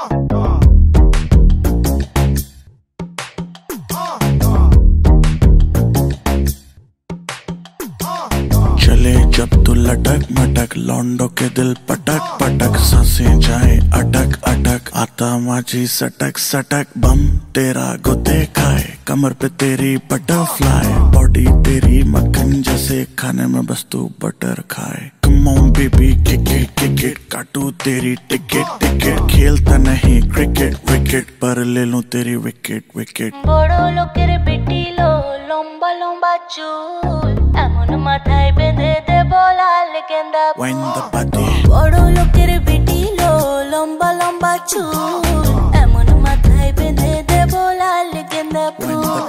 चले जब तू लटक मटक, लौंडों के दिल पटक पटक, सांसें जाए अटक अटक, आता माझी सटक सटक, बम तेरा गुते खाए, कमर पे तेरी बटरफ्लाई, बॉडी तेरी मक्खन जैसे, खाने में बस तू बटर खाए। Come on baby kick it, काटू तेरी टिकट, खेलता नहीं क्रिकेट विकेट, पर ले लूं तेरी विकेट विकेट। बड़ो लोकेर बेटी लो लंबा लंबा चूल, एमन माथाय बेंधे दे बोलाल गेंदा फूल। बड़ो लोकेर बेटी लो लंबा लंबा चूल, एमन माथाय बेंधे दे बोलाल गेंदा फूल।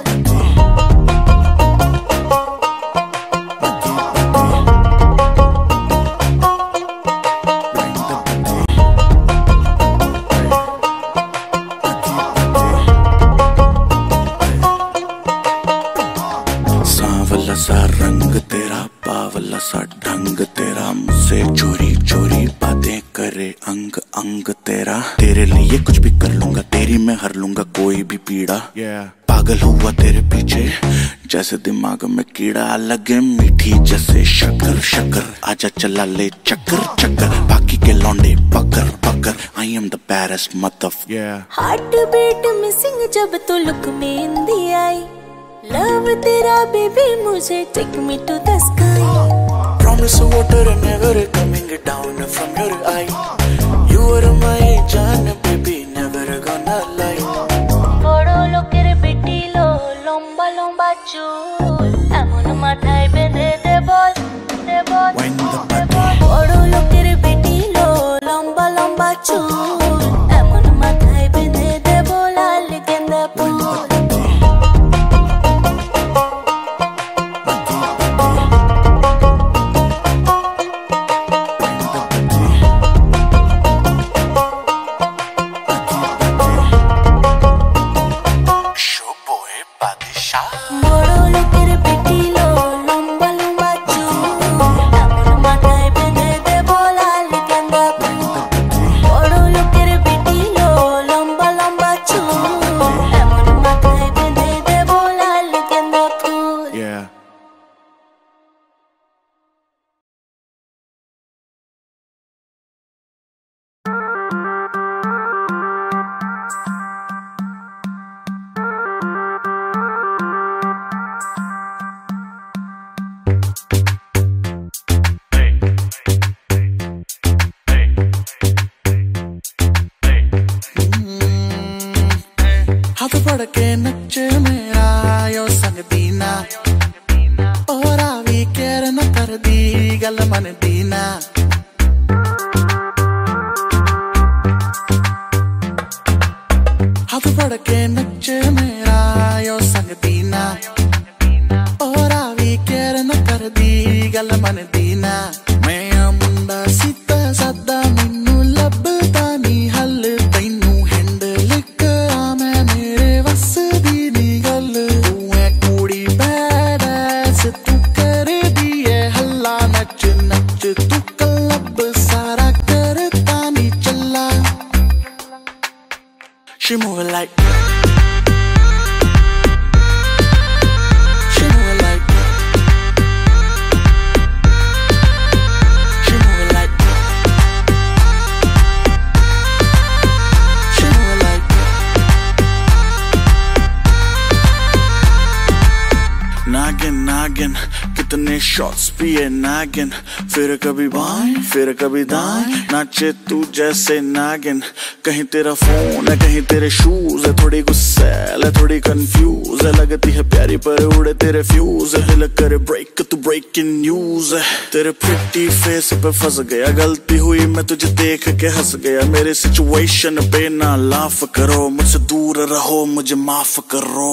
सांवला सा रंग तेरा, बावला सा ढंग तेरा, मुझसे चोरी चोरी बातें करे अंग अंग तेरा, तेरे लिए कुछ भी कर लूंगा, तेरी मैं हर लूंगा कोई भी पीड़ा। पागल हुआ तेरे पीछे जैसे दिमाग में कीड़ा, लगे मीठी जैसे शक्कर शक्कर, आजा चला ले चक्कर चक्कर, बाकी के लौंडे पकड़ पकड़, I am the baddest mother. Heart beat missing जब तू लुक में इंदी आई, लव तेरा बेबी मुझे take me to the sky. Promise water never coming down from your eye, you are my जान baby never gonna lie। बड़ो लोकेर बेटी लो लंबा लंबा चूल, एमन माथाय बेंधे दे बोल दे बोल। बड़ो लोकेर बेटी लो लंबा लंबा चूल, एमन माथाय बेंधे दे बोलाल गेंदा फूल। बड़ो लोकेर बेटी लो लंबा लंबा चूल, एमन माथाय बेंधे दे बोलाल गेंदा फूल। बड़ो लोकेर बेटी लो लंबा लंबा चूल, एमन माथाय बेंधे दे बोलाल गेंदा फूल। हाथ फड़ के नच मेरा यो संग दीना, और आवी केर न कर दी गल मन दीना। हाथ फड़ के नच मेरा यो संग दीना, और आवी केर न कर दी गल मन दीना। मैं मुंडा सीता सादा मैनू लभदा नी हल, तैनू हैंडल करा मैं मेरे वस दी नी गल। तू है कुड़ी बैडैस तू कर दिए हल्ला, नच नच तू क्लब सारा करता नी चला। She moving like, she moving like, she moving like, she moving like। नागिन नागिन कितने शॉट्स पिए नागिन, फिर कभी बाएं फिर कभी दाएं, नाचे तू जैसे नागिन। कहीं तेरा फोन है कहीं तेरे शूज है, थोड़ी गुस्सैल है थोड़ी कंफ्यूज है, लगती है प्यारी पर उड़े तेरे फ्यूज है, दिल करे ब्रेक तू ब्रेकिंग न्यूज है। तेरे प्रिटी फेस पे फंस गया, गलती हुई मैं तुझे देख के हंस गया, मेरे सिचुएशन पे ना लाफ करो, मुझसे दूर रहो मुझे माफ करो।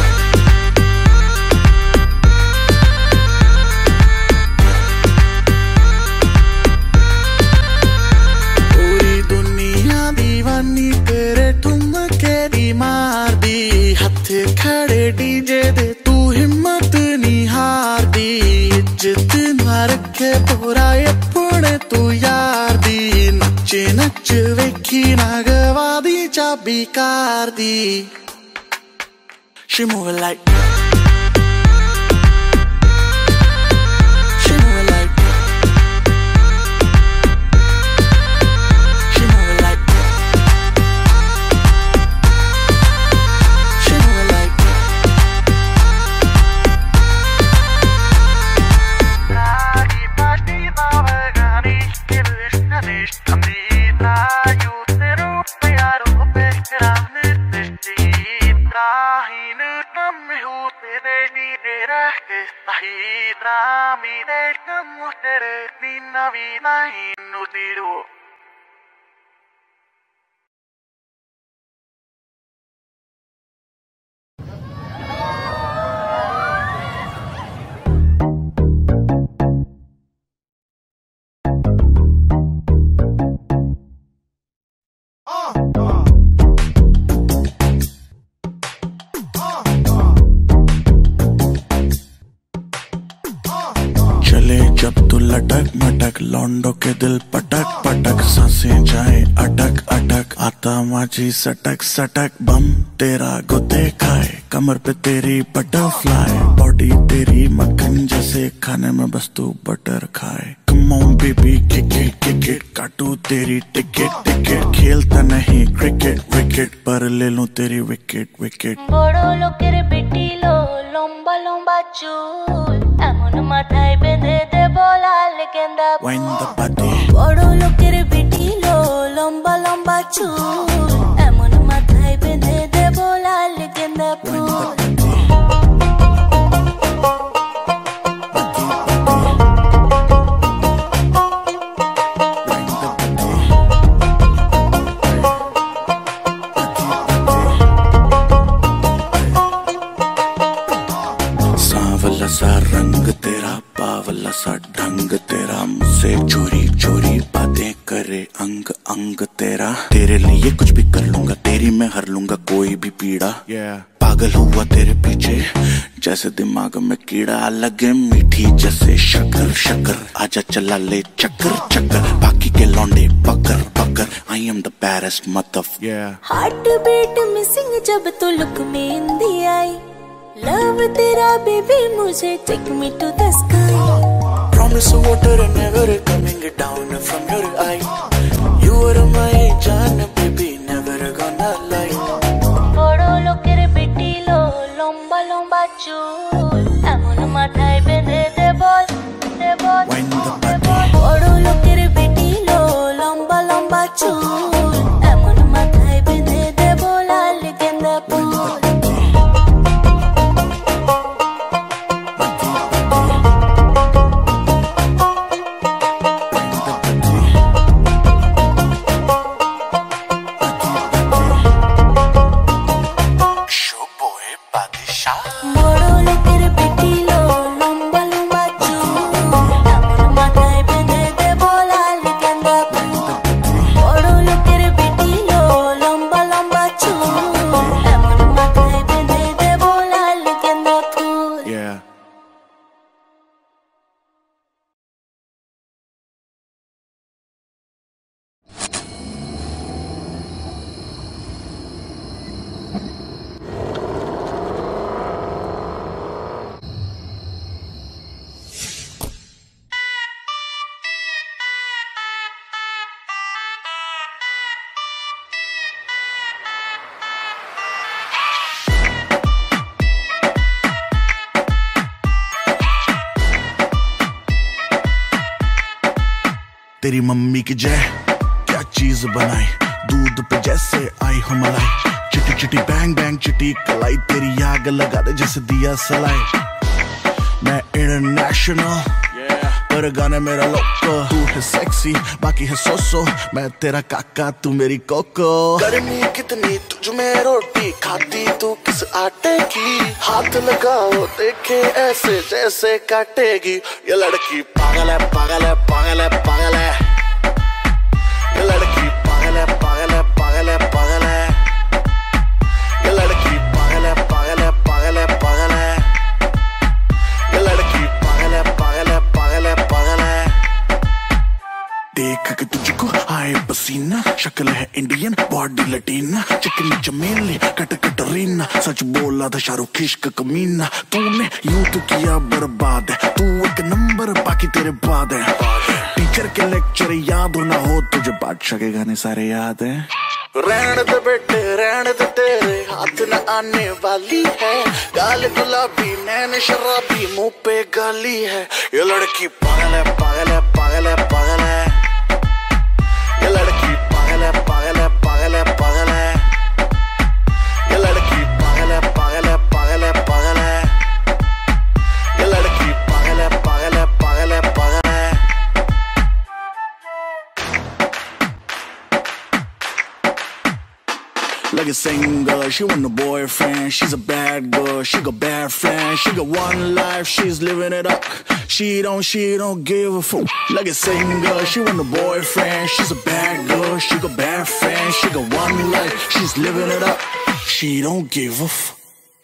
तेरे ठुमके दी मार दी, हथ खड़े डीजे दे तू हिम्मत नी हार दी, इज्जत ना रखे तोरा अपने तू यार दी, नचे न विच वेखी नागवादी चाबी कार दी She move it like लटक मटक लौंडो के दिल पटक पटक सांसें जाए अटक अटक आता माझी सटक सटक बम तेरा गुद्दे खाए कमर पे तेरी बटरफ्लाई बॉडी तेरी मक्खन जैसे खाने में बस तू बटर खाए Come on baby kick it काटू तेरी टिकट खेलता नहीं क्रिकेट विकेट पर ले लूं तेरी विकेट विकेट বড় লোকের বেটি লো লম্বা লম্বা চুল এমন মাথায় বেঁধে দেব লাল গেন্দা Wind the body বড় লোকের বেটি লো লম্বা লম্বা চুল এমন মাথায় বেঁধে দেব লাল গেন্দা ফুল सा रंग तेरा बावला सा ढंग तेरा मुझसे चोरी चोरी बातें करे अंग अंग तेरा तेरे लिए कुछ भी कर लूंगा तेरी मैं हर लूंगा कोई भी पीड़ा पागल हुआ तेरे पीछे जैसे दिमाग में कीड़ा लगे मीठी जैसे शक्कर शक्कर आजा चला ले चक्कर चक्कर बाकी के लौंडे पकड़ पकड़ I am the baddest mother heart beat missing जब तो लुक में हिंदी आई Love तेरा baby मुझे take me to the sky Promise water and never coming down from your eye You are my jaan baby never gonna lie বড় লোকের বেটি লো লম্বা লম্বা চুল এমন মাথায় বেঁধে দেব Wind the body বড় লোকের বেটি লো লম্বা লম্বা চুল এমন মাথায় বেঁধে দেব লাল গেন্দা ফুল तेरी मम्मी की जय क्या चीज बनाई दूध पे जैसे आई हो मलाई चिटी चिटी बैंग बैंग चिटी कलाई तेरी आग लगा दे जैसे दिया सलाई मैं इंटरनेशनल पर गाने मेरा लोको तू है सेक्सी बाकी है सोसो मैं तेरा काका तू मेरी कोको गर्मी कितनी तुझ में रोटी खाती तू किस आटे की हाथ लगाओ देखे ऐसे जैसे काटेगी ये लड़की पागल है पागल है पागल है पागल है ये लड़की पागल है पागल है पागल है पागल है ये लड़की पागल है पागल है पागल है पागल है ये लड़की पागल है पागल है पागल है पागल है देख के तुझको आए पसीना शक्ल है इंडियन, बॉडी लटीना, चिकनी चमेली कट कटरीना, सच बोला था शाहरुख इश्क कमीना। तूने यूं तो किया बर्बाद है, तू एक नंबर बाकी तेरे बाद है। टीचर के लेक्चर याद हो ना हो तुझे, बादशाह के गाने सारे याद है। रहने दे बेटे रहने दे, तेरे हाथ न आने वाली है। गाल गुलाबी नैन शराबी, मुंह पे गाली है। ये लड़की पागल है पागल है पागल है पागल है। ये लड़की पागल है पागल है पागल है पागल है। ये लड़की पागल है पागल है पागल है पागल है। ये लड़की पागल है पागल है पागल है पागल है। Like a single, she want a boyfriend. She's a bad girl, she got bad friends. She got one life, she's living it up. She don't give a fuck. Like a single, she want a boyfriend. She's a bad girl, she got bad friends. She got one life, she's living it up. She don't give a fuck.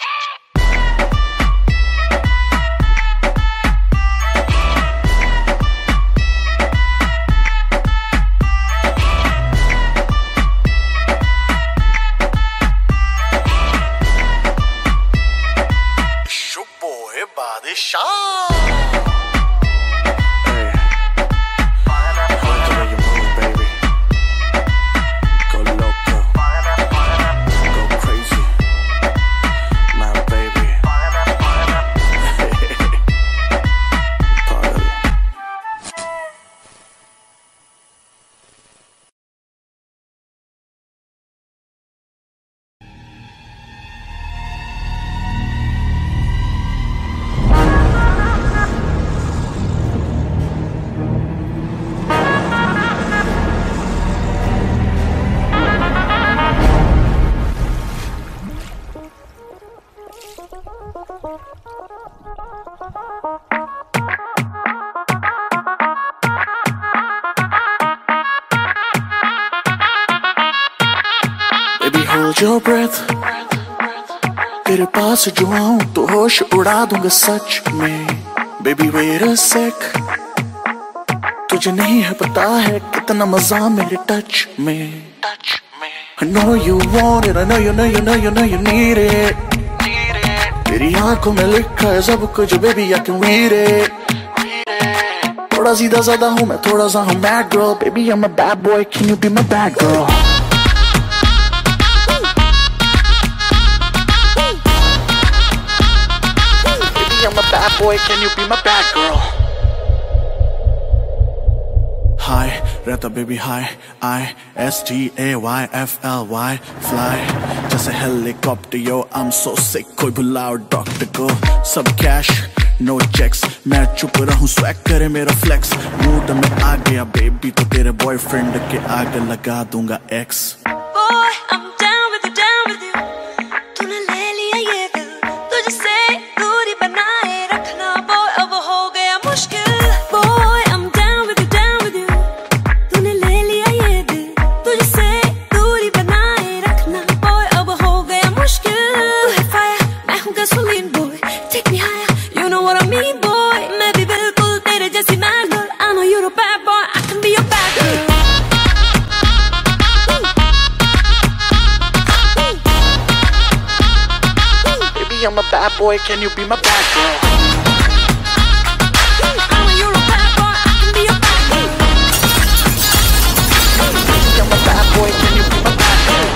Hold your breath, तेरे पास जो आऊं तो होश उड़ा दूंगा सच में। Baby wait a sec, तुझे नहीं है पता है कितना मजा मेरे टच में। I know you want it, I know you need it। तेरी आंखों में लिखा है सब कुछ baby I can read it। थोड़ा सीधा साधा हूँ मैं, थोड़ा सा हूँ bad girl। Baby I'm a bad boy, can you be my bad girl? I'm a bad boy, can you be my bad girl? Hi, रहता baby hi, I-S-T-A-Y-F-L-Y, fly जैसे helicopter yo, I'm so sick, कोई बुलाओ doctor को। सब cash, no checks, मैं चुप रहूं swag करे मेरा flex। मूड में आ गया baby तो तेरे boyfriend के आगे लगा दूंगा X। Boy, I'm down with you, तूने ले लिया ये दिल, तुझसे दूरी बनाए रखना boy अब हो गया मुश्किल। Boy, I'm down with you, तूने ले लिया ये दिल, तुझसे दूरी बनाए रखना boy अब हो गया मुश्किल। तू है fire, मैं हूँ gasoline boy, take me higher, you know what I mean boy। मैं भी बिल्कुल तेरे जैसी mad girl, I know you're a bad boy, I can be your bad girl। I'm a bad boy, can you be my bad girl? I know you're a bad boy, I can be your bad girl। I'm a bad boy, can you be my bad girl?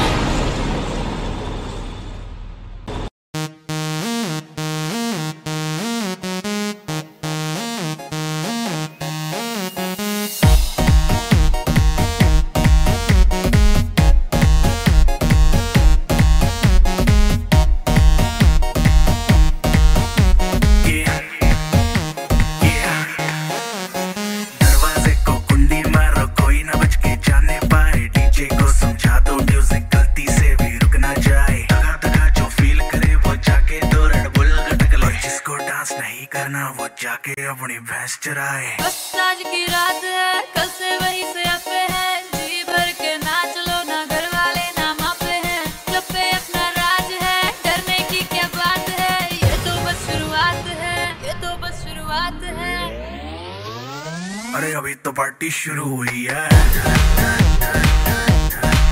वो जाके अपनी भैंस चराए। बस आज की रात है, कल से वही से अपे है, जी भर के नाच लो ना, घर वाले ना मापे हैं, क्लब पे अपना राज है, डरने की क्या बात है, ये तो बस शुरुआत है, ये तो बस शुरुआत है। अरे अभी तो पार्टी शुरू हुई है।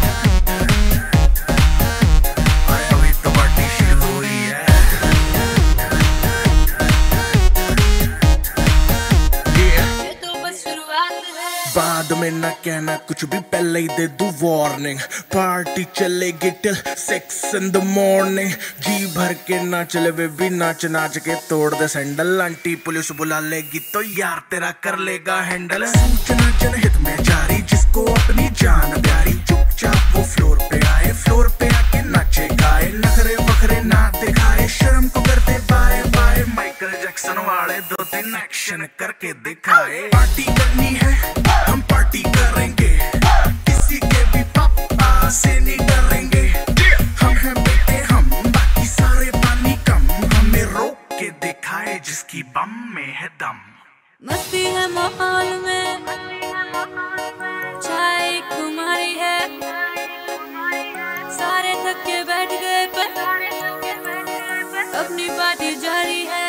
कहना कुछ भी पहले ही दे दूं वार्निंग। पार्टी चलेगी टिल 6 in the morning। जी भर के नाच ले बेबी, नाच नाच के तोड़ दे सैंडल। आंटी पुलिस बुला लेगी तो यार तेरा कर लेगा हैंडल। सूचना जनहित में जारी, जिसको अपनी जान प्यारी, चुपचाप वो फ्लोर पे आए, फ्लोर पे आके नाचे गाए, नखरे वखरे ना दिखाए, शर्म को करते बाय बाय। माइकल जैक्सन वाले 2-3 एक्शन करके दिखाए। पार्टी करनी है हम पार्टी करेंगे, किसी के भी पापा से नहीं डरेंगे। हम हैं बेटे हम, बाकी सारे पानी कम, हमें रोक के दिखाए जिसकी बम में है दम। मस्ती है माहौल में, चाय कुमारी है, सारे थक के बैठ गए पर अपनी पार्टी जारी है।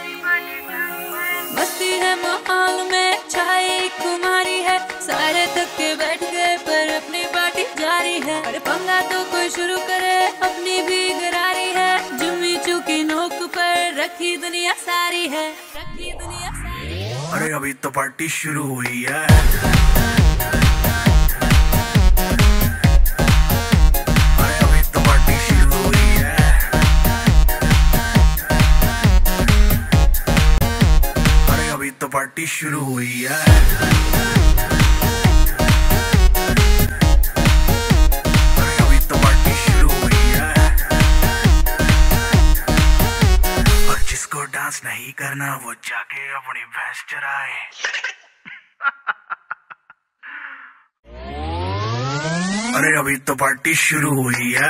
मस्ती है माहौल में, चाय कुमारी है, सारे थक के बैठ गए पर अपनी पार्टी जारी है। अरे पंगा तो कोई शुरू करे, अपनी भी गरारी है, जुम्मी चूकी नोक पर रखी दुनिया सारी है, रखी दुनिया सारी है। अरे अभी तो पार्टी शुरू हुई है। अरे अभी तो पार्टी शुरू हुई है। अरे अभी तो पार्टी शुरू हुई है। अरे अभी तो पार्टी शुरू हुई है। और जिसको डांस नहीं करना वो जाके अपनी भैंस चराए। अरे अभी तो पार्टी शुरू हुई है।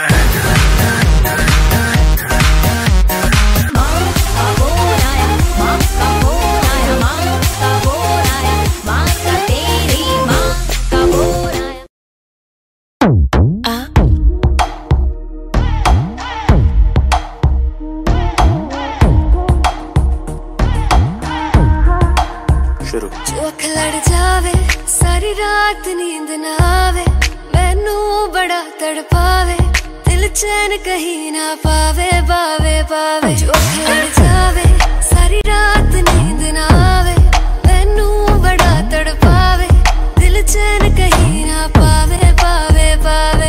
जो अख लड़ जावे, सारी रात नींद ना आवे, मैनू बड़ा तड़पावे, दिल चैन कहीं ना पावे, पावे पावे। जो अख लड़ जावे, सारी रात नींद ना आवे, मैनू बड़ा तड़पावे, दिल चैन कहीं ना पावे, पावे पावे।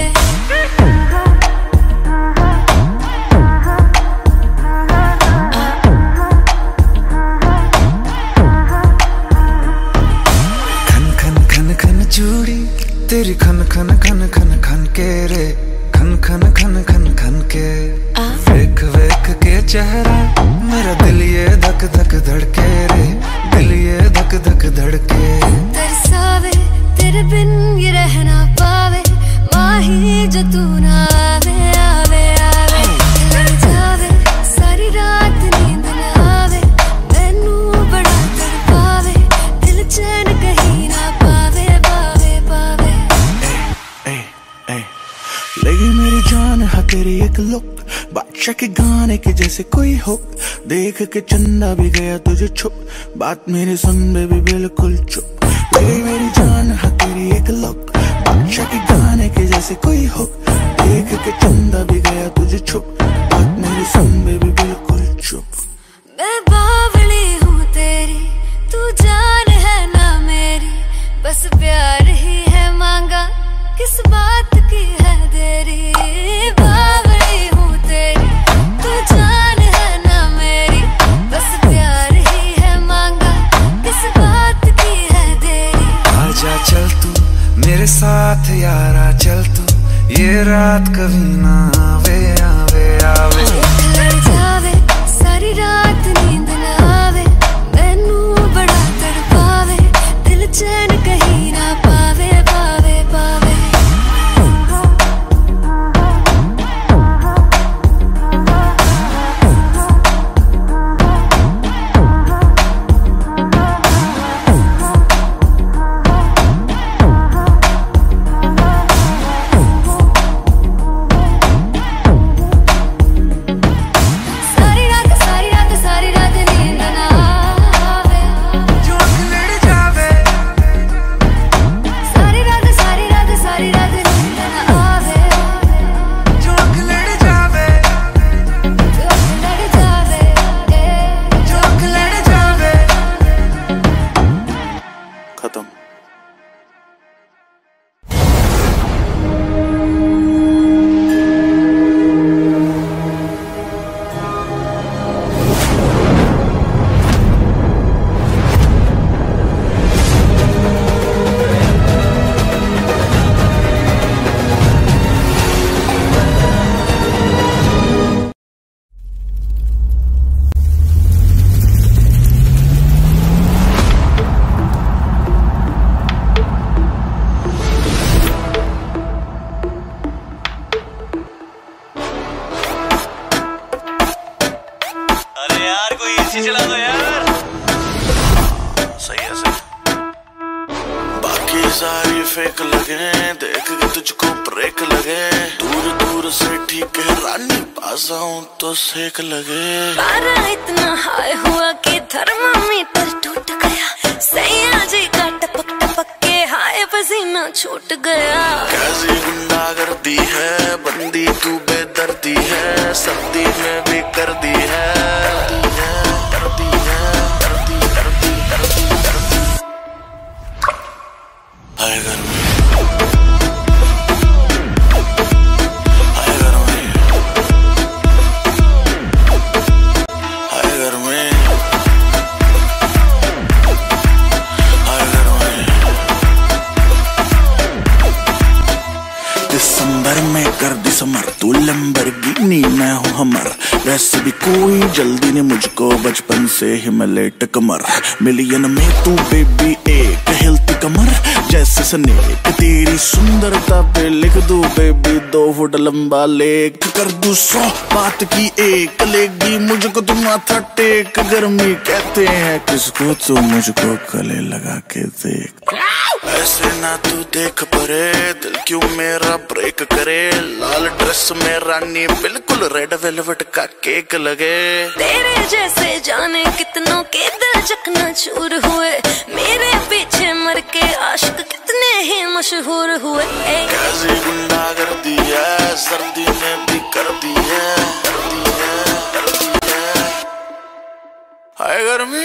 चूड़ी तेरी खन खन खन खन खन के रे, खन खन खन खन खन के। वेख वेख के चेहरा मेरा दिल ये धक धक धड़के रे, दिल ये धक धक धड़के। तरसावे तेरे बिन ये रह ना पावे, माही जो तू ना आवे आवे आवे। लड़ जावे सारी रात नींद ना आवे, मैनू बड़ा तड़पावे, दिल चैन कहीं ना पावे, पावे पावे। लगी मेरी जान है तेरी एक लुक, बादशाह के गाने के जैसे कोई हो, देख के चंदा भी गया तुझे छुप, बात मेरी सुन बेबी बिल्कुल चुप। लगी मेरी जान है तेरी एक लुक, बादशाह के गाने के जैसे कोई हो, देख के चंदा भी गया तुझे छुप, बात मेरी सुन बेबी बिल्कुल चुप। मैं बावली हूँ तेरी, तू जान है ना मेरी, बस प्यार ही है मांगा, किस बात की है देरी। बावली हूँ तेरी, तू जान है ना मेरी, बस प्यार ही है मांगा, किस बात की है देरी। आजा चल तू मेरे साथ यारा, चल तू ये रात कभी ना आवे आवे आवे। लड़ जावे सारी रात नींद ना आवे, मैनू बड़ा तड़पावे, दिल चैन कहीं ना पावे, पावे पावे। पास आऊं तो सेक लगे। पारा इतना हाई हुआ कि थर्मामीटर टूट गया। सैया जी का टपक टपक के हाय पसीना छूट गया। कैसी गुंडागर्दी है, बंदी तू बेदर्दी है, सर्दी में भी कर दी है। हाय घर में दिसंबर में कर दिसंबर, तू लैम्बोर्गिनी मैं हूँ हमर। वैसे भी कोई जल्दी नहीं मुझको, बचपन से ही मैं लेट कमर। मिलियन में तू बेबी एक हिलती कमर जैसे स्नेक। तेरी सुंदरता पे लिख दूं बेबी 2 फुट लंबा लेख। कर दूं 100 बात की एक, लेगी मुझको तुम माथा टेक। गर्मी कहते हैं किसको, तो मुझको गले लगा के देख। ऐसे ना तू देख परे, दिल क्यों मेरा ब्रेक करे। लाल ड्रेस में रानी बिल्कुल रेड वेलवेट का केक लगे। तेरे जैसे जाने कितनों के दिल चकना चूर हुए। मेरे पीछे मर के आशिक कितने ही मशहूर हुए। कैसी गुंडागर्दी है, सर्दी में भी कर दी है, कर दी है, कर दी है। हाय गर्मी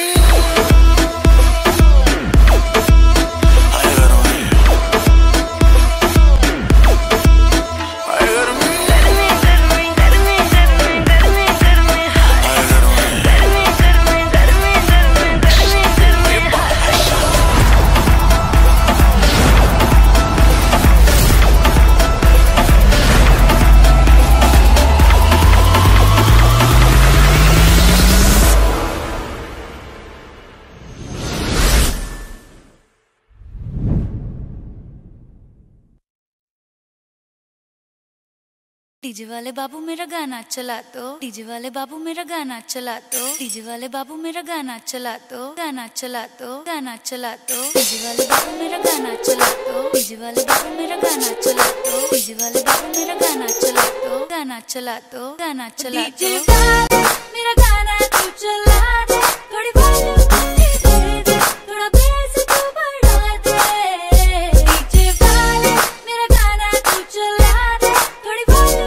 डीजे वाले बाबू मेरा गाना चला दो। डीजे वाले बाबू मेरा गाना चला दो। डीजे वाले बाबू मेरा गाना चला दो। गाना चला दो, गाना चला दो। डीजे वाले बाबू मेरा गाना चला दो। डीजे वाले बाबू मेरा गाना चला दो। डीजे वाले बाबू मेरा गाना चला दो। गाना चला दो, गाना चला दो। मेरा गाना तू चला दे, थोड़ी वॉल्यूम दे दे, थोड़ा बेस तू बढ़ा दे। डीजे वाले मेरा गाना तू चला दे, थोड़ी वॉल्यूम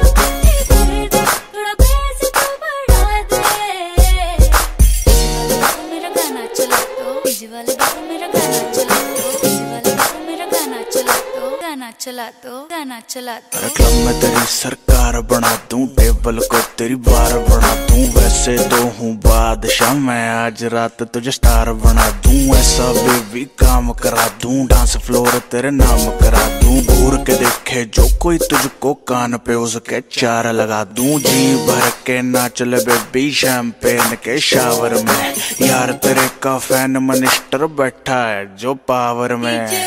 चला दो, गाना चला दो। क्लब में तेरी सरकार बना दूं, टेबल को तेरी बार बना दूं। वैसे तो हूँ बादशाह मैं, आज रात तुझे स्टार बना दूं। ऐसा बेबी काम करा दूं, डांस फ्लोर तेरे नाम करा दूं। घूर के देखे जो कोई तुझको, कान पे उसके 4 लगा दूं। जी भर के नाच ले बेबी शैंपेन के शावर में। यार तेरे का फैन मिनिस्टर बैठा है जो पावर में।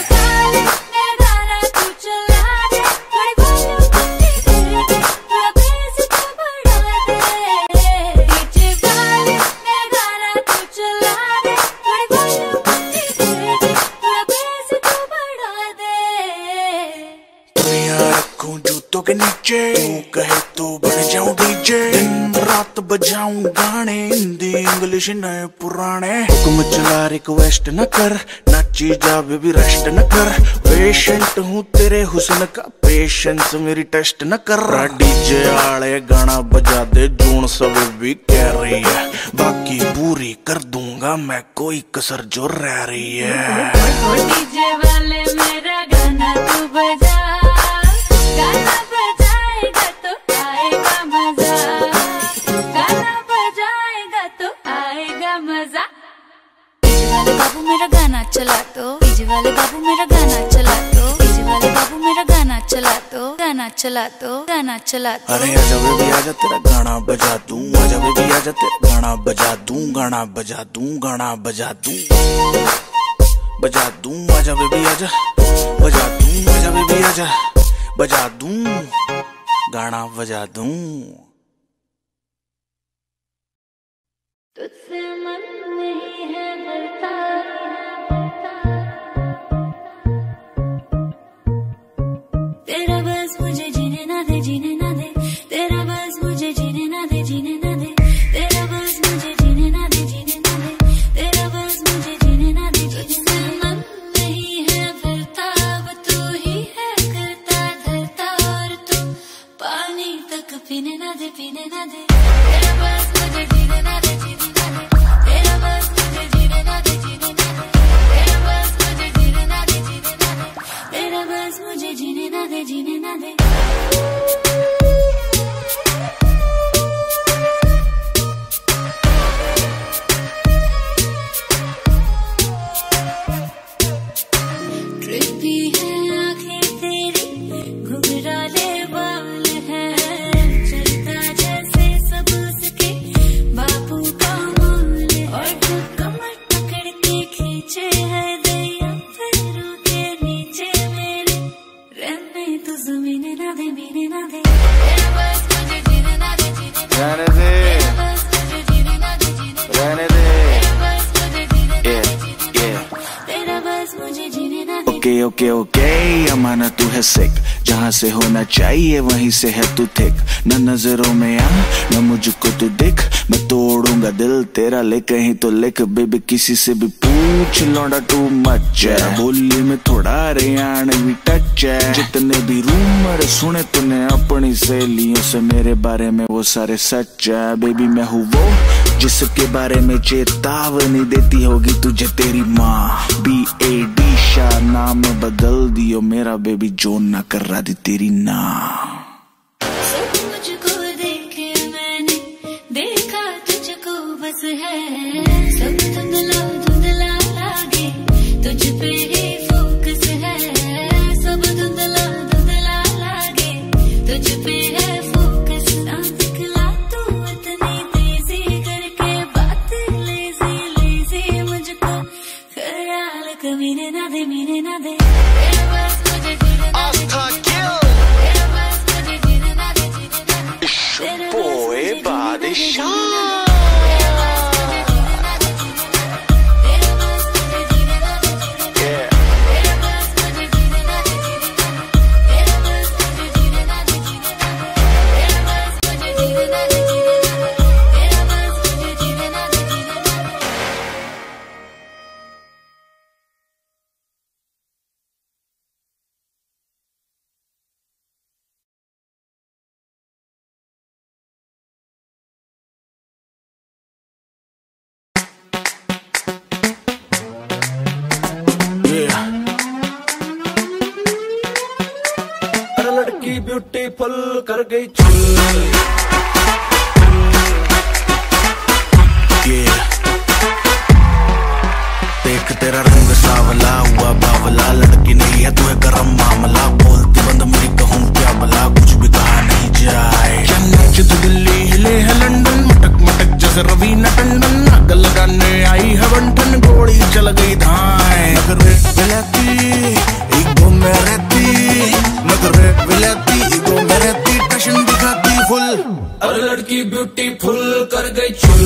जूतों के नीचे तू कहे तो बन जाऊं डीजे। दिन रात बजाऊं गाने, हिंदी इंग्लिश नए पुराने। हुक्म चला रिक्वेस्ट न कर, नाची जा बेबी रेस्ट न कर। पेशेंट हूँ तेरे हुस्न का, पेशेंस मेरी टेस्ट न कर। डीजे आले गाना बजा दे, जून सब भी कह रही है। बाकी पूरी कर दूंगा मैं, कोई कसर जो रह रही है। डीजे वाले मेरा गाना तू बजा, गाना बजाएगा तो आएगा मजा। गाना बजाएगा तो आएगा मजा। डीजे वाले बाबू मेरा गाना चला दो। डीजे वाले बाबू मेरा गाना चला दो। डीजे वाले बाबू मेरा गाना चला दो। गाना चला दो, गाना चला दो। अरे आजा बेबी आजा, तेरा गाना बजा दूं। आजा बेबी आजा, तेरा गाना बजा दूं। गाना बजा दूं, गाना बजा दूं, बजा दूं। आजा बेबी आजा, बजा दूं। आजा बेबी आजा, बजा दूं, गाना बजा दूं। तुझसे मन नहीं है भरता, तेरा बस मुझे जीने ना दे, जीने ना दे। तेरा बस मुझे जीने ना पीने ना दे, पीने ना दे, तेरा बस मुझे जीने ना दे, जीने ना दे, तेरा बस मुझे जीने ना दे, जीने ना दे, तेरा बस मुझे जीने ना दे, जीने ना दे, तेरा बस मुझे जीने ना दे, जीने ना दे। ओके ओके अमाना तू है सिक, जहाँ से होना चाहिए वहीं से है तू थिक। न नजरों में आ न मुझको तू दिख, मैं तोड़ूंगा दिल तेरा ले कहीं तो लिख। बेबी किसी से भी पूछ लौंडा टू मच है, बोली में थोड़ा हरियाणवी टच है। जितने भी रूमर सुने तूने अपनी सहेलियों से मेरे बारे में वो सारे सच है। बेबी मैं हूँ वो जिसके बारे में चेतावनी देती होगी तुझे तेरी माँ। BAD शाह नाम बदल दियो मेरा, बेबी जो ना कर रहा दी तेरी ना। मुझको देखे मैंने देखा तुझको बस है, सब धुंधला धुंधला लागे तुझ पे ही फोकस है, सब धुंधला धुंधला लागे तुझ पे है फोकस। ना दिखला तू इतनी तेजी करके बात लेजी लेजी, मुझको ख्याल कभी ना दे, मीने ना दे, तेरा बस मुझे जीने ना दे, तेरा बस मुझे जीने ना दे, जीने ना दे, तेरा Boy Badshah ब्यूटीफुल कर गई चुल। देख तेरा रंग सावला हुआ बावला, लड़की नहीं है तू है गरम मामला। बोलती बंद मेरी कहूँ क्या भला, कुछ भी कहा नहीं जाए। चेन्नई से दिल्ली हिले है लंदन, मटक मटक जैसे रवीना टंडन। आग लगाने आई है बंठन, गोली चल गई धाए। नगरे विलाती ईगो में रहती, नगरे विलाती ईगो में रहती, टशन दिखाती फुल। अरे लड़की ब्यूटीफुल कर गई चुल।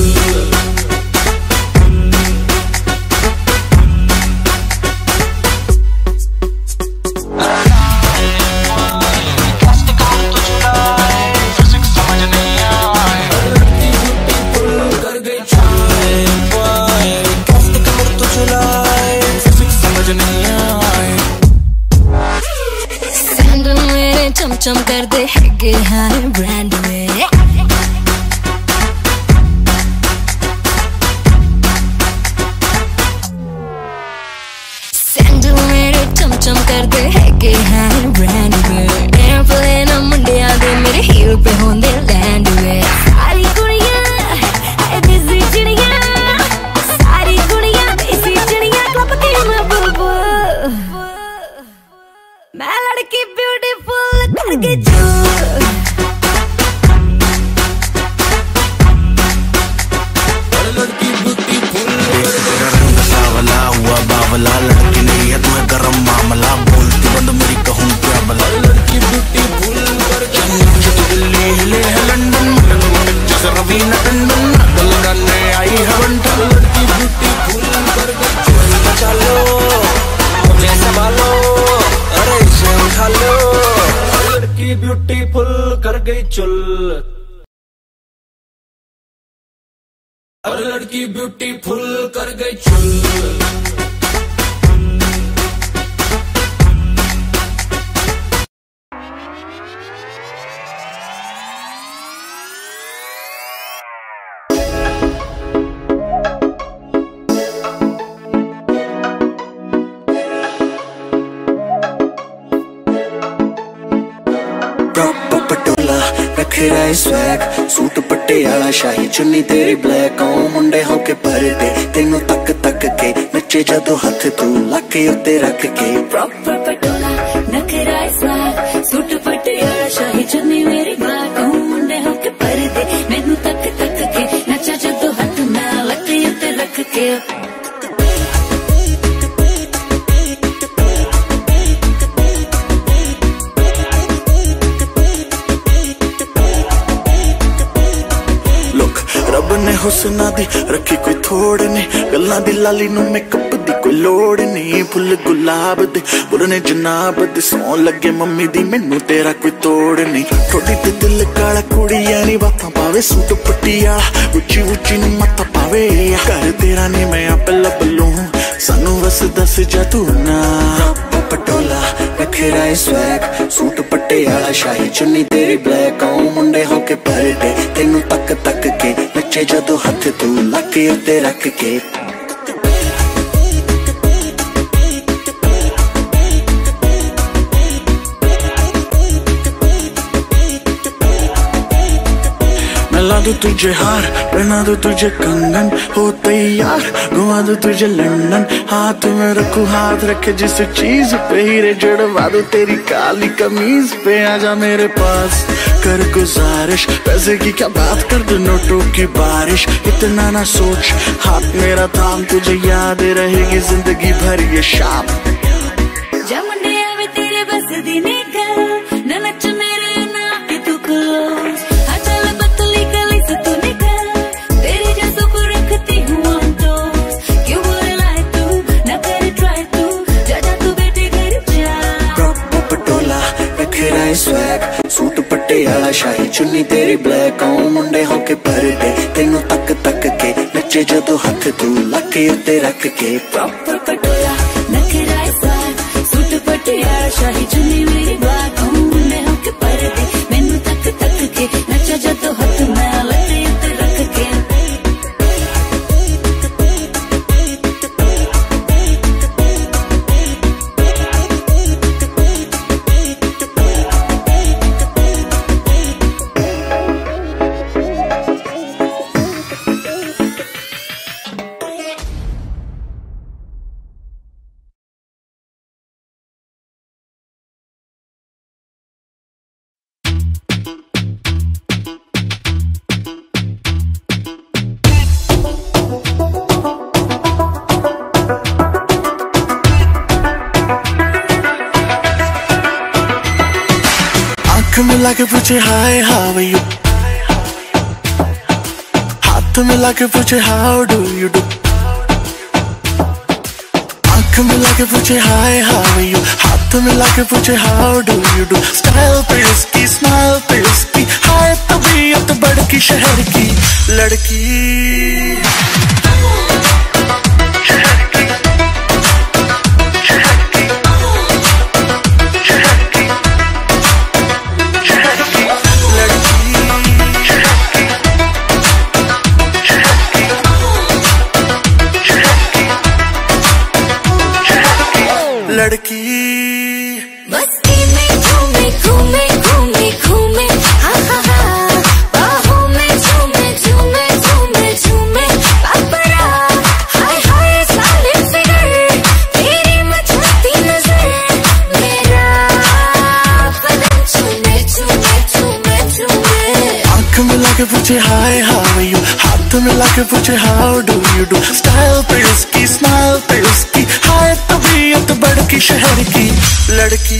चम कर दे हैगे हाय ब्रांड में, सैंडल मेरे चम कर दे हैगे हाय ब्रांड में। एयरप्लेन मुंडिया दे मेरे हील पे होंदे लैंड में। सारी कुड़ियां है देसी चिड़ियां, सारी कुड़ियां देसी चिड़ियां, क्लब की मैं बुलबुल, मैं लड़की ब्यूटीफुल करके चुल। लड़की ब्यूटीफुल तेरा रंग सावला हुआ बावला, लड़की नहीं है तू है गरम मामला। बोलती बंद मेरी कहूँ क्या भला, लड़की ब्यूटीफुल कर चेन्नई से दिल्ली हिले है लंदन, मटक मटक जैसे रवीना टंडन। आग लगाने आई है बंठन, लड़की ब्यूटीफुल कर गई चुल। चलो मुझे संभालो, अरे इसे उठा लो। लड़की ब्यूटीफुल कर गई चुल। अरे लड़की ब्यूटीफुल कर गई चुल। रखेरा स्वैग सूट पटियाला शाही चुन्नी तेरी ब्लैक ओ मुंडे होके परदे तेनू तक तक के नचे जदों हथ तू लाके उत्ते रख के प्रॉपर पटोला नखरा स्वैग सूट पटियाला शाही चुन्नी मेरी ब्लैक ओ मुंडे होके परदे मैनू तक तक के नचा जदों हथ मैं लाके उत्ते रख के रब ने हुस्ना दी रखी कोई थोड़ नहीं गल्लां दी लाली नू मेकअप दी कोई लोड़ नहीं फुल गुलाब दे बुरने जनाब दे सौ लगे मम्मी दी मैनू तेरा कोई तोड़ नहीं थोड़ी ते दिल काला कुड़ियां नी बातां पावे सूट पटियाला उच्ची उच्ची नू मत्ता पावे घर तेरा नहीं मैं आपे लब लूं सानू बस दस जा तू ना पटोला रखेरा स्वैग सूट पटियाला शाही चुन्नी तेरी ब्लैक ओ मुंडे होके परदे तेनू तक तक के नचे जदों हथ तू लाके उत्ते रख के ला दूं तुझे हार पहना दूं तुझे कंगन हो तैयार घुमा दूं तुझे लंदन हाथ में रखूं हाथ रखे जिस चीज पे हीरे जड़वा दूं तेरी काली कमीज पे आजा मेरे पास कर गुजारिश पैसे की क्या बात कर दूं नोटों की बारिश इतना ना सोच हाथ मेरा थाम तुझे याद रहेगी जिंदगी भर ये शाम जमने आवे तेरे बस दी निकल न नच मेरे ना कि तू क्लोज स्वैग सूट पटियाला शाही चुन्नी तेरी ब्लैक ओ मुंडे होके परदे तेनू तक तक के नचे जदों हथ तू लाके उत्ते रख के प्रॉपर पटोला नखरा स्वैग सूट पटियाला शाही चुन्नी मेरी ब्लैक ओ मुंडे होके परदे मैनू तक तक के नचा जदों हथ मैं लाके उत्ते रख के मिला के पूछे हाय हाउ यू हाथ मिला के पूछे हाउ डू यू डू आंख मिला के पूछे हाय हाउ यू हाथ मिला के पूछे how do you do style पे इसकी स्माइल पे इसकी हाय तबीयत बड़की शहर की लड़की लड़की बस्ती में घूमे घूमे घूमे घूमे हा हा हा बाहों में झूमे झूमे झूमे झूमे पापरा हाय हाय सालिम फिगर तेरी मचलती नजर मेरा बदन चूमे चूमे चूमे चूमे आंख मिला के पूछे हाय हाउ यू हाथ मिला के पूछे how do you do style पे उसकी स्माइल पे उसकी हाय तबीयत बड़की शहर की लड़की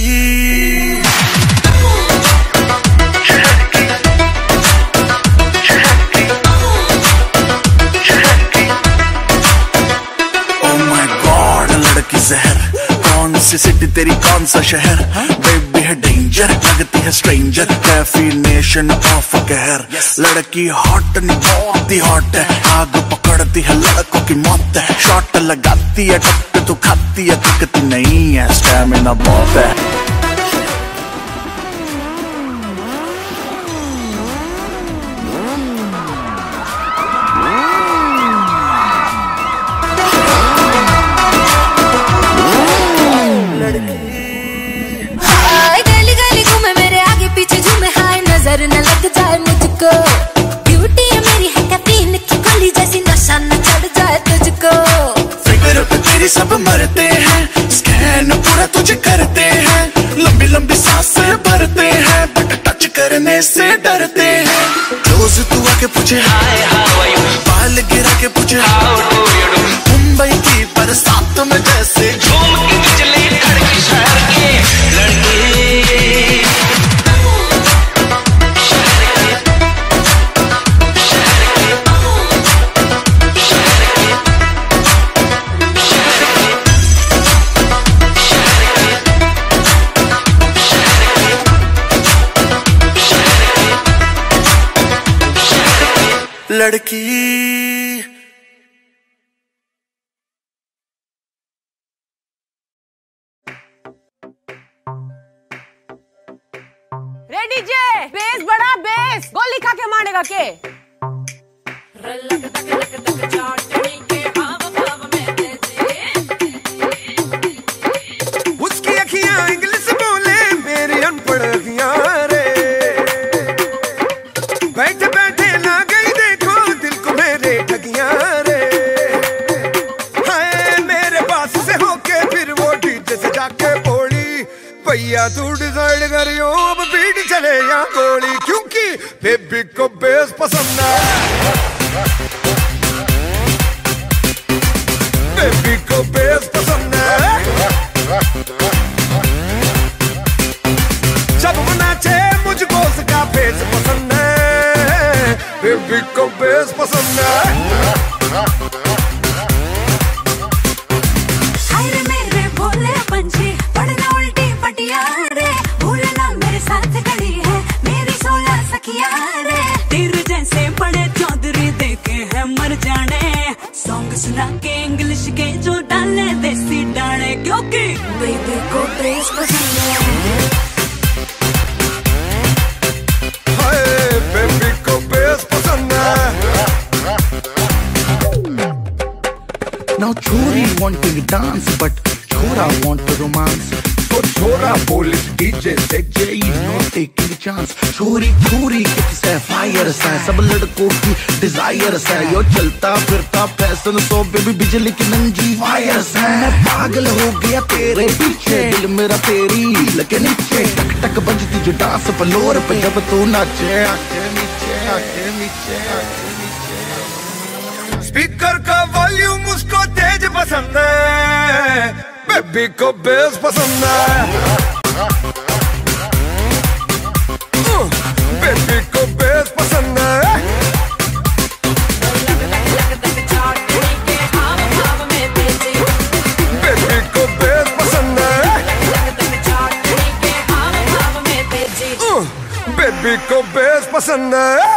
Oh my God, लड़की जहर कौन सी सिटी तेरी कौन सा शहर बेबी है डेंजर लगती है स्ट्रेंजर डेफिनेशन ऑफ कहर लड़की हॉट नहीं बहुत ही हॉट है आग पकड़ती है लड़कों की मौत है शॉट लगाती है टक्कर तो खाती है दिक्कत नहीं है स्टैमिना बहुत है गली गली घूमे मेरे आगे पीछे झूमे हाय नजर न लग जा सब मरते हैं, स्कैन पूरा तुझे करते हैं, लंबी लंबी सांसें भरते हैं, बट टच करने से डरते हैं। क्लोज तू आके पूछे हाय हाउ आर यू, बाल गिरा के पूछे how do you do, Mumbai की बरसात में जैसे झूम के बिजली कड़की शहर के लड़के। लड़की रेडी जे बेस बड़ा बेस गोली खा के मारेगा के उसकी अखियां इंग्लिश बोले मेरी अनपढ़ अखियां रे, बैठे बैठे ना गई देखो दिल को मेरे ठगियां रे, हाय मेरे पास से होके फिर वो डीजे से जाके बोली भैया तू डिसाइड करियो अब बीट चले या गोली, क्योंकि बेबी को बेस पसंद है, बेबी को बेस पसंद है। जब वो नाचे मुझको उसका बेस पसंद है, बेबी को बेस पसंद है। अरे मेरे भोले पंछी पढ़ना उल्टी पटिया रे, भूलना मेरे साथ खड़ी है मेरी 16 सखिया रे, तेरे जैसे बड़े चौधरी देखे हैं मर जाने, सॉन्ग सुना के इंग्लिश के जो डाले देसी डाले, क्योंकि बेबी को बेस पसंद है, हाय बेबी को बेस पसंद है। Now chori want to dance but chora want to romance, तो छोरा बोले डीजे से Jay is not taking chance, चोरी चोरी किस है फायर है, सब लड़कों की डिजायर है, यो चलता फिरता फैशन सो बेबी बिजली की नंगी वायर है, मैं पागल हो गया तेरे पीछे, दिल मेरा तेरी लगे नीचे, टक टक बजती जो डांस फ्लोर पे जब तू नाचे, आके नीचे आके नीचे आके नीचे। स्पीकर का वॉल्यूम उसको तेज पसंद है, बेबी को बेस पसंद है, बेबी को बेस पसंद है। बेबी को बेस पसंद है, बेबी को बेस पसंद है।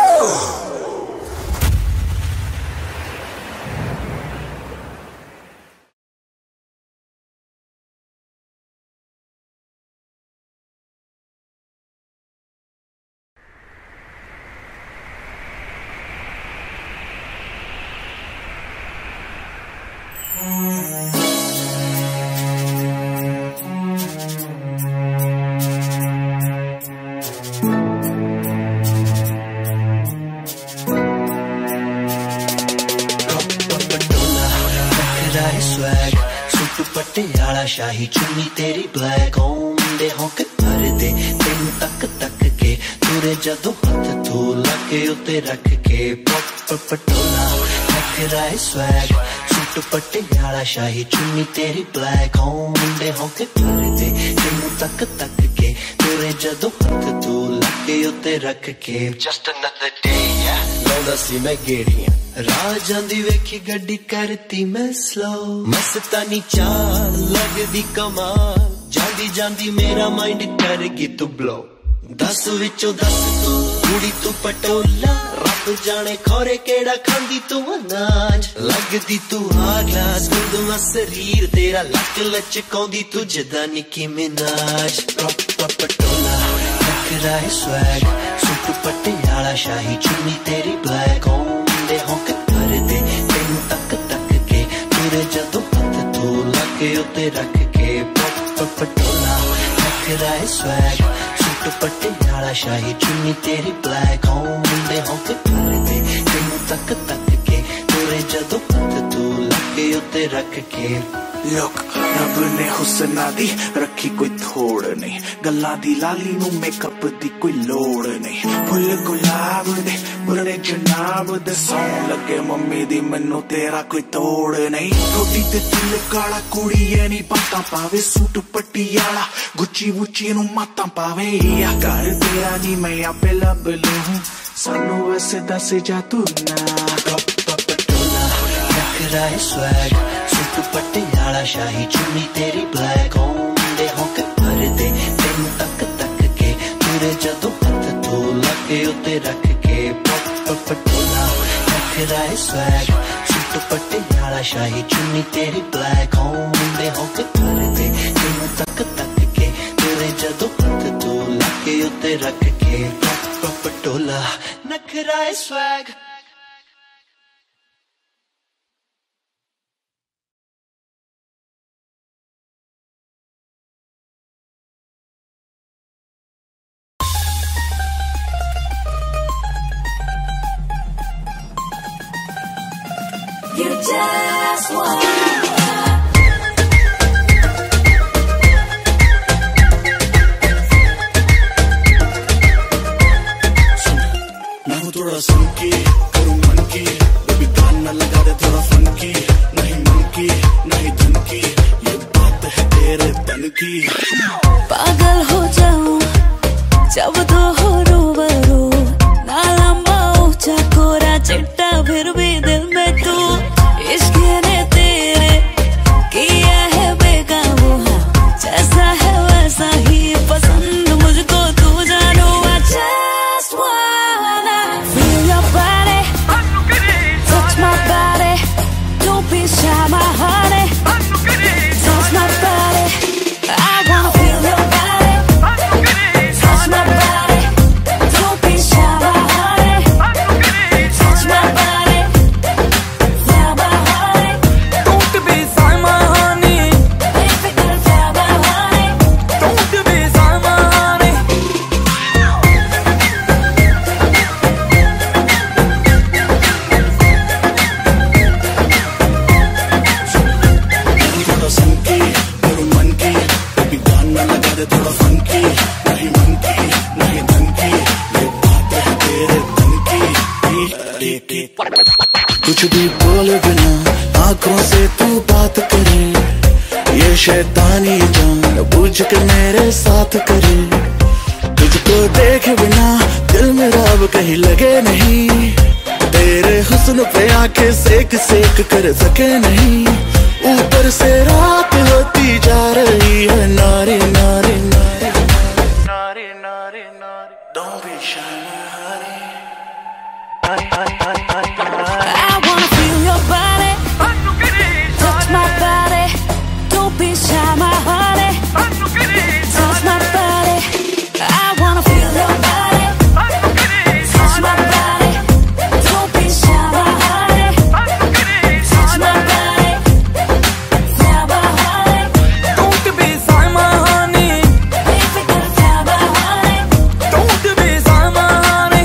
पटियाला शाही चुन्नी तेरी ब्लैक मुंडे होके भर दे तेन तक तक के तुरे जदों हथ तू लगे उते रख के पटोला लग स्वैग सूट पटियाला शाही चुन्नी तेरी ब्लैक मुंडे होके भर दे तेन तक तक के तुरे जदों हथ तू लगे उते रख के जस्ट अनदर डे लौंदा सी मैं गेड़ियां राजां दी वेखी गड्डी करती मैं स्लो मस्तानी चाल लगदी कमाल जांदी जांदी मेरा माइंड करगी तू ब्लो 10 विचों 10 तू कुड़ी तू पटोला रब जाने खोरे केड़ा खांदी तू अनाज लगदी तू आ ग्लास गुंदवा शरीर तेरा लक लचकाउंदी तू जदा निकी मिनाज पटोला लग स्वैग सूट पटियाला शाही चुन्नी तेरी ब्लैक मुंडे होके भर दे तेन तक तक के तुरे जदों हथ तू लगे उते रख के पटोला लग स्वैग सूट पटियाला शाही चुन्नी तेरी ब्लैक मुंडे होके भर दे तेन तक तक के तुरे जदों हथ तू लगे उते उत्ते रख के। लोक रब ने हुस्ना दी रखी कोई थोड़ नहीं, गल्ला दी लाली नू मेकअप दी कोई लोड़ नहीं। फुल गुलाब दे बुरे जनाब दे सौं लगे मम्मी दी मैनू तेरा कोई तोड़ नहीं। रोटी ते तिल काला कुड़ी ये नहीं पत्ता पावे, सूट पटियाला गुच्ची वुच्ची नू माता पावे। या घर तेरा नी मैं आपे लब लूं, सानू वैसे दस जा तू ना। पटोला नखरा है स्वैग, सूट पटियाला शाही चुन्नी तेरी ब्लैक, मुंडे होके भर दे तेनू तक तक के, तुरे जदों हथ तू लगे उत्ते रख के। पटोला नखरा है स्वैग, सूट पटियाला शाही चुन्नी तेरी ब्लैक, मुंडे होके भर दे तेनू तक तक के, तुरे जदों हथ तू लगे उत्ते रख के। पटोला नखरा है स्वैग। You just want मैं हूँ थोड़ा संकी करूँ मन की, बेबी कान न लगा दे थोड़ा फन की, नहीं मन की नहीं धन की, ये बात है तेरे तन की। पागल हो जाऊं जब तो हो रूबरू, ना लंबा ऊंचा कोरा चिट्टा फिर भी दिल में तू। इश्क ने तेरे किया है बेकाबू, जैसा है वैसा ही पसंद मुझको तू जानू। I just wanna feel your body, touch my body, don't be shy my honey, touch my body, I wanna feel your body, touch my body, don't be shy my honey, touch my body, feel my honey, Don't be shy my honey, baby girl feel my honey, don't be shy my honey. थोड़ा संकी करूँ मन की, baby कान न लगा दे थोड़ा fun की, नहीं मन की नहीं धन की, ये बात है तेरे तन की। कुछ भी बोले बिना आंखों से तू बात करे, ये शैतानी जान बूझ के मेरे साथ करे। तुझको देखे बिना दिल मेरा अब कहीं लगे नहीं, तेरे हुस्न पे आंखें सेक सेक कर सके नहीं। ऊपर से रात होती जा रही है नारी नारी नारी नारी नारी नारी। Don't be shy my honey, I wanna feel your body, touch my body, don't be shy my honey, touch my body, I wanna feel your body, touch my body, don't be shy my honey, touch my body, feel my honey, Don't be shy my honey, baby girl feel my honey, don't be shy my honey.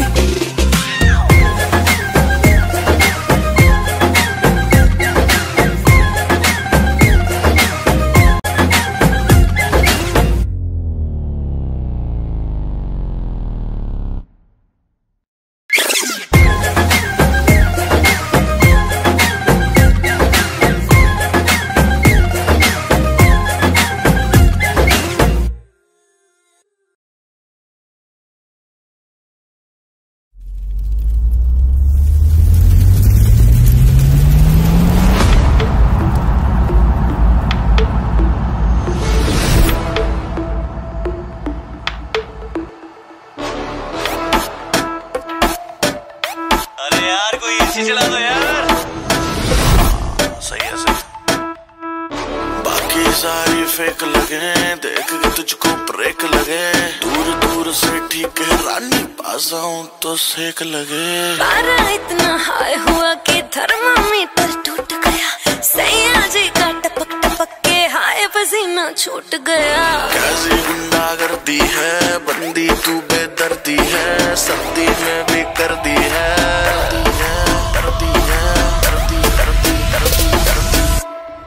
अरे यार कोई AC चला दो यार। सही है सही। बाकी सारी फेक लगे, देख के तुझको ब्रेक लगे, दूर दूर से ठीक है रानी, पास आऊं तो सेक लगे। पारा इतना हाई हुआ कि थर्मामीटर टूट गया, सैया जी का टपक टपक के हाय पसीना छूट गया। कैसी गुंडागर्दी है बंदी तू बेदर्दी है, सर्दी में भी कर दी है, कर दी है, कर दी है, कर दी, कर दी, कर दी, कर दी।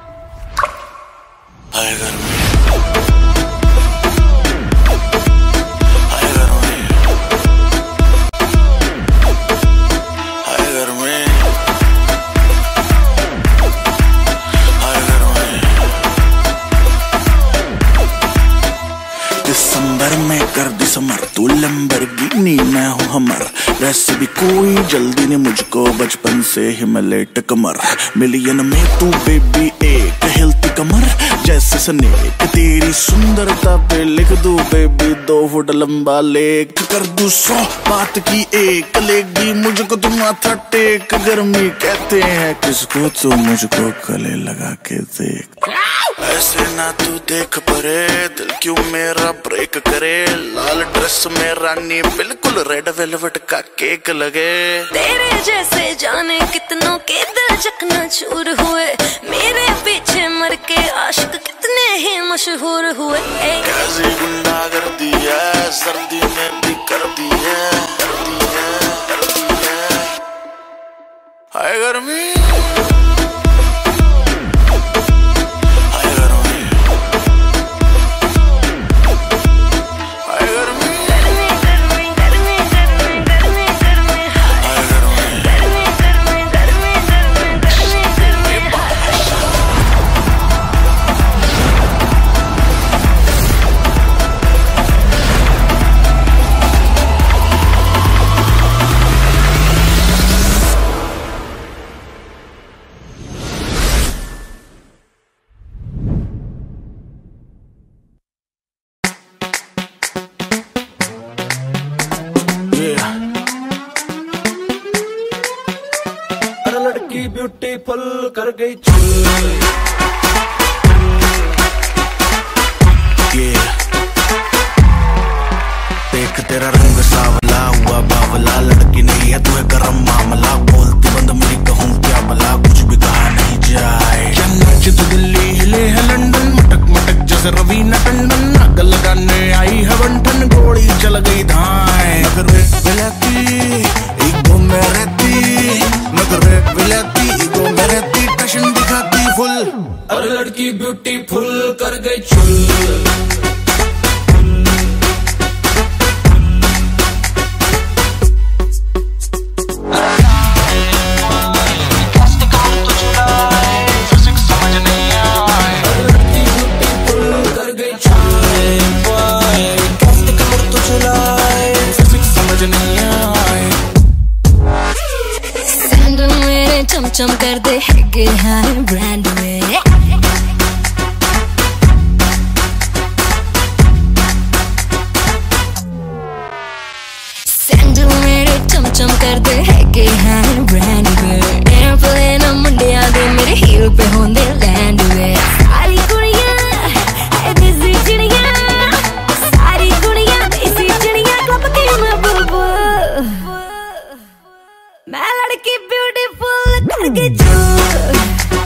हूँ हमर, वैसे भी कोई जल्दी नहीं मुझको, बचपन से ही मैं लेट कमर। मिलियन में तू बेबी एक हिलती कमर जैसे स्नेक, तेरी सुंदरता पे लिख दूं बेबी 2 फुट लंबा लेख, कर दूं 100 बात की एक, लेगी मुझको तुम माथा टेक। गर्मी कहते हैं किसको, तो मुझको गले लगा के देख। ऐसे ना तू देख परे, दिल क्यों मेरा ब्रेक करे, लाल ड्रेस में रानी बिल्कुल रेड वेलवेट का केक लगे। तेरे जैसे जाने कितनों के दिल चकना चूर हुए, मेरे पीछे मर के आशिक कितने ही मशहूर हुए। कैसी गुंडा कर दी है, सर्दी में भी कर दी है, कर दी है, कर दी है। हाय गर्मी ब्यूटीफुल कर गई चुल। देख तेरा रंग सावला हुआ बावला, लड़की नहीं है तू है गरम मामला, बोलती बंद मेरी कहूँ क्या भला, कुछ भी कहा नहीं जाए। नाच तो दिल्ली हिले है लंदन, मटक मटक जैसे रवीना टंडन, आग लगाने आई है बंठन, गोली चल गई धाए। नगर विलाती ईगो में रहती, नगर विलाती ईगो में रहती, टशन दिखाती फुल। और लड़की ब्यूटीफुल कर गई चुल। चम कर दे हैगे हाय ब्रांड में, सैंडल मेरे चम कर दे हैगे हाय ब्रांड में, एयरप्लेन मुंडिया दे मेरे हील पे होंदे लैंड में। सारी कुड़ियां देसी चिड़ियां, सारी कुड़ियां देसी चिड़ियां, क्लब की मैं बुलबुल, मैं लड़की ब्यूटीफुल करके चुल।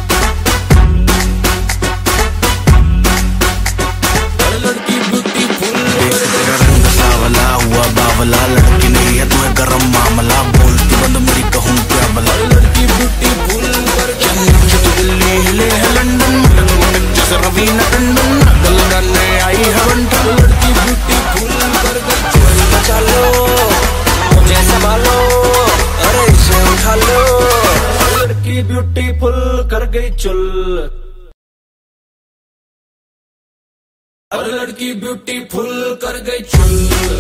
लड़की ब्यूटीफुल तेरा रंग सावला हुआ बावला, लड़की नहीं है तू है गरम मामला, बोलती बंद मेरी कहूँ क्या भला। लड़की ब्यूटीफुल करके चल दिल्ली हिले है लंदन, मटक मटक जैसे रवीना टंडन, आग लगाने आई है बंठन। लड़की ब्यूटीफुल करके चुल। चलो मुझे संभालो, अरे इसे उठा लो। लड़की ब्यूटीफुल कर गई चुल। और लड़की ब्यूटीफुल कर गई चुल।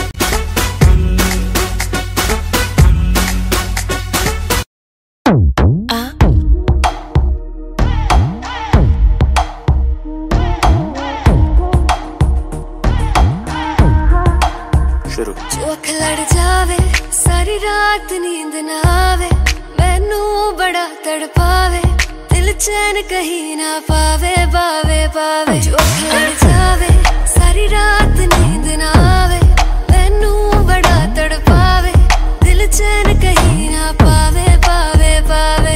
चौक लड़ जावे सारी रात नींद ना आवे, मैनू बड़ा तड़पावे, दिल चैन कहीं ना पावे, पावे पावे। चौक लड़ जावे सारी रात नींद ना आवे, मैनू बड़ा तड़पावे, दिल चैन कहीं ना पावे, पावे पावे।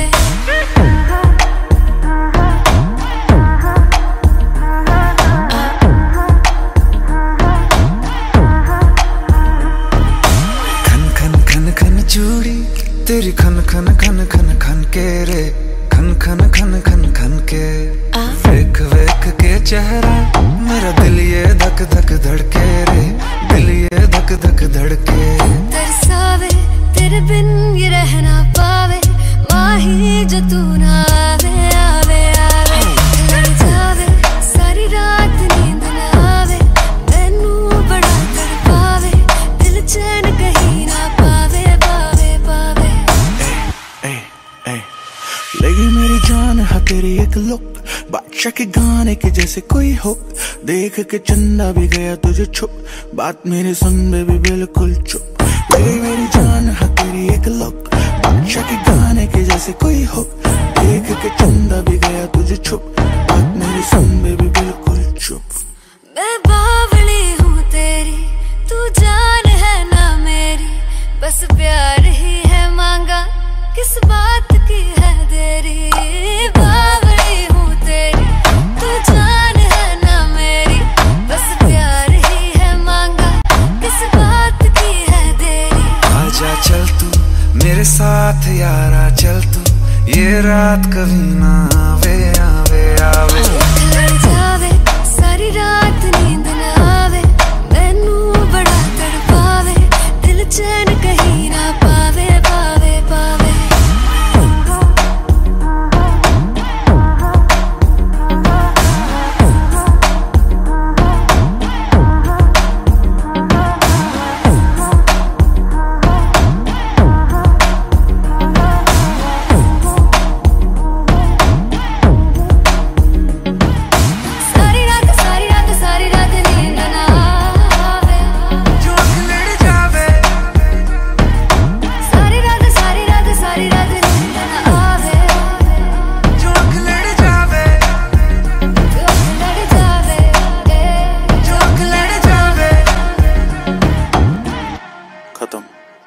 चूड़ी तेरी खन खन खन खन खन के रे, खन खन खन खन खन के, वेख वेख के चेहरा मेरा दिल ये धक धक धड़के रे, दिल ये धक धक धड़के। तरसावे तेरे बिन ये रह ना पावे, माही जो तू ना आवे आवे आवे। लड़ जावे सारी रात नींद ना आवे, मैनू बड़ा तड़पावे, दिल चैन कहीं एक लुक, बादशाह के गाने के जैसे कोई हो, देख के चंदा भी गया तुझे छुप, बात मेरी सुन बेबी बिल्कुल चुप, ले गई मेरी जान है तेरी एक लुक, बादशाह के गाने के जैसे कोई हो, देख के चंदा भी गया तुझे छुप, बात मेरी सुन बेबी बिल्कुल चुप। मैं बावली हूँ तेरी, तू जान है ना मेरी, बस प्यार ही है मांगा, किस बात की है देरी। बावली हूँ तेरी, तू जान है ना मेरी, बस प्यार ही है मांगा, किस बात की है देरी। आजा चल तू मेरे साथ यारा, चल तू ये रात कभी ना आवे आवे आवे। लड़ जावे सारी रात नींद न आवे, मैनू बड़ा तड़पावे, दिल चैन कहीं ना पावे पावे पावे। खत्म।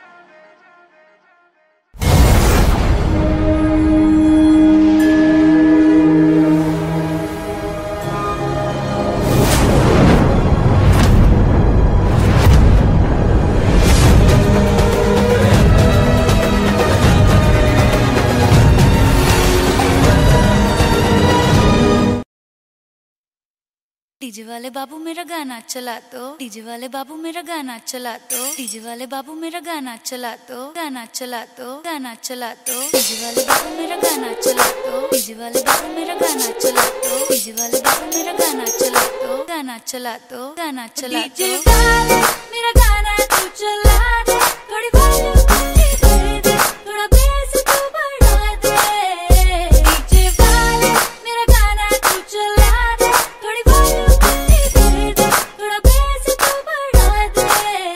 डीजे वाले बाबू मेरा गाना चला दो, डीजे वाले बाबू मेरा गाना चला दो, डीजे वाले बाबू मेरा गाना चला दो, गाना चला दो, गाना चला दो, डीजे वाले बाबू मेरा गाना चला दो, डीजे वाले बाबू मेरा गाना चला दो, डीजे वाले बाबू मेरा गाना चला दो, गाना चला दो, गाना चला दो। डीजे वाले मेरा गाना तू चला दे, थोड़ी वॉल्यूम कर दे, थोड़ा बेस तू बढ़ा दे। डीजे वाले मेरा गाना तू चला दे, थोड़ी वॉल्यूम थोड़ा बेस तू बढ़ा दे।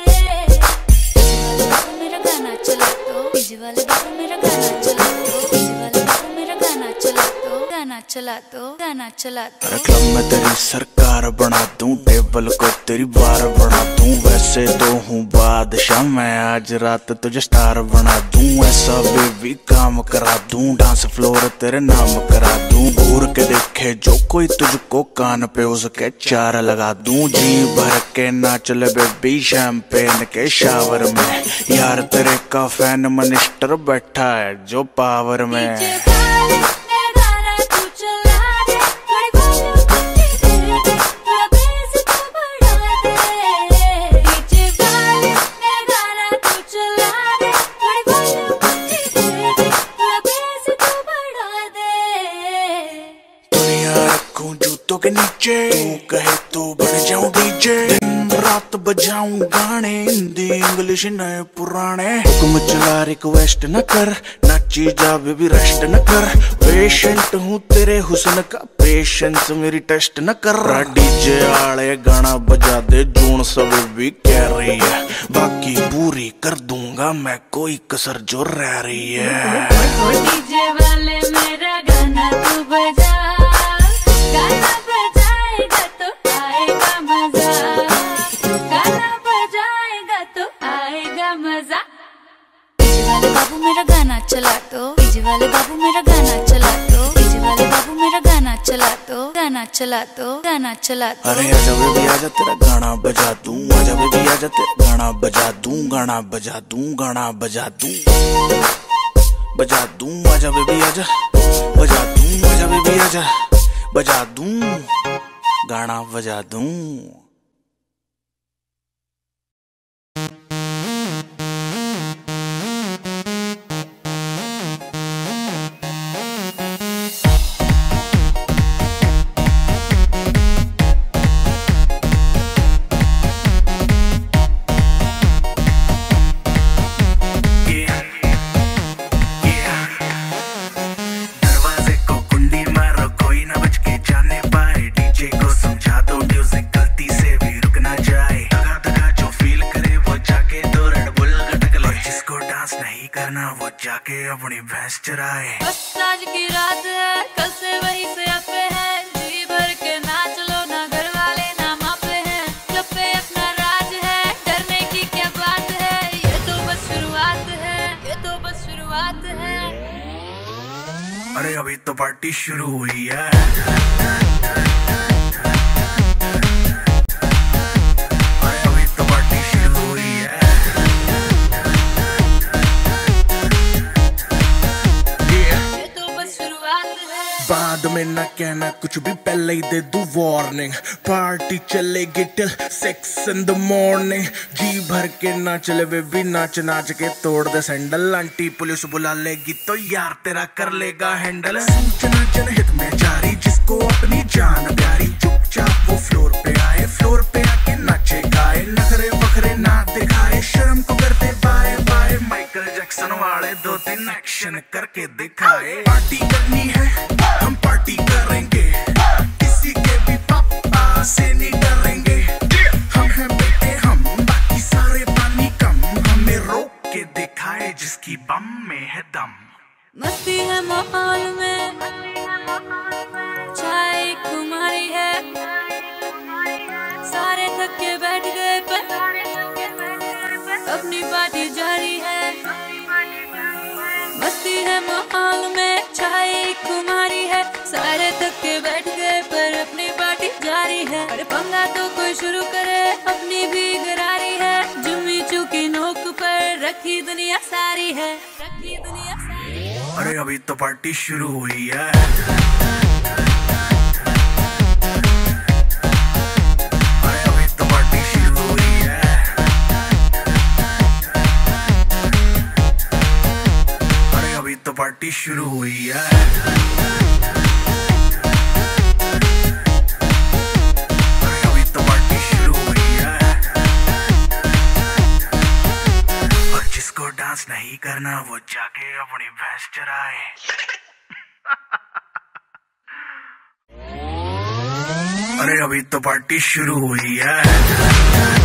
मेरा गाना चला दो, डीजे वाले बाबू मेरा गाना चला दो, डीजे वाले बाबू मेरा गाना चला दो, गाना चला दो, गाना चला दो। क्लब में तेरी सरकार बना दूं, टेबल को तेरी बार बना दूं, वैसे तो हूँ बादशाह मैं, आज रात तुझे स्टार बना दूं, ऐसा बेबी काम करा दूं, डांस फ्लोर तेरे नाम करा दूं, घूर के देखे जो कोई तुझको कान पे उसके चार लगा दूं, जी भर के नाच ले बेबी शैंपेन के शावर में, यार तेरे का फैन मिनिस्टर बैठा है जो पावर में। के नीचे तू कहे तो बन जाऊं डीजे, दिन रात बजाऊं गाने, हिंदी इंग्लिश नए पुराने, हुक्म चला रिक्वेस्ट न कर, नाची जा बेबी रेस्ट न कर, पेशेंट हूँ तेरे हुस्न का, पेशेंस मेरी टेस्ट न कर। डीजे आले गाना बजा दे, जून सब भी कह रही है, बाकी पूरी कर दूंगा मैं, कोई कसर जो रह रही है। डीजे वाले मेरा गाना तू बजा, गाना बजाएगा तो आएगा मजा, गाना बजाएगा तो आएगा मजा। डीजे वाले बाबू मेरा गाना चला दो, डीजे वाले बाबू मेरा गाना चला दो, डीजे वाले बाबू मेरा गाना चला दो, गाना चला दो, गाना चला दो। अरे आजा बेबी आजा तेरा गाना बजा दूं, आजा बेबी आजा तेरा गाना बजा दूं, गाना बजा दूं, गाना बजा दूं, बजा दूं, आजा बेबी आजा, बजा दूं, आजा बेबी आजा, बजा दूं, गाना बजा दूं। दरवाजे को कुंडी मारो, करना वो जाके अपनी भैंस चराए। बस आज की रात है, कल से वही से अपे है, जी भर के नाच लो ना घर वाले ना मापे हैं, क्लब पे अपना राज है, डरने की क्या बात है, ये तो बस शुरुआत है, ये तो बस शुरुआत है। अरे अभी तो पार्टी शुरू हुई है। बाद में ना कहना कुछ भी, पहले ही दे दूं वार्निंग। पार्टी चलेगी टिल 6 in the morning। जी भर के ना चले वे भी नाच नाच के तोड़ दे सैंडल। आंटी पुलिस बुला लेगी तो यार तेरा कर लेगा हैंडल। सूचना जनहित में जारी, जिसको अपनी जान प्यारी, चुपचाप वो फ्लोर पे आए, फ्लोर पे आके नाचे गाए, नखरे वखरे ना दिखाए, शर्म को करते बाय बाय। माइकल जैक्सन वाले 2-3 एक्शन करके दिखाए। पार्टी करनी है हम पार्टी करेंगे, किसी के भी पापा से नहीं डरेंगे। हम हैं बेटे हम, बाकी सारे पानी कम, हमें रोक के दिखाए जिसकी बम में है दम। मस्ती है माहौल में, चाय कुमारी है, सारे थक के बैठ गए पर अपनी पार्टी जारी है। मस्ती है माहौल में, चाय कुमारी है, सारे थक के बैठ गए पर अपनी पार्टी जारी है। अरे पंगा तो कोई शुरू करे, अपनी भी गरारी है, जुम्मी चुकी नोक पर रखी दुनिया सारी है, रखी दुनिया सारी है। अरे अभी तो पार्टी शुरू हुई है। अरे अभी तो पार्टी शुरू हुई है। अरे अभी तो पार्टी शुरू हुई है। डांस नहीं करना वो जाके अपनी भैंस चराए। अरे अभी तो पार्टी शुरू हुई है।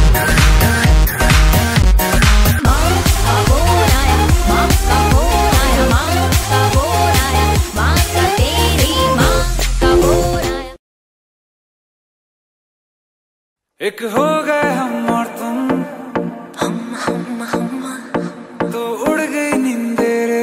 एक हो गए हम और तुम, तो उड़ गई नींदे रे।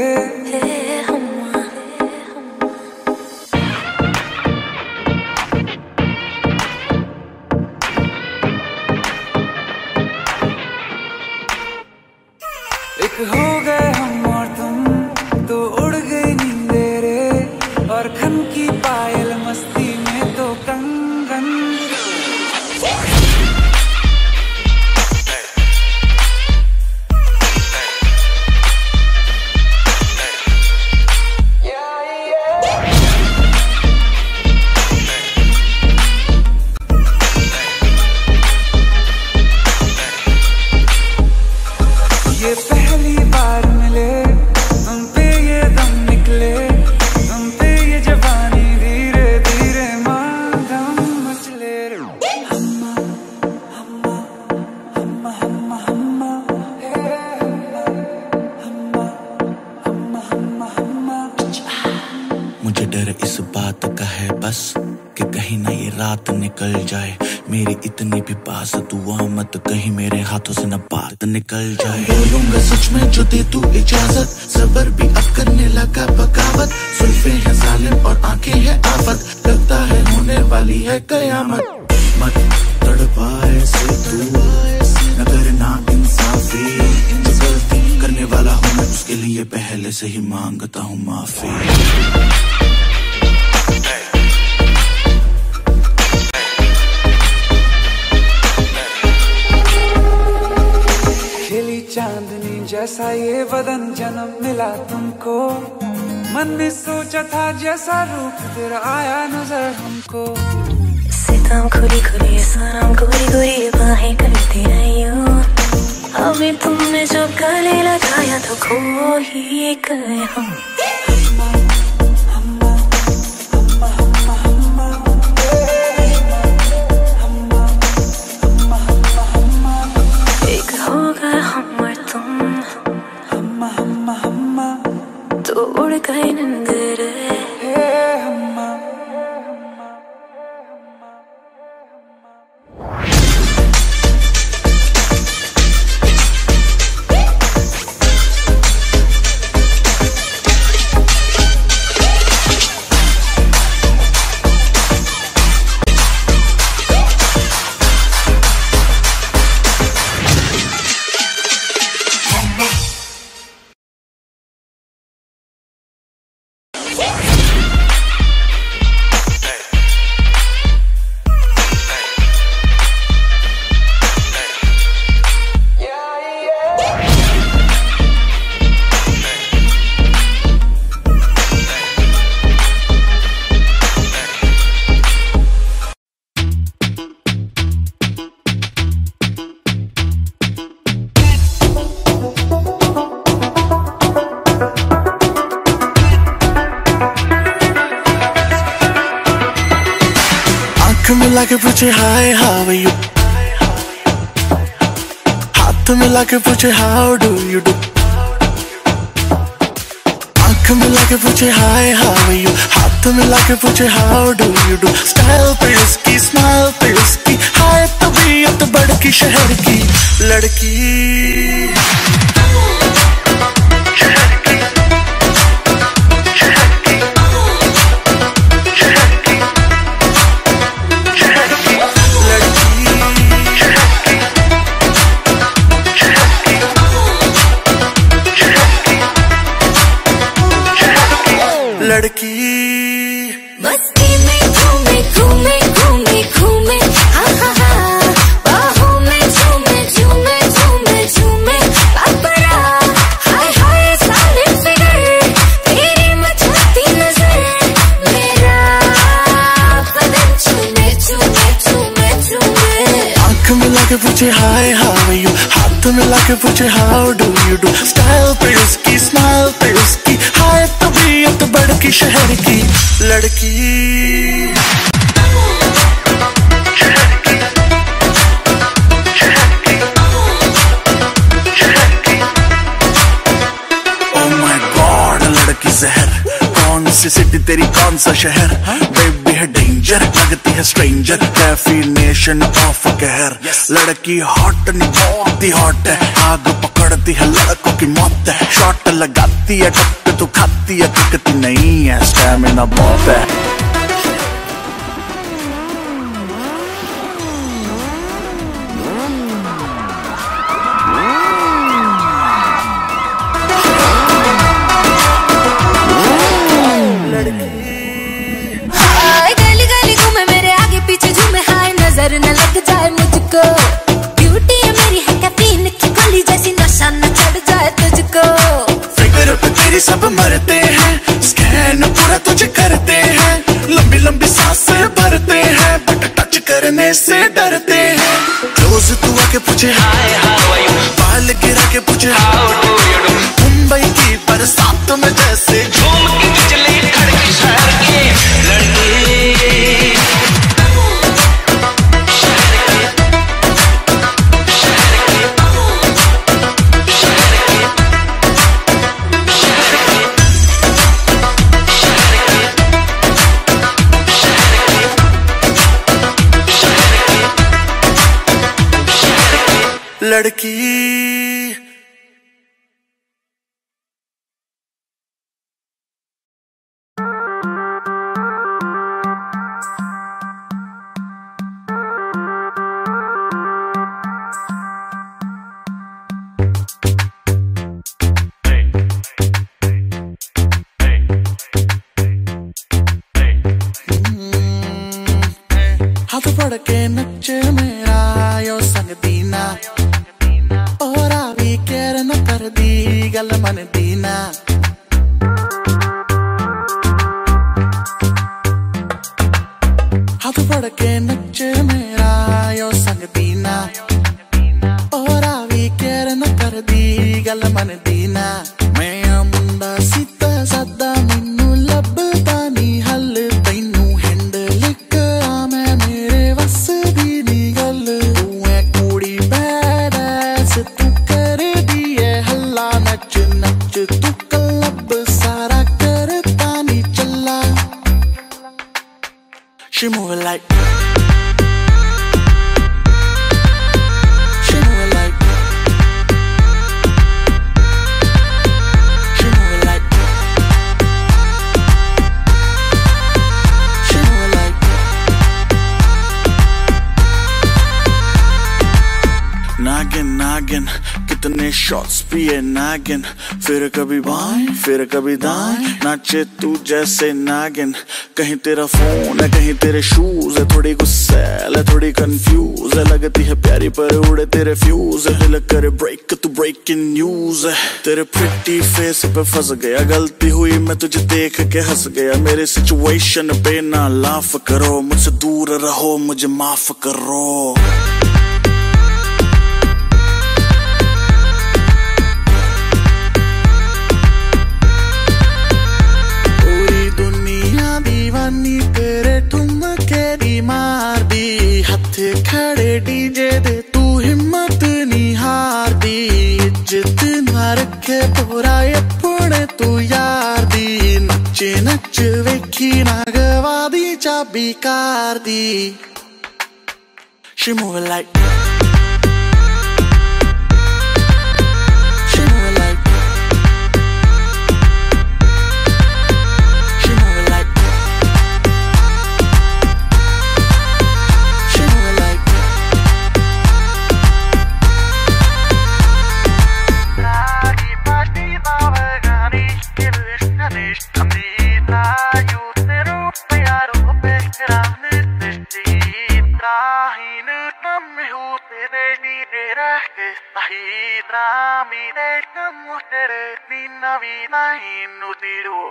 एक हो गए हम और तुम, तो उड़ गई नींदे रे, और खन की पायल मस्ती में तो कंगन। ये पहली बार मिले, तुम पे ये दम निकले, तुम पे ये जवानी धीरे धीरे मांगम मचले रे। हम्मा हम्मा हम्मा हम्मा हम्मा हम्मा हम्मा हम्मा हम्मा। मुझे डर इस बात का है बस कि कहीं ना ये रात निकल जाए, मेरी इतनी भी पास दुआ मत कहीं मेरे हाथों से न बात निकल जाए। बोलूंगा सच में जो दे तू इजाजत, सबर भी अब करने लगा बगावत, सुल्फे हैं जालिम और आंखें हैं आफत, लगता है होने वाली है कयामत। मत तड़पाए से तू न करना इंसाफी, जो गलती करने वाला हूँ मैं उसके लिए पहले से ही मांगता हूँ माफी। चांदनी जैसा ये बदन जन्म मिला तुमको, मन ने सोचा था जैसा रूप तेरा आया नजर हमको। सितम खुली खुली सनम गोरी गोरी बाहें करती रही हो, अभी तुमने जो गले लगाया तो खो ही गए हम। एक होगा हम और तुम, पूछे हाय हाउ आर यू, हाथ मिला के पूछे हाउ डू यू डू, आंख मिला के पूछे हाय हाउ आर यू, हाथ मिला के पूछे how do you do. Style पे उसकी, स्माइल पे उसकी, हाय तबीयत बड़की शहर की लड़की। लड़की मस्ती में घूमे घूमे घूमे घूमे, हाँ हाँ हाँ, बाहों में झूमे झूमे झूमे झूमे, पापरा हाय हाय सालिम फिगर, तेरी मचाती नजर, मेरा बदन चूमे चूमे चूमे चूमे। आंख मिला के पूछे हाय हाउ आर यू, हाथ मिला के पूछे how do you do. Style पे उसकी, स्माइल पे उसकी, हाय तबीयत बड़की शहर की लड़की। Oh my God, लड़की जहर, कौन सी सिटी तेरी कौन सा शहर, बेबी है डेंजर, लगती है स्ट्रेंजर, डेफिनेशन ऑफ कहर। लड़की हॉट नहीं बहुत ही हॉट है, आग पकड़ती है लड़कों की मौत है, शॉट लगाती है टप तो खाती है, टिकती नहीं है, स्टैमिना बहुत है। गली गली घूमे मेरे आगे पीछे झूमे, हाय नजर न लग जाए मुझको, ब्यूटी है मेरी है कैफीन की गोली जैसी, नशा न चढ़ जाए तुझको। फिगर पे तेरी सब मरते हैं, स्कैन पूरा तुझे करते हैं, लंबी लंबी सांसें भरते हैं, बट टच करने से डरते हैं। क्लोज तू आके पूछे हाय हाउ आर यू, बाल गिरा के पूछे how do you do. Mumbai की बरसात में जैसे झूम के बिजली खड़की शहर की लड़की। लड़की हाथ पड़ के नचे मेरा यो संग दीना, और भी केर न कर दी गल मन दीना। हाथ पड़ के नचे मेरा यो संग दीना, और भी केर न कर दी गल मन दीना। मैं मुंडा सीता सादा मैनू लभदा नी हल, तैनू हैंडल करा मैं मेरे वस दी नी गल। तू है कुड़ी बैडैस, तू कर दिए हल्ला, नच नच तू क्लब सारा करता नी चला। She move like, she move like, she move like, she move like। नागिन नागिन कितने शॉट्स पिए नागिन, फिर कभी बाएं फिर कभी दाएं, नाचे तू जैसे नागिन। कहीं तेरा फोन है कहीं तेरे शूज है, थोड़ी गुस्सैल है थोड़ी कंफ्यूज है, लगती है प्यारी पर उड़े तेरे फ्यूज है, दिल करे ब्रेक तू ब्रेकिंग न्यूज है। तेरे प्रिटी फेस पे फंस गया, गलती हुई मैं तुझे देख के हंस गया, मेरे सिचुएशन पे ना लाफ करो, मुझसे दूर रहो मुझे माफ करो। दीवानी तेरे ठुमके दी मार दी, हाथ रखे पूरा अपने तू यार दी नचे नच वेखी ना गवा दी चाबी कार दी She moving like She moving like She moving like She moving like Nagi pasti bavagani Kilish Amrita you teru pyaro pekrane tishitra hin namme hu tere ni rakhe sahidra mi de kamu tere ninna vida hinu tiru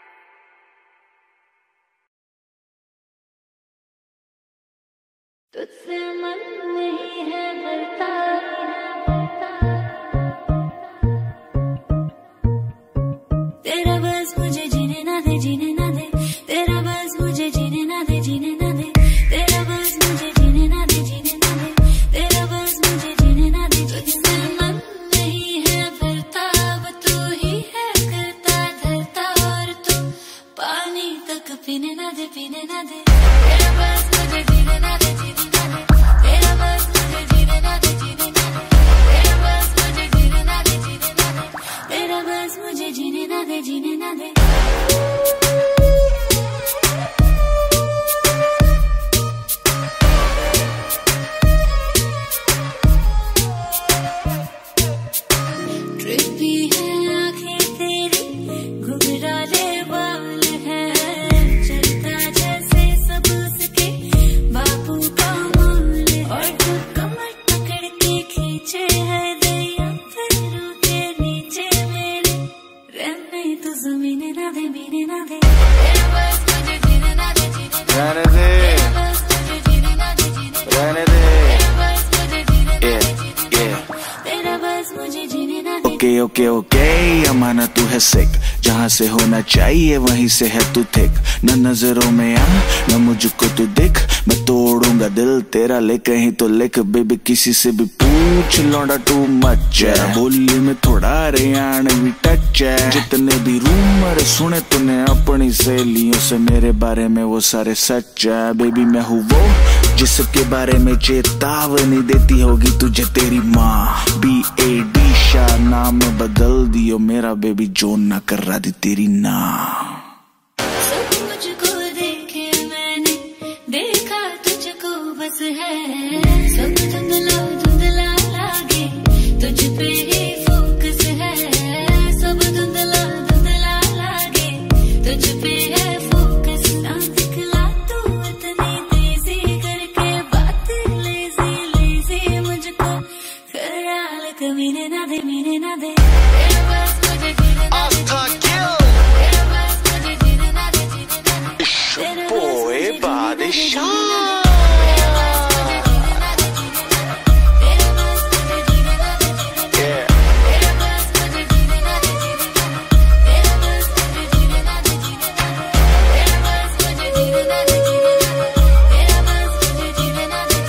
तुझसे मन नहीं है भरता तेरा बस मुझे जीने ना दे तेरा बस मुझे जीने ना दे तेरा बस मुझे जीने ना दे तेरा बस मुझे जीने ना दे तुझसे मन नहीं है भरता अब तू ही है करता धरता और तू पानी तक पीने ना दे तेरा बस मुझे जीने ना दे तेरा बस मुझे जीने ना दे तेरा बस मुझे जीने ना दे तेरा बस मुझे जीने ना दे ट्रिपी है आंखें तेरी घुघराले बाल है चलता जैसे सब उसके बापू का माल और तू कमर पकड़ के खींचे है दैया पैरों के नीचे मेरे रहने तो जमीने ना दे तेरा बस मुझे जीने ना दे रहने दे तेरा बस मुझे जीने ना दे रहने दे तेरा बस मुझे जीने ना दे तेरा बस मुझे जीने ना दे ओके अमाना तू है सिक जहाँ से होना चाहिए वहीं से है तू थिक न नजरों में आ न मुझको तू दिख मैं तोड़ूंगा दिल तेरा ले कहीं तो लिख बेबी किसी से भी पूछ लौंडा टू मच है बोली में थोड़ा हरियाणवी टच है जितने भी रूमर सुने तूने अपनी सहेलियों से मेरे बारे में वो सारे सच है बेबी मैं हूँ वो जिसके बारे में चेतावनी देती होगी तुझे तेरी माँ BAD शाह नाम बदल दियो मेरा बेबी जोन ना कर रहा दी तेरी ना सब मुझको देखे मैंने देखा तुझको बस है सब धुंधला लागे तुझ पे ही फोकस है सब धुंधला लागे तुझ पे है फोकस ना दिखला तू इतनी तेजी करके बात लेजी मुझको ख्याल कमीने ना दे तेरा बस मुझे जीने ना दे तेरा बस मुझे जीने ना दे तेरा boy body shot तेरा बस मुझे जीने ना दे तेरा बस मुझे जीने ना दे तेरा बस मुझे जीने ना दे तेरा बस मुझे जीने ना दे तेरा बस मुझे जीने ना दे तेरा बस मुझे जीने ना दे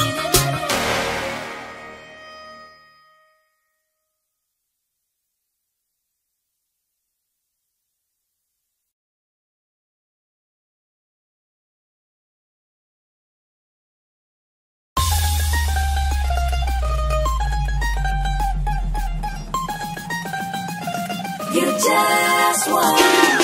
You just want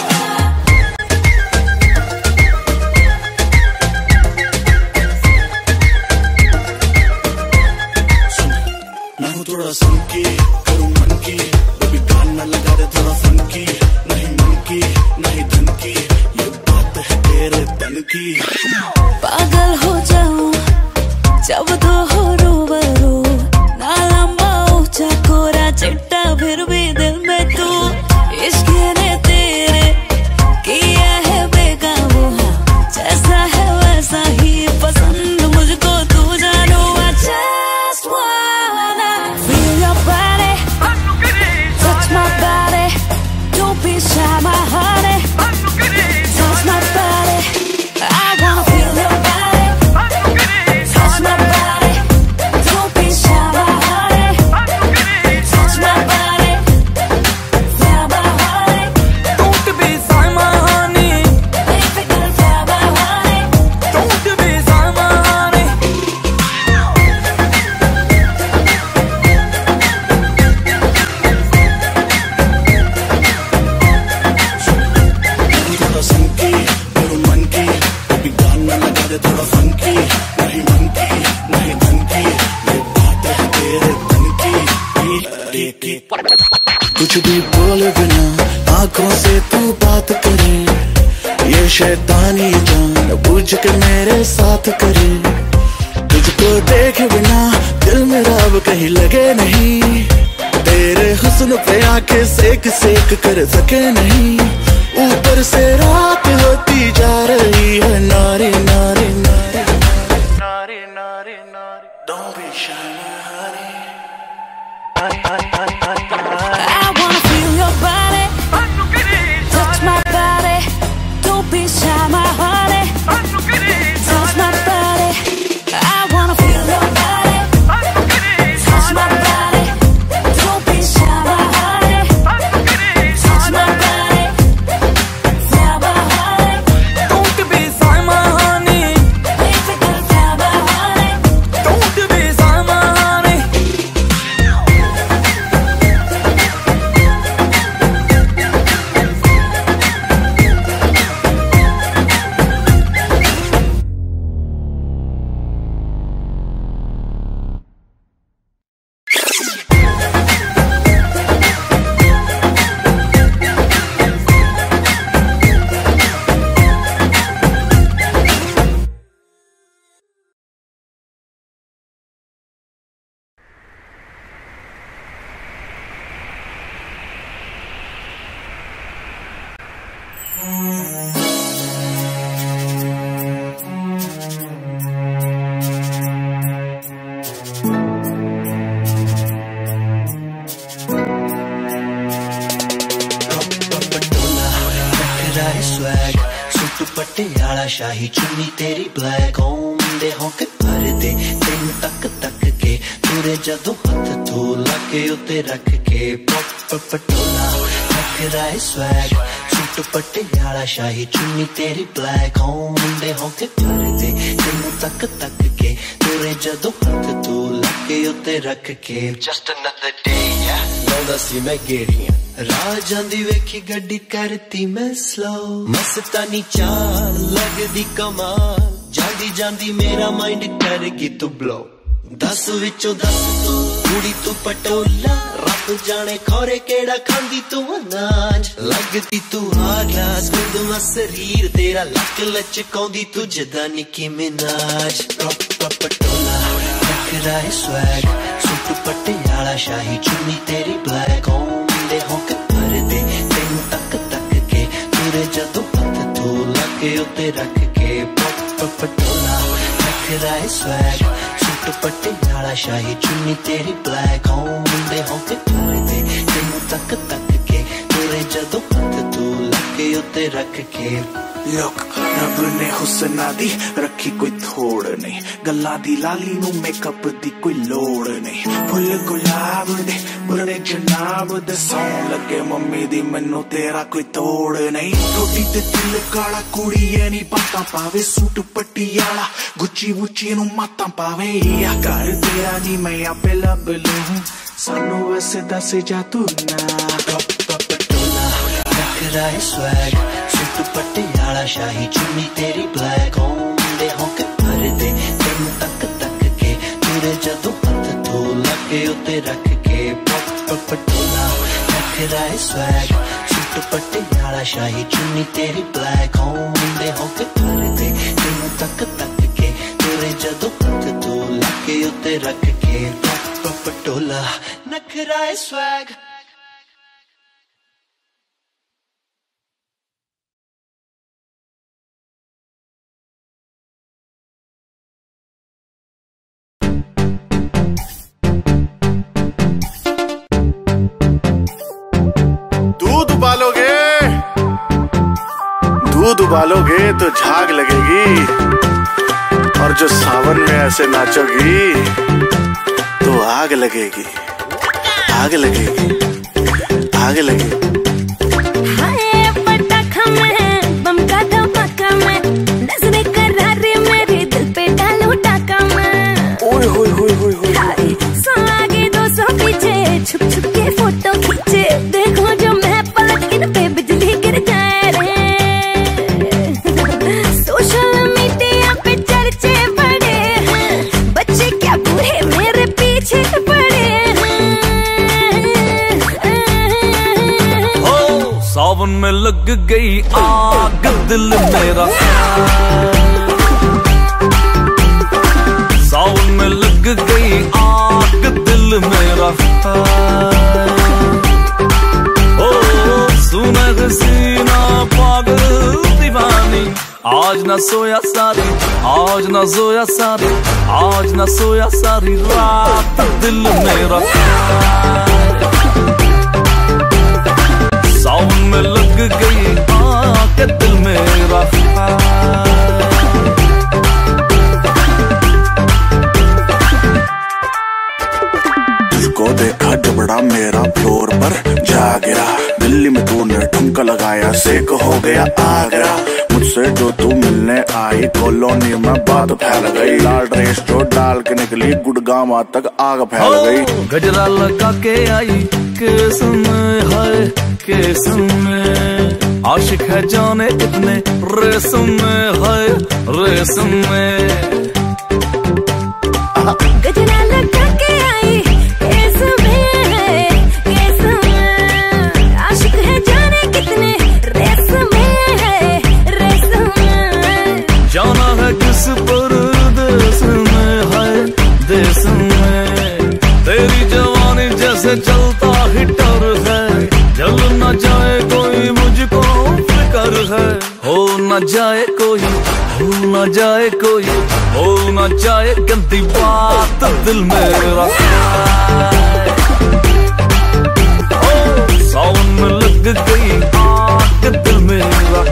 मैं हूँ थोड़ा संकी करूँ मन की बेबी गाना लगा दे थोड़ा फंकी नहीं मन की नहीं धन की ये बात है तेरे तन की पागल हो जाऊं जब तो हो रूबरू ना लंबा ऊंचा कोरा चिट्टा फिर भी दिल में तू इश्क ने तेरे किया है बेकाबू जैसा है वैसा ही पसंद मुझको तू जानो I just wanna feel your body touch my body don't be shy my honey touch my body I wanna feel your body touch my body don't be shy my honey touch my body बोले बिना आंखों से तू बात करे, ये शैतानी जान बुझ के मेरे साथ करे। तुझको देखे बिना दिल मेरा अब कहीं लगे नहीं, तेरे हुस्न पे आंखें सेक सेक कर सके नहीं। ऊपर से रात होती जा रही है नारी नारी नारी नारी नारी नारी। Don't be shy honey, I wanna feel your body, touch my body. Don't be shy, my honey, touch my body. I wanna feel your body, touch my body. Don't be shy, my honey, touch my body. Feel my honey, Don't be shy, my honey. if you can feel my honey. Don't be shy, my honey. Swag suit Patiala शाही चुन्नी तेरी black मुंडे होके भर दे तेन तक तक के तुरे जदों हथ तू लाके उते रख के पटोला नखरा स्वैग सूट पटियाला शाही चुन्नी तेरी ब्लैक मुंडे होके भर दे तेन तक तक के तुरे जदों हथ तू लाके उते रख के जस्ट अनदर डे लाउंदा सी मैं गेड़ियां राजां दी वेखी गड्डी करती मैं स्लो मस्तानी चाल लगदी कमाल जांदी जांदी मेरा माइंड करगी तू ब्लो 10 विचों 10 तू कुड़ी तू पटोला रब जाने खोरे केड़ा खांदी तू अनाज लगदी तू आ ग्लास गुंदमा शरीर तेरा लक लचकाउंदी तू जदा निकी मिनाज पटोला नखरा स्वैग सूट पटियाला शाही चुन्नी तेरी ब्लैक होके भर दे तेन तक तक के तुरे जदों हथ तू लाके उते रख के पटोला नखरा स्वैग सूट पटियाला शाही चुन्नी तेरी ब्लैक मुंडे होके भर दे तेन तक तक के तुरे जदों हथ तू लाके उते रख के लुक रब ने हुस्ना दी रखी कोई थोड़ नहीं, गल्ला दी लाली नू मेकअप दी कोई लोड़ नहीं। फुल गुलाब दे बुरने जनाब दे सौं लगे मम्मी दी मैनू तेरा कोई तोड़ नहीं। रोटी ते दिल काला कुड़ी ये नहीं पाता पावे सूट पटियाला गुच्ची वुच्ची नू माता पावे या घर तेरा नहीं मैं आपे लब लूं सानू वैसे दस जा तू ना पटोला नखरा स्वैग सूट पटियाला शाही चुन्नी तेरी ब्लैक मुंडे होके भर दे तेन तक तक के तुरे जदों हथ तू लाके उते रख के पटोला नखरा स्वैग सूट पटियाला शाही चुन्नी तेरी ब्लैक मुंडे होके भर दे तेन तक तक के तुरे जदों हथ तू लाके उते रख के पटोला नखरा स्वैग। दूध उबालोगे तो झाग लगेगी, और जो सावन में ऐसे नाचोगी तो आग लगेगी, आग लगेगी, आग लगेगी। हाय पटाखा में बम का धमाका में नजरे करारे मेरे दिल पे डालो टाका में। ओए होए होए होए होए। 100 आगे 200 पीछे छुप छुप के फोटो खींचे देखो जो मैं पलट इन पे बिजली गिर जाए रे। सोशल मीडिया पे चर्चे बड़े हैं बच्चे क्या बूढ़े मेरे पीछे पड़े हैं। सावन में लग गई आग दिल मेरा, सावन में लग गई आग दिल मेरा। ओ सुना सीना पागल दीवानी, आज न सोया सारी, आज न सोया सारी, आज न सोया सारी रात दिल मेरा। सावन में लग गई आग दिल मेरा। तुझको देखा जबड़ा मेरा फ्लोर पर जा गिरा, दिल्ली में तूने ठुमका लगाया सेक हो गया आगरा। मुझसे जो तू मिलने आई कॉलोनी में बात फैल गई, लाल ड्रेस जो डाल के निकली गुड़गांव तक आग फैल गई। गजरा लगा के आई केस में है, केस में आशिक है जाने कितने रेसम में है, रेसम में। गजरा लगा के आई केस में है, केस में आशिक है जाने कितने रेसम में है, रेसम में। जाना है किस परदेस में है, देश में। तेरी जवानी जैसे चलता हिटर है, जल न जाए कोई मुझको फिक्र है। हो न जाए कोई, हो न जाए कोई, हो न जाए गंदी बात दिल मेरा। सावन में लग गई आग दिल मेरा।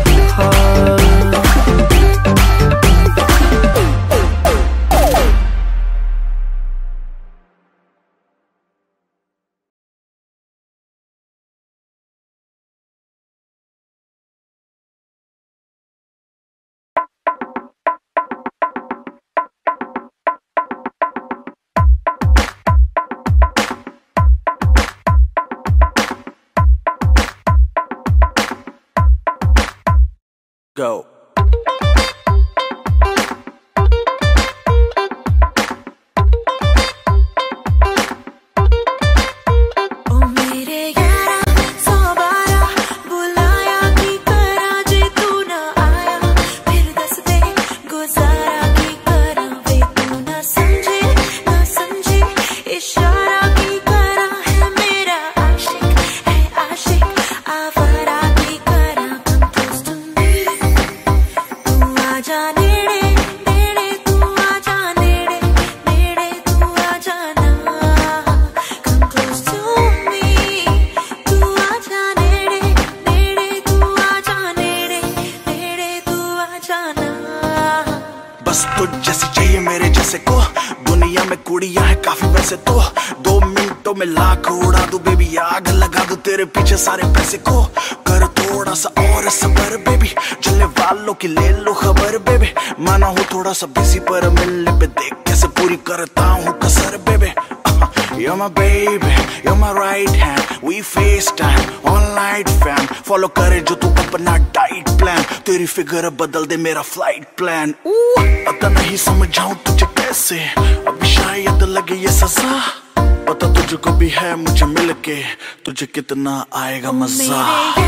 Go. बस तुझ जैसी चाहिए मेरे जैसे को, दुनिया में कुड़ियां है काफी वैसे तो। 2 मिनटों में लाख उड़ा दूं बेबी, आग लगा दूं तेरे पीछे सारे पैसे को। कर थोड़ा सा और सबर बेबी, चलने वालों की ले लो खबर बेबी। माना हूँ थोड़ा सा बिजी पर मिलने पे देख कैसे पूरी करता हूँ कसर baby. You're my baby, you're my right hand, we FaceTime, all night fam. Follow करे जो तू अपना डाइट प्लान, तेरी फिगर बदल दे मेरा फ्लाइट प्लान। पता नहीं समझाऊं तुझे कैसे, अभी शायद लगे ये सजा। पता तुझको भी है मुझे मिलके, तुझे कितना आएगा मजा।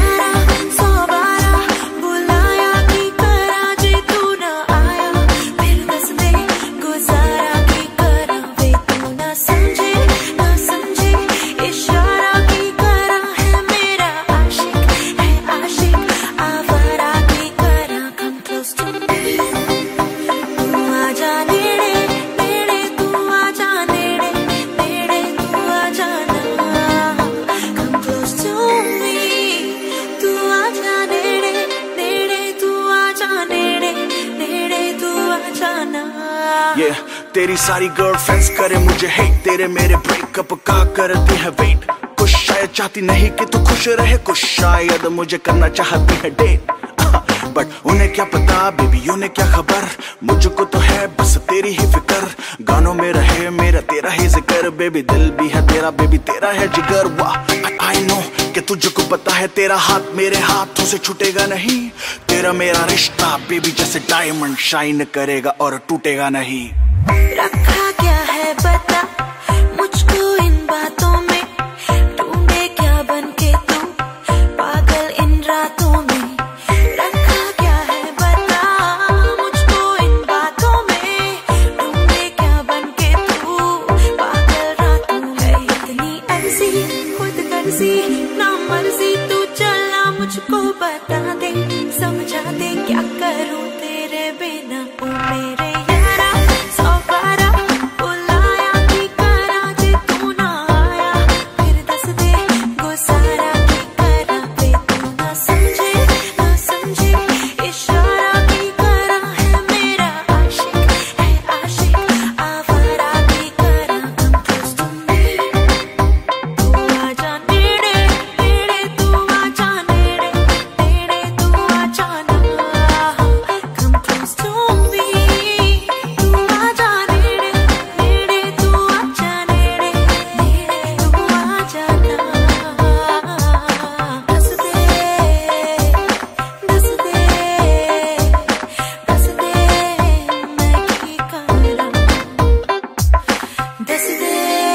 तेरी सारी गर्लफ्रेंड्स करे मुझे हेट, तेरे मेरे ब्रेकअप का करती है वेट। कुछ शायद चाहती नहीं कि तू खुश रहे, कुछ शायद मुझे करना चाहती है डेट। बट उन्हें क्या पता बेबी, उन्हें क्या खबर, मुझको तो है बस तेरी ही फिक्र। गानों में रहे मेरा तेरा ही जिक्र, बेबी दिल भी है तेरा, बेबी तेरा है जिगर। वाह आई नो कि तुझको पता है तेरा हाथ मेरे हाथों से छूटेगा नहीं। तेरा मेरा रिश्ता बेबी जैसे डायमंड शाइन करेगा और टूटेगा नहीं। रखा क्या है बता मुझको इन बातों में, ढूंढे क्या बन के तू पागल इन मुझको बता दे, समझा दे क्या करूं तेरे बिना। ओ मेरे यारा 112 बुलाया की करा जे तू ना आया, फिर दस दे गुसारा की करा पे तू ना समझे इशारा की करा है मेरा आशिक आवारा की करा। Come close to me, तू आजा नेड़े नेड़े, तू आजा नेड़े नेड़े, तू आजा ना। Come close to me, तू आजा नेड़े नेड़े, तू आजा नेड़े नेड़े, तू आजा ना। दस दे मैं की करा। दस दे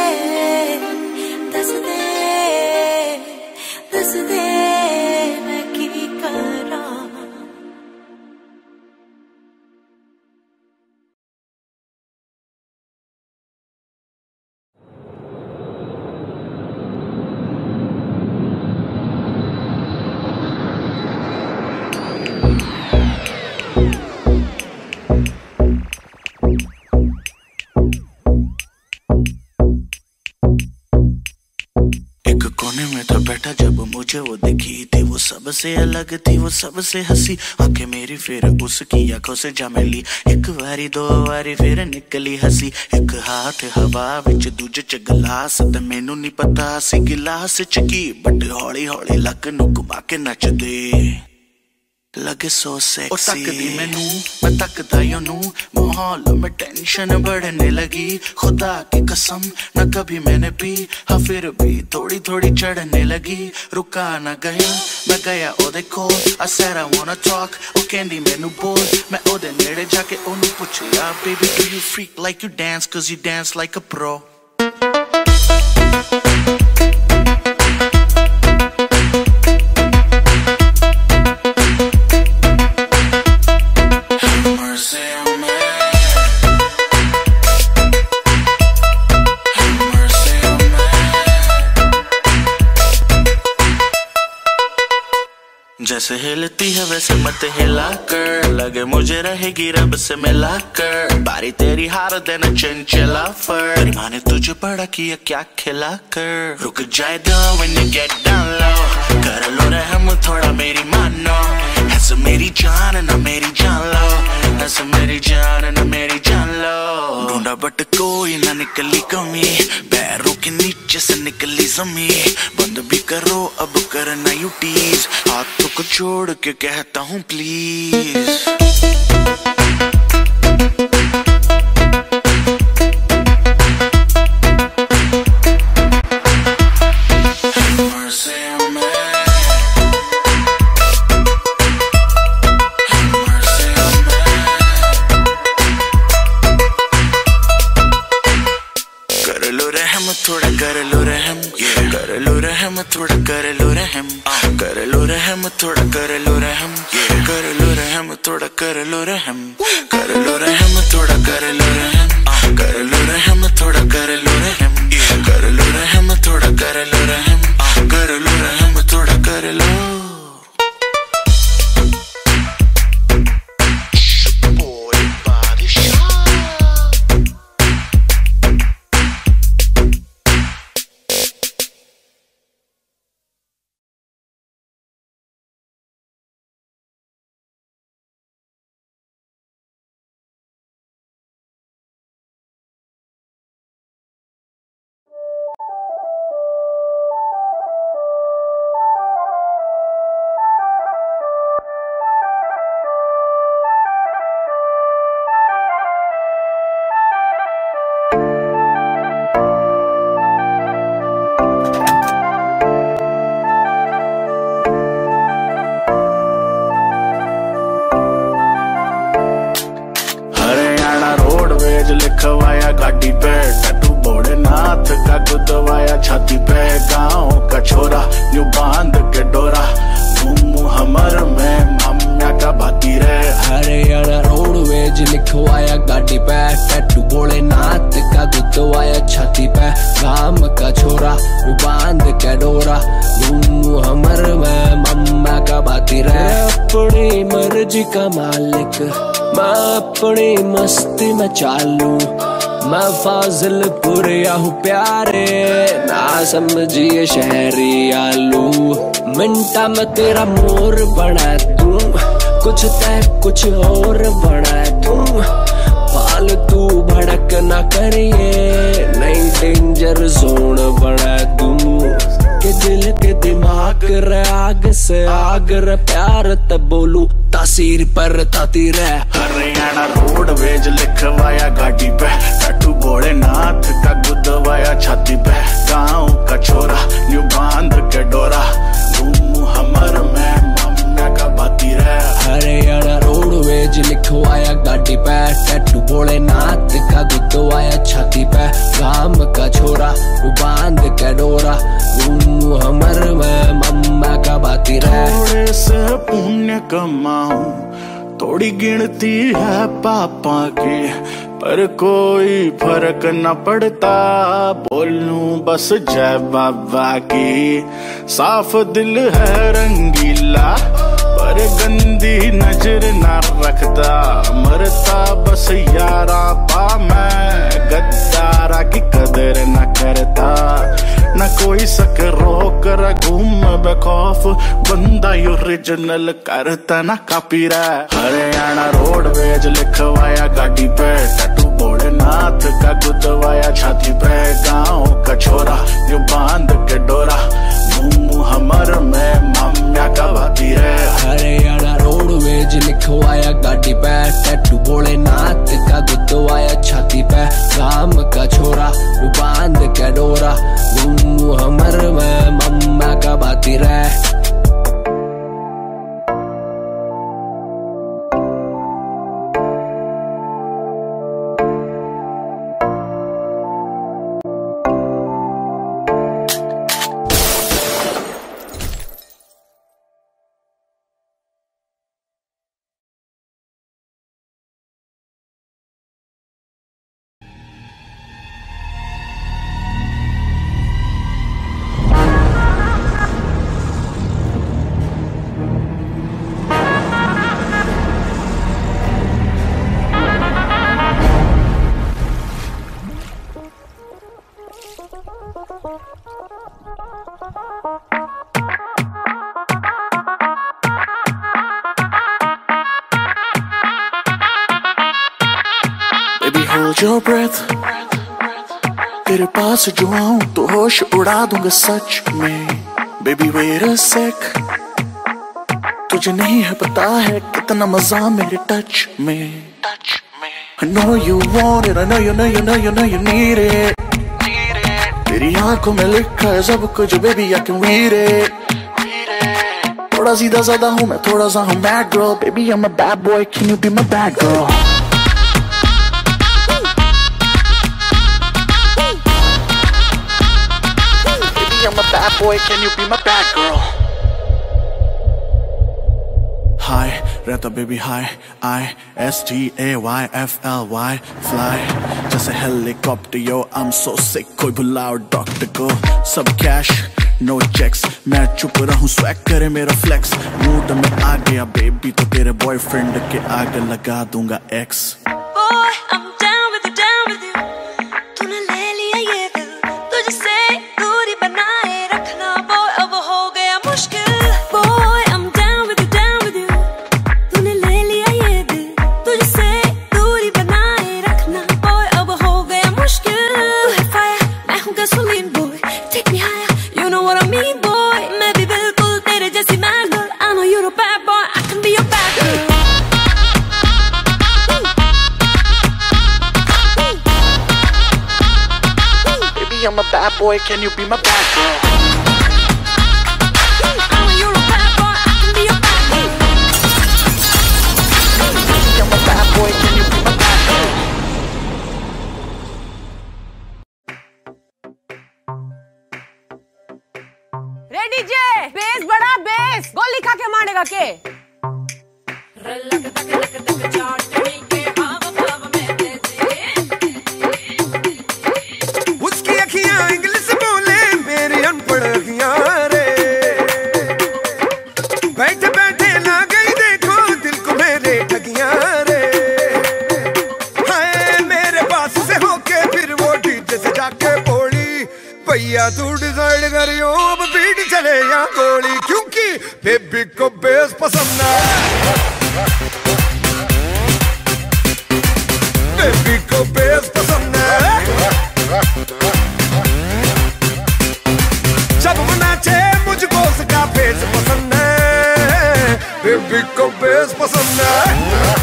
मैं की करा। एक कोने में था बैठा जब मुझे वो दिखी थी, वो सबसे अलग थी, वो सबसे हंसी। आंखें मेरी फिर उसकी आंखों से जा मिली, एक बारी दो बारी फिर निकली हंसी। एक हाथ हवा विच दूजे च गिलास, ते मैनू नहीं पता सी गिलास च की, बट हौली हौली लक नू घुमा के नचदे लगे सो सेक्सी। तकदी मैनू मैं तकदा ओनू, माहौल में टेंशन बढ़ने लगी। खुदा की कसम न कभी मैंने पी, हाँ फिर भी थोड़ी थोड़ी चढ़ने लगी। रुका न गया मैं गया ओदे कोल, I said I wanna talk, ओ कहंदी मैनू बोल। मैं ओदे नेड़े जाके ओनू पुछया, baby do you freak like you dance, cause you dance like a pro। जैसे हिलती है वैसे मत हिला कर, लगे मुझे रहेगी रब से मिला कर। बारी तेरी हार देना चंचला फर, तेरी माँ ने तुझे बड़ा किया क्या खिला कर। रुक जाए दो when you get down low, कर लो रहम थोड़ा मेरी मानो। ऐसे मेरी जान ना मेरी जान लो, ऐसे मेरी जान ना मेरी जान लो। ढूंढा बट कोई ना निकली कमी, पैरों के नीचे से निकली जमी। बंद भी करो अब करना यू टीज, हाथों को छोड़ के कहता हूँ प्लीज। थोड़ा कर लो रहम, कर लो रहम थोड़ा कर लो रहम, कर लो रहम थोड़ा कर लो रहम, कर लो रहम थोड़ा कर लो रहम, कर लो रहम थोड़ा कर लो रहम, कर लो रहम थोड़ा कर लो रहम, कर लो रहम थोड़ा कर लो रहम, कर लो रहम थोड़ा कर लो। लिखवाया गाड़ी पे टैटू भोलेनाथ का गुदवाया छाती पे। गाँव का छोरा न्यू बांध के डोरा, घूमू हमर में माम्या का भाती रे। हरियाणा रोडवेज लिखवाया गाड़ी पे टैटू भोलेनाथ का गुदवाया छाती पे। गाँव का छोरा न्यू बांध के डोरा, घूमू हमर में माम्या का मर्जी का मालिक, मैं अपनी मस्ती में चालू। मैं फाजिलपुर या हूँ प्यारे, ना समझिए शहरी आलू। मिनटा में तेरा मोर बना दूं, कुछ तय कुछ और बना दूं। फालतू भड़क ना करिए, नई डेंजर जोन बना दूं। के दिल के दिमाग रे आग से आग रे प्यार तब बोलू तासीर पर ताती रे। हरियाणा रोडवेज लिखवाया गाड़ी पे, टैटू भोलेनाथ का गुदवाया छाती पे। गाँव का छोरा न्यू बांध के डोरा, घूमू हमर में मम्मा का बाती रे। हरियाणा रोडवेज लिखवाया गाड़ी पे, टैटू भोलेनाथ का गुदवाया छाती पे। गाँव का छोरा न्यू बांध के डोरा, घूमू हमर में मम्मा का बाती रे। थोड़े से पुण्य कमाऊं, थोड़ी गिनती है पापा की, पर कोई फर्क न पड़ता। बोलूं बस जय बाबा की। साफ दिल है रंगीला, पर गंदी नजर न रखता। मरता बस यारा पा मैं, गद्दारा की कदर न करता। न कोई सक रोक र घूम बेखौफ, बंदा ओरिजिनल करता ना कॉपी रे। हरियाणा रोडवेज लिखवाया गाड़ी पे, टैटू भोलेनाथ का गुदवाया छाती पे। गाँव का छोरा न्यू बांध के डोरा, घूमू हमर में मम्मा का बाती रे। हरियाणा रोडवेज लिखवाया गाड़ी पे, टैटू भोलेनाथ का गुदवाया छाती पे। गाँव का छोरा न्यू बांध के डोरा, घूमू हमर में मम्मा का बाती रे। Hold your breath, तेरे पास जो आऊं तो होश उड़ा दूंगा सच में। Baby wait a sec, तुझे नहीं है पता है कितना मजा मेरे टच में। I know you want it, I know you need it। तेरी आंखों में लिखा है सब कुछ baby I can read it। थोड़ा सीधा साधा हूँ मैं, थोड़ा सा हूँ bad girl। Baby I'm a bad boy, can you be my bad girl? I'm a bad boy, can you be my bad girl? Hi, रहता baby hi, I-S-T-A-Y-F-L-Y, fly जैसे helicopter yo, I'm so sick, कोई बुलाओ doctor को। सब cash no checks, मैं चुप रहूं swag करे मेरा फ्लेक्स। मूड में आ गया baby तो तेरे बॉयफ्रेंड के आगे लगा दूंगा X। Boy, I'm down with you, तूने ले लिया ये दिल, तुझसे दूरी बनाए रखना boy अब हो गया मुश्किल। Boy, I'm down with you, तूने ले लिया ये दिल, तुझसे दूरी बनाए रखना boy अब हो गया मुश्किल। तू है fire, मैं हूँ gasoline boy, take me higher, you know what I mean boy। मैं भी बिल्कुल तेरे जैसी mad girl, I know you're a bad boy, I can be your bad girl। I'm a bad boy, can you be my bad girl? I know you're a bad boy, I can be your bad girl। I'm a bad boy, can you be my bad girl? Ready जे, bass बड़ा bass, गोली खा के मारेगा के? उसकी अखियां English बोले, मेरी अनपढ़ अखियां रे। बैठे बैठे ना गई देखो, दिल को बेबी को बेस पसंद है, बेबी को बेस पसंद है। जब वो नाचे मुझको उसका फेस पसंद है, बेबी को बेस पसंद है।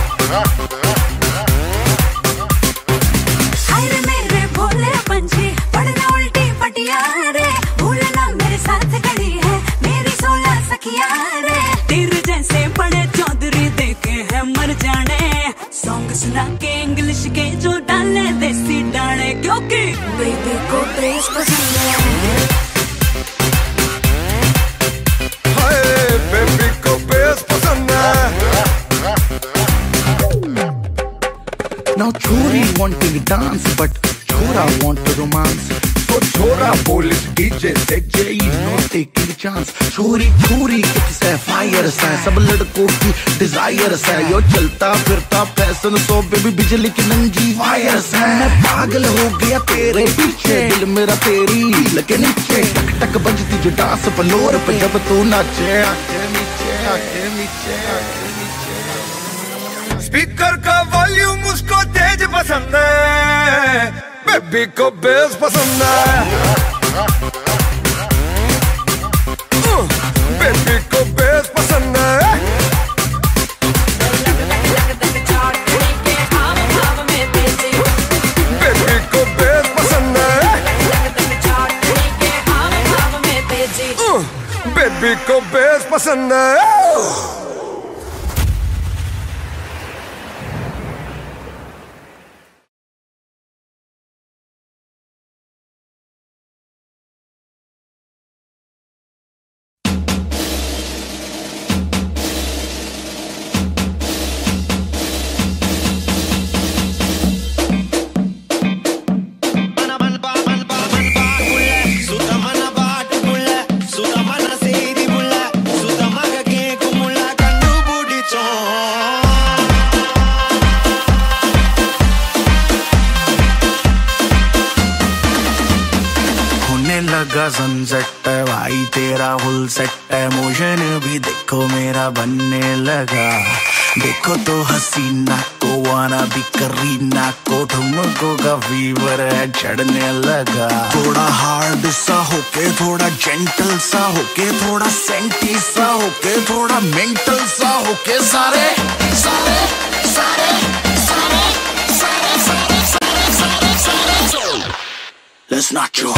तेरे जैसे बड़े चौधरी देखे हैं मर जाने, सॉन्ग सुना के इंग्लिश के जो डाले देसी डाले, क्योंकि बेबी को बेस पसंद है, बेबी को बेस पसंद है। Now Chori wanting to dance, but Chora want to romance. So Chora बोले DJ से Jay is not taking a chance. Chori Chori किस है fire सा, सब लड़कों की desire सा, यो चलता फिरता फैशन सो बेबी बिजली की नंगी वायर सा। मैं पागल हो गया तेरे पीछे, दिल मेरा तेरी लगे नीचे, टक टक बजती जो डांस फ्लोर पे जब तू नाचे, आके नीचे आके नीचे आके नीचे। स्पीकर का वॉल्यूम उसको तेज पसंद है, बेबी को बेस पसंद है, बेबी को बेस पसंद है। बेबी को बेस पसंद है, बेबी को बेस पसंद है। लगा सनसेट है भाई तेरा फुल सेट है, मोशन भी देखो मेरा बनने लगा, देखो तो हसीना को वाना भी करीना को, ठुमको का फीवर है चढ़ने लगा। थोड़ा हार्ड सा होके, थोड़ा जेंटल सा होके, थोड़ा सेंटी सा होके, थोड़ा मेंटल सा होके, सारे सारे सारे सारे सारे सारे सारे सारे सारे Let's not draw.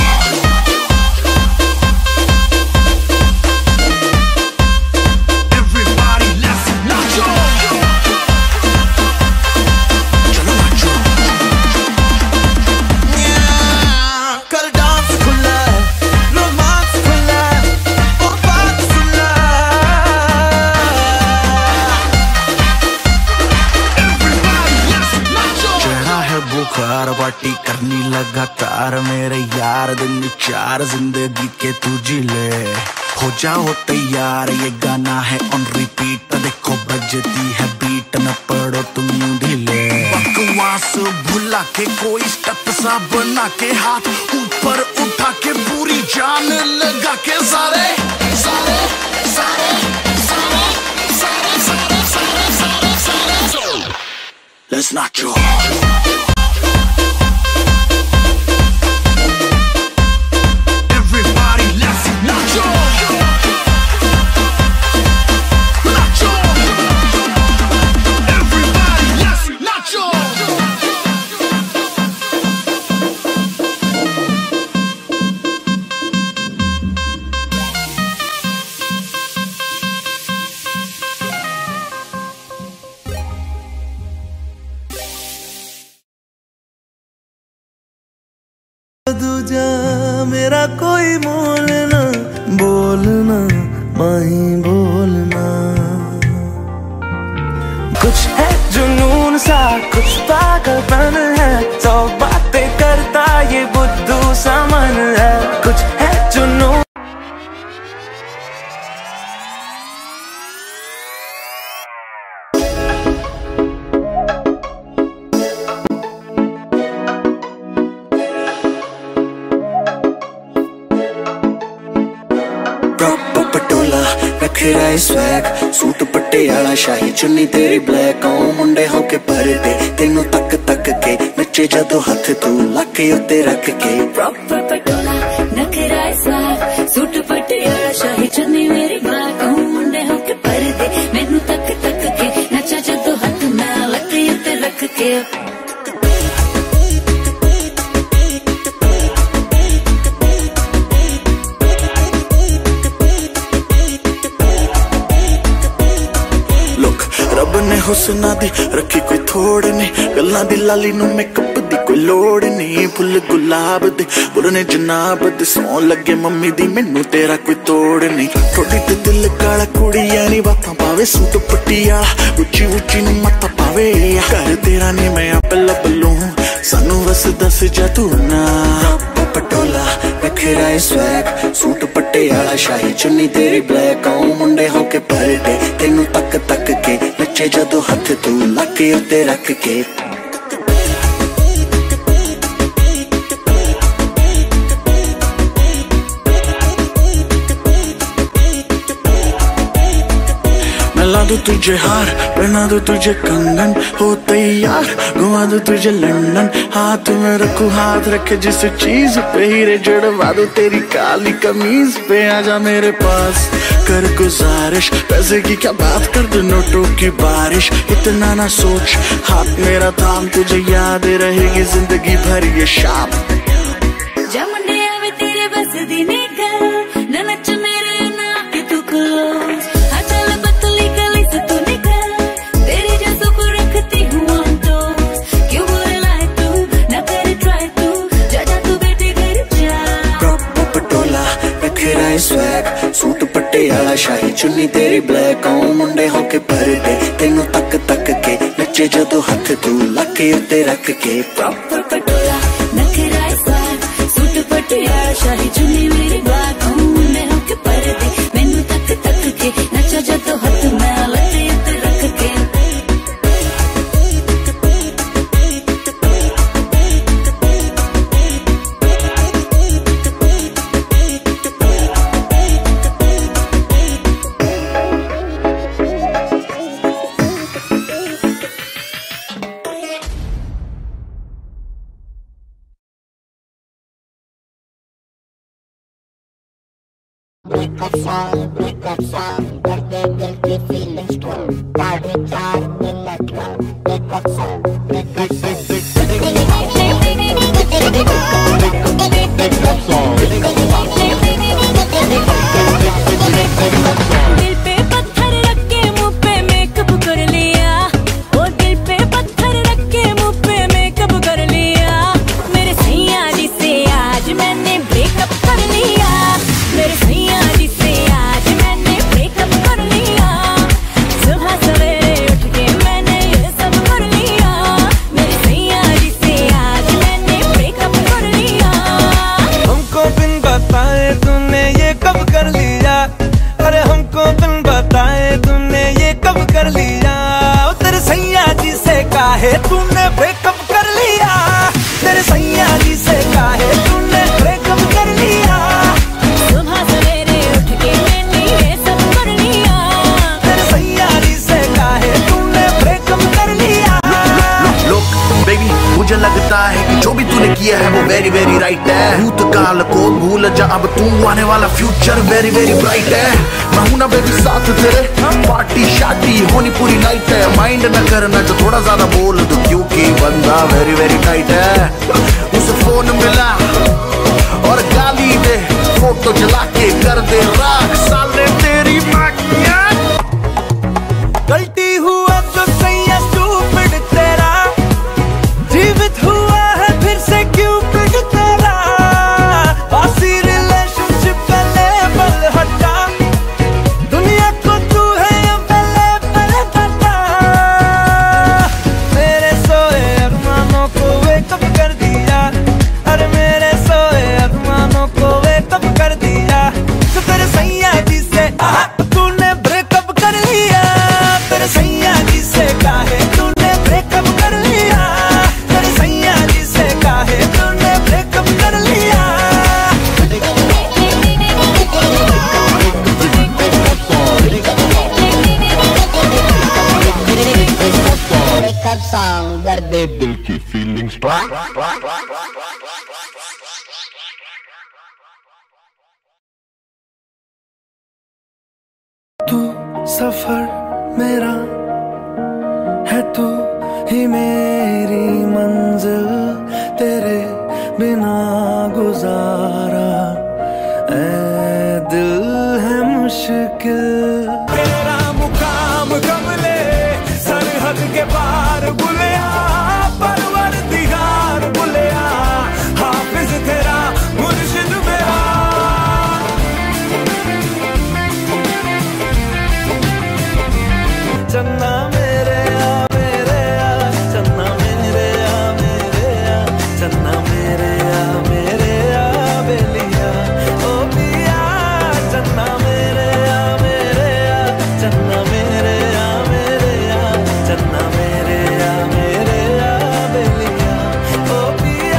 पार्टी करनी लगातार मेरे यार, दिन चार जिंदगी के तू जी ले, हो जाओ तैयार ये गाना है ऑन रिपीट, देखो बजती है बीट न पड़ो तुम ढीले। बकवास भुला के कोई स्टेप सा बना के, हाथ ऊपर उठा के पूरी जान लगा के, सारे सारे सारे सारे सारे सारे सारे सारे सारे Let's not draw. दूजा मेरा कोई मोल ना, बोलना माही बोलना, कुछ है जुनून सा कुछ पागलपन है, सौ बातें करता ये बुद्धू सा मन है, कुछ है जुनून। नखरा स्वैग सूट पट्टे आला शाही चुन्नी तेरी ब्लैक आऊं मुंडे होके परदे तेनू तक तक के नचे जदों हथ तू लके उत्ते रख के प्रॉपर पटोला नखरा स्वैग सूट पट्टे आला शाही चुन्नी मेरी ब्लैक आऊं मुंडे होके परदे मैनू तक तक के नचा जदों हथ मैं लके उत्ते रख के ने हुस्ना दी रखी कोई थोड़ नहीं गल्लां दी लाली नू मेकअप दी कोई लोड़ नहीं फुल गुलाब दे बुरने जनाब दे सौ लगे मम्मी दी मैनू तेरा कोई तोड़ नहीं थोड़ी ते दिल काला कुड़िया नी बातां पावे सूट पट्टिया उची उची नू मत्ता पावे कर तेरा नी मैं आप लब लूं सानू बस दस जा तू ना पटोला नखरा स्वैग सूट पट्टे आला शाही चुन्नी तेरी ब्लैक आऊं मुंडे होके परदे तेनू तक तक के नचे जदों हथ तू लके उत्ते रख के ला दूं तुझे हार पहना दूं तुझे कंगन हो तैयार घुमा दूं तुझे लंदन हाथ में रखूं हाथ रखे जिस चीज पे हीरे जड़वा दूं तेरी काली कमीज पे आजा मेरे पास कर गुजारिश पैसे की क्या बात कर दो नोटों की बारिश इतना ना सोच हाथ मेरा थाम तुझे याद रहेगी जिंदगी भर ये शाम जमुंडे आवे तेरे बस दी निकल न नच मेरे ना के तू क्लोज स्वैग सूट पट्टे आला शाही चुन्नी तेरी ब्लैक आऊं मुंडे होके परदे तेनू तक तक के नचे जदों हथ तू लके उत्ते रख के प्रॉपर पटोला नखरा स्वैग सूट पट्टे आला शाही चुन्नी मेरी ब्लैक आऊं मुंडे होके परदे मैनू तक तक के नचा जदों हथ मैं लके उत्ते रख के break that sound, करते दिल की feeling strong, तार में चार electron, break that sound, break that sound, दिल पे पत्थर रख के मुँह पे मेकअप कर लिया ओ दिल पे पत्थर रख के मुँह पे मेकअप कर लिया मेरे सैया जी से आज मैंने ब्रेकअप कर लिया मेरे सैया जी से आज मैंने ब्रेकअप कर लिया सुबह सवेरे उठ के मैंने ये सब कर लिया मेरे सैया जी से आज मैंने ब्रेकअप कर लिया हमको बिन बताए तूने ये कब कर लिया अरे हमको बिन बताए तूने ये कब कर लिया तेरे सैया जी से काहे तूने ब्रेकअप कर लिया तेरे सैया जी से काहे तूने ब्रेकअप कर लिया सुबह सवेरे उठ के मैंने ये सब कर लिया तेरे सैया जी से काहे तूने ब्रेकअप कर लिया लोग बेबी मुझे लगता है कि जो भी तूने किया है वो वेरी वेरी राइट है भूतकाल को भूल जा अब तू आने वाला फ्यूचर वेरी वेरी ब्राइट है मैं हूं ना बेबी साथ तेरे पार्टी शादी होनी पूरी नाइट है माइंड न करना जो थोड़ा ज्यादा बोल दो क्योंकि बंदा वेरी वेरी टाइट है उसे फोन मिला और गाली दे फोटो जला के कर दे राख साले तेरी माँ गलती हुआ तो सैया स्टूपिड तेरा जीवित हुआ है फिर से क्यूपिड तेरा बासी रिलेशनशिप का लेवल हटा दुनिया को तू है अवेलेबल बता मेरे सोए अरमानों को वेकअप कर दिया अरे मेरे सोए अरमानों को वेकअप कर दिया तो तेरे सैया दिल की फीलिंग्स। तू सफर मेरा है, तू ही मेरी मंजिल, तेरे बिना गुजारा ऐ दिल है मुश्किल। तेरा मुकाम कमले सरहद के पार बुलिया, परवरदिगार बुलिया, हाफिज तेरा मुर्शिद मेरा। चन्ना मेरे आ मेरे आ, चन्ना मेरे आ मेरे आ, चन्ना मेरे आ मेरे आ बेलिया ओ पिया। चन्ना मेरे आ मेरे आ, चन्ना मेरे आ मेरे आ, चन्ना मेरे आ मेरे आ बेलिया ओ पिया।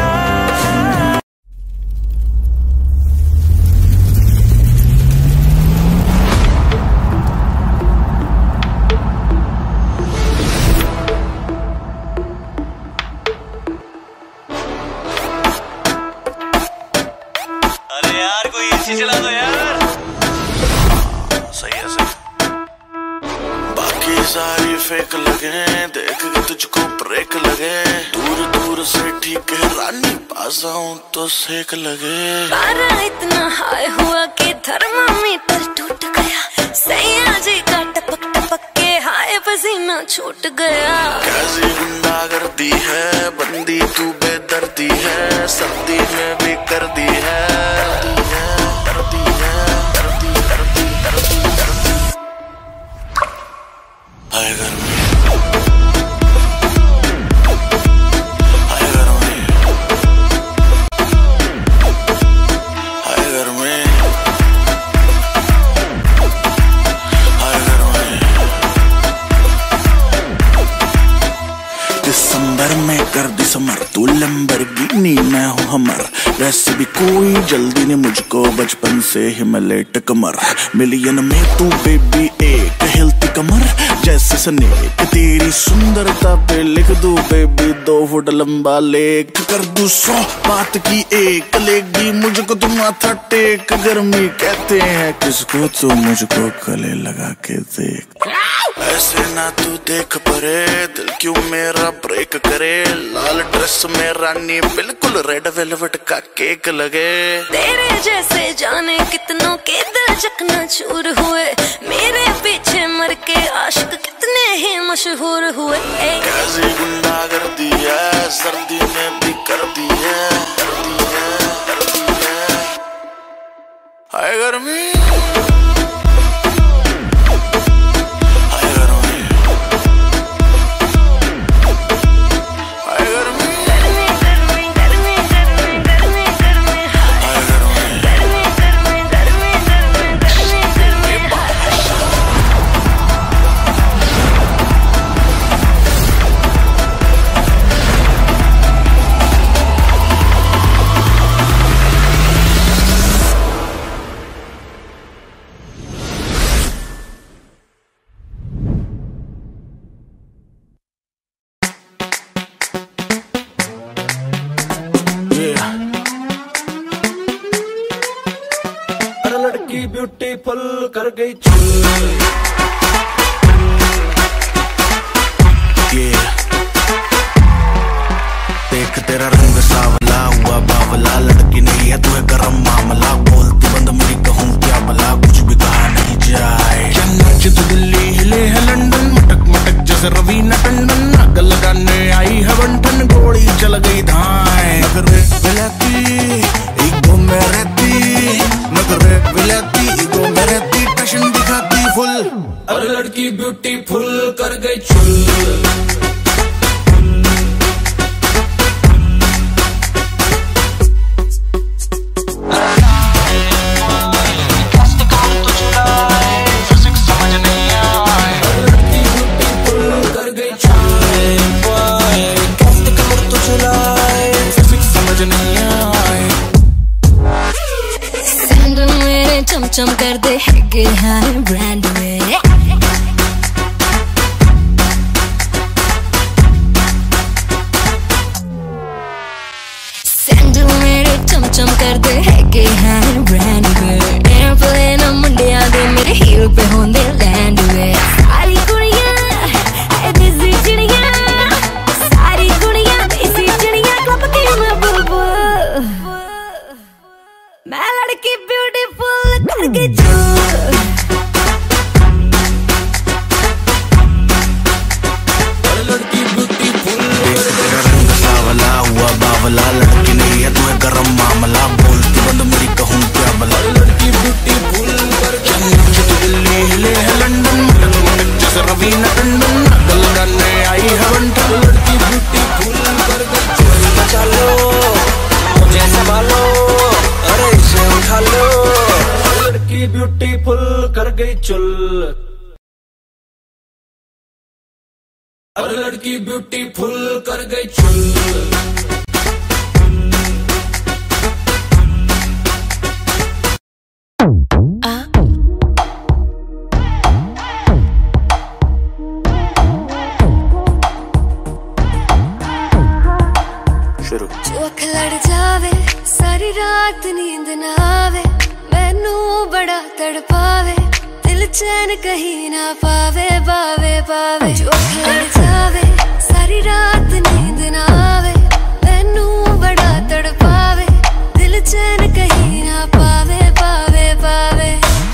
अरे यार कोई एसी चला दो यार। सही है सही। बाकी सारी फेक लगे, देख के तुझको ब्रेक लगे, दूर दूर से ठीक है रानी, पास आऊं तो सेक लगे। पारा इतना हाई हुआ कि थर्मामीटर टूट गया, सैया जी का टपक टपक के हाय पसीना छूट गया। कैसी गुंडागर्दी है, बंदी तू बेदर्दी है, सर्दी में भी कर दी है, करदी है, करदी करदी करदी करदी। हाय गर्मी, हाय गर्मी, हाय गर्मी, हाय गर्मी। दिसंबर में कर दिसंबर, तू लंबरगिनी मैं हूँ हमर, वैसे भी कोई जल्दी नहीं मुझको, बचपन से ही मैं लेट कमर, मिलियन में तू बेबी एक हिलती कमर जैसे स्नेक, तेरी सुंदरता पे लिख दूं बेबी 2 फुट लंबा लेख, कर दूं 100 बात की एक, लेगी मुझको तुम माथा टेक। गर्मी कहते हैं किसको, तू मुझको गले लगा के देख। ऐसे ना तू देख परे, दिल क्यों मेरा ब्रेक करे, लाल ड्रेस में रानी बिल्कुल रेड वेलवेट का केक लगे। तेरे जैसे जाने कितनों के दिल चकना चूर हुए, मेरे पीछे मर के आशिक कितने ही मशहूर हुए। कैसी गुंडागर्दी है, सर्दी में भी कर दी है, कर दी है, कर दी है। हाय गर्मी, ब्यूटीफुल कर गई चुल। देख तेरा रंग सावला हुआ बावला, लड़की नहीं है तू है गरम मामला, बोलती बंद मेरी कहूँ क्या भला, कुछ भी कहा नहीं जाए। नाच तो दिल्ली हिले है लंदन, मटक मटक जैसे रवीना टंडन, आग लगाने आई है बंठन, गोली चल गई धाए। नगरे विलाती ईगो में रहती, नगरे विलाती ईगो में रहती, टशन दिखाती फुल। अरे लड़की ब्यूटीफुल कर गई चुल। चमचम कर दे हैगे हाय ब्रांड में, चुल, और लड़की ब्यूटीफुल कर गई चुल। जो अख लड़ जावे सारी रात नींद ना आवे, मैनू बड़ा तड़पावे, दिल चैन कहीं ना पावे पावे पावे। जो अख लड़ जावे सारी रात नींद ना आवे, मैनू बड़ा तड़पावे, दिल चैन कहीं ना पावे पावे पावे।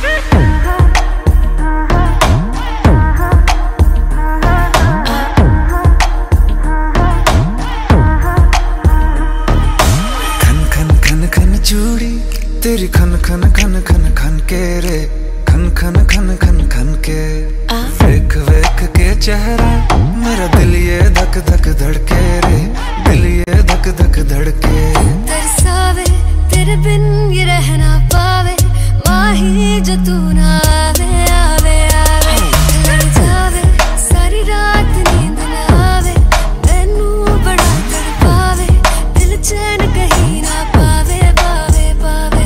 चूड़ी तेरी खन खन खन खन खन के रे, खन खन खन खन खन के। वेख वेख के चेहरा मेरा दिल ये धक धक धड़के रे, दिल ये धक धक धड़के। तरसावे तेरे बिन ये रह ना पावे, माही जो तू ना आवे आवे आवे। लड़ जावे सारी रात नींद ना आवे, मैनू बड़ा तड़पावे, दिल चैन कहीं ना पावे पावे पावे।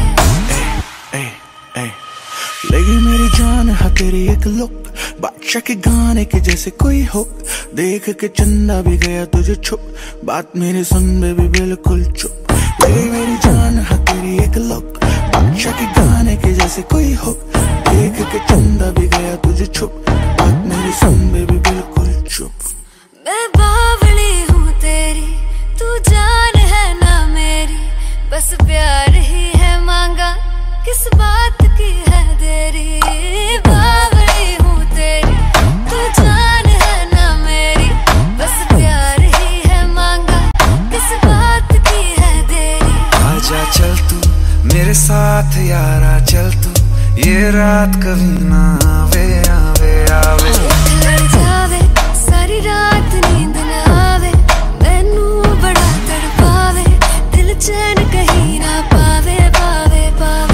लगी मेरी जान है तेरी एक लुक, बादशाह के गाने के जैसे कोई हो, देख के चंदा भी गया तुझे छुप, बात मेरी सुन बेबी बिल्कुल चुप। लगी मेरी जान है तेरी एक लुक, बादशाह के गाने के जैसे कोई हो, देख के चंदा भी गया तुझे छुप, बात मेरी सुन बेबी बिल्कुल चुप। मैं बावली हूँ तेरी, तू जान है ना मेरी, बस प्यार ही है मांगा, किस बात की है देरी। बावली हूँ तेरी, तू जान है ना मेरी, बस प्यार ही है मांगा, किस बात की है देरी। आजा चल तू मेरे साथ यारा, चल तू ये रात कभी ना आवे आवे आवे। लड़ जावे सारी रात नींद ना आवे, मैनू बड़ा तड़पावे, दिल चैन कहीं ना पावे पावे पावे।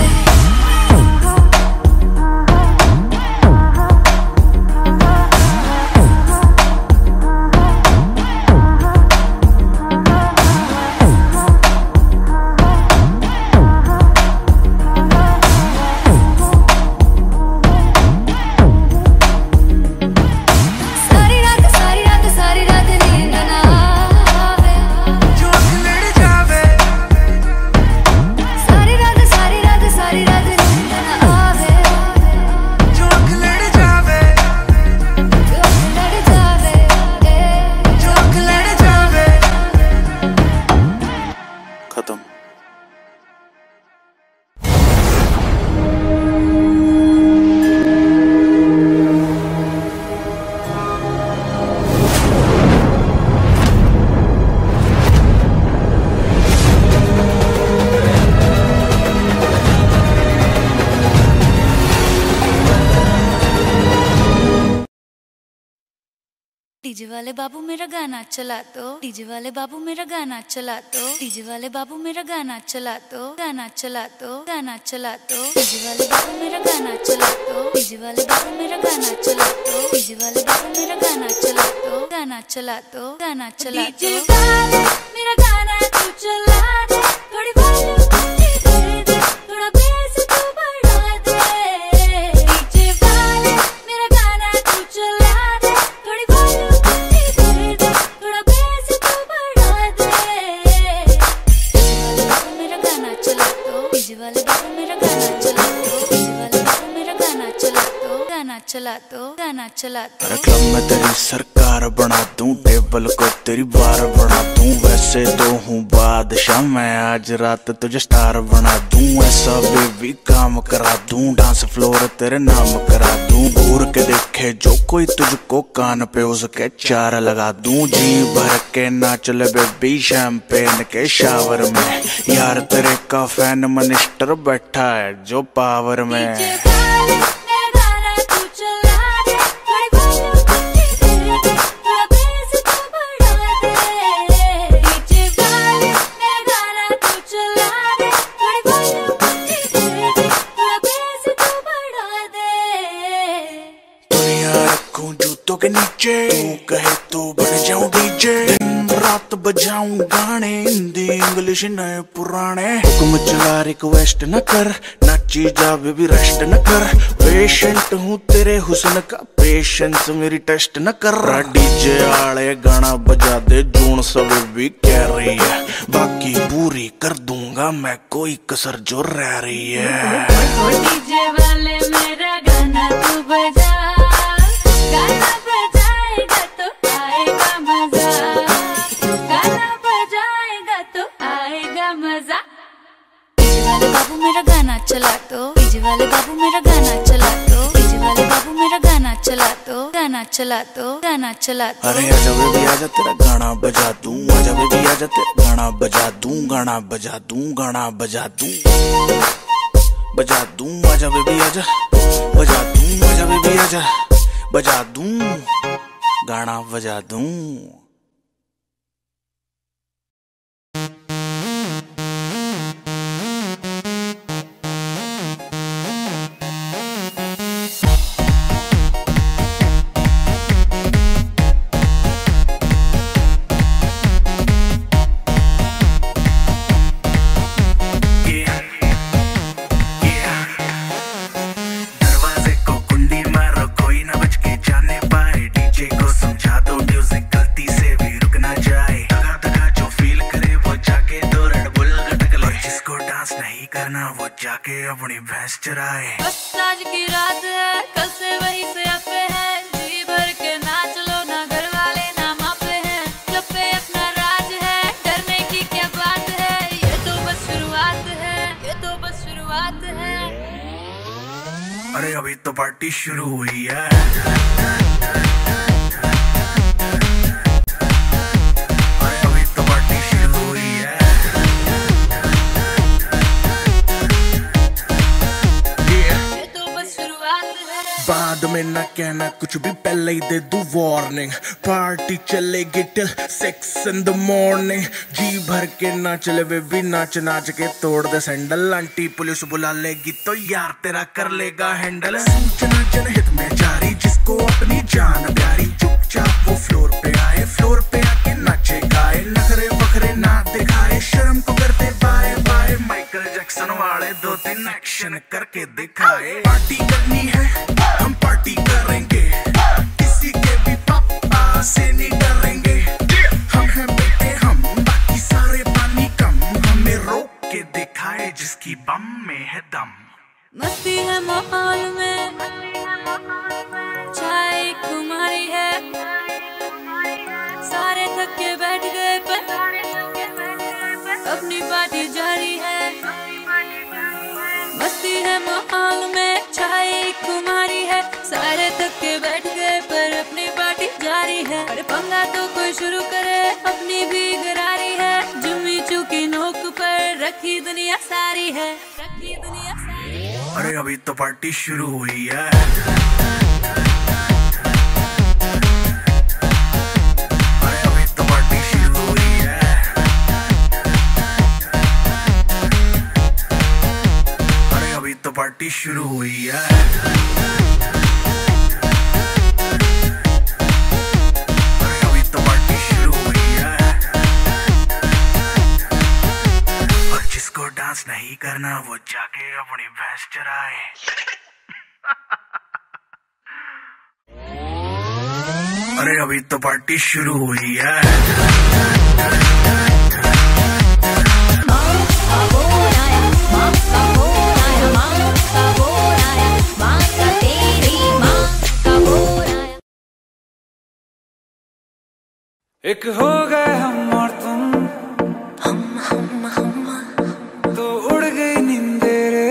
डीजे वाले बाबू मेरा गाना चला दो, डीजे वाले बाबू मेरा गाना चला दो, डीजे वाले बाबू मेरा गाना चला दो, गाना चला दो, गाना चला दो। डीजे वाले बाबू मेरा गाना चला दो, डीजे वाले बाबू मेरा गाना चला दो, डीजे वाले बाबू मेरा गाना चला दो, गाना चला दो, गाना चला दो। डीजे वाले मेरा गाना तू चला दे, थोड़ी वॉल्यूम दे दे, थोड़ा बेस तू बढ़ा दे। डीजे वाले मेरा गाना तू चला दे, थोड़ी वॉल्यूम चला दो, गाना चला दो। अरे क्लब में तेरी सरकार बना दूं, टेबल को तेरी बार बना दूं, वैसे तो हूँ बादशाह मैं, आज रात तुझे स्टार बना दूं, ऐसा बेबी काम करा दूं, डांस फ्लोर तेरे नाम करा दूं, घूर के देखे जो कोई तुझको कान पे उसके चार लगा दूं, जी भर के नाच ले बेबी शैंपेन के शावर में, यार तेरे का फैन मिनिस्टर बैठा है जो पावर में। चुन्नियां रखूं जूतों के नीचे, तू कहे तो बन जाऊं डीजे। दिन रात बजाऊं गाने, हिंदी इंग्लिश नए पुराने। हुक्म चला रिक्वेस्ट न कर, नाची जा बेबी रेस्ट न कर। पेशेंट हूँ तेरे हुस्न का, पेशेंस मेरी टेस्ट न कर। डीजे आले गाना बजा दे, जून सब भी कह रही है। बाकी पूरी कर दूंगा मैं, कोई कसर जो रह रही है। डीजे वाले मेरा गाना तू बजा, गाना बजाएगा तो आएगा मजा, गाना बजाएगा तो आएगा मजा। डीजे वाले बाबू मेरा गाना चला तो, डीजे वाले बाबू मेरा गाना चला तो, डीजे वाले बाबू मेरा गाना चला तो, गाना चला तो, गाना चला तो। अरे आजा बेबी आजा, तेरा गाना बजा दूं। आजा बेबी आजा, तेरा गाना बजा दूं, गाना बजा दूं, गाना बजा दूं, बजा दूं। आजा बेबी आजा, बजा दूं। आजा बेबी आजा, बजा दूं, गाना बजा दूं। वो जाके अपनी भैंस चराए। बस आज की रात है, कल से वही से अपे है। जी भर के नाच लो ना, घर वाले ना मापे हैं। जब पे अपना राज है, डरने की क्या बात है। ये तो बस शुरुआत है, ये तो बस शुरुआत है। अरे अभी तो पार्टी शुरू हुई है। बाद में ना कहना कुछ भी, पहले ही दे दूं वार्निंग। पार्टी चलेगी टिल 6 in the morning। जी भर के नाच ले बेबी, नाच नाच के तोड़ दे सैंडल। आंटी पुलिस बुला लेगी तो यार तेरा कर लेगा हैंडल। सूचना जनहित में जारी, जिसको अपनी जान प्यारी। चुपचाप वो फ्लोर पे आए, फ्लोर पे आके नाचे गाए। नखरे बखरे ना दिखाए, शर्म को कर दे बाय बाय। माइकल जैक्सन वाले 2-3 एक्शन करके दिखाए। पार्टी करनी है, हम पार्टी करेंगे। किसी के भी पापा से नहीं डरेंगे। हम हैं बेटे हम, बाकी सारे पानी कम। हमें रोक के दिखाए जिसकी बम में है दम। मस्ती है माहौल में, चाय कुमारी है। सारे थक के बैठ गए पर अपनी पार्टी जारी है। मस्ती है माहौल में, चाय कुमारी है। सारे थक के बैठ गए पर अपनी पार्टी जारी है। अरे पंगा तो कोई शुरू करे, अपनी भी गरारी है। जुम्मी चूकी नोक पर रखी दुनिया सारी है, रखी दुनिया सारी है। अरे अभी तो पार्टी शुरू हुई है। अरे अभी तो पार्टी शुरू हुई है। अरे अभी तो पार्टी शुरू हुई है। डांस नहीं करना, वो जाके अपनी भैंस चराए। अरे अभी तो पार्टी शुरू हुई है। एक हो गए हम और तुम, तो उड़ गई नींदे रे।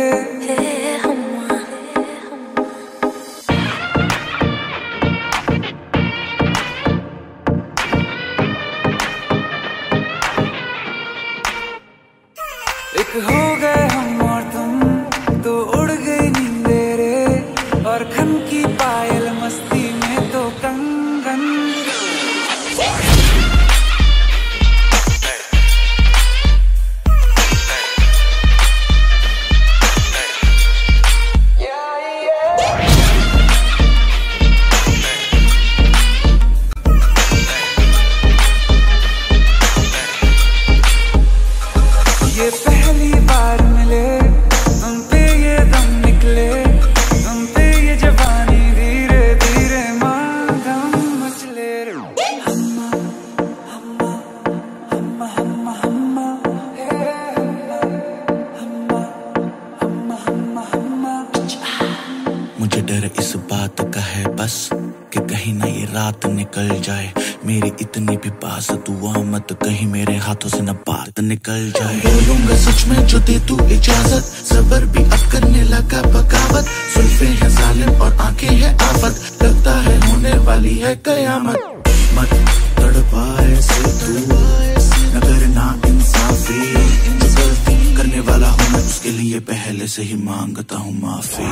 एक हो गए हम और तुम, तो उड़ गई नींदे रे। और खन की पायल मस्ती में तो कंगन। कहीं ना ये रात निकल जाए, मेरी इतनी भी पास दुआ मत कहीं मेरे हाथों से न बात निकल जाए। बोलूंगा सच में जो दे तू इजाजत, सबर भी अब करने लगा बगावत, सुल्फे हैं जालिम और आंखें हैं आफत, लगता है होने वाली है कयामत। मत तड़पा ऐसे तू न करना इंसाफी, जो गलती करने वाला हूँ मैं उसके लिए पहले से ही मांगता हूँ माफी।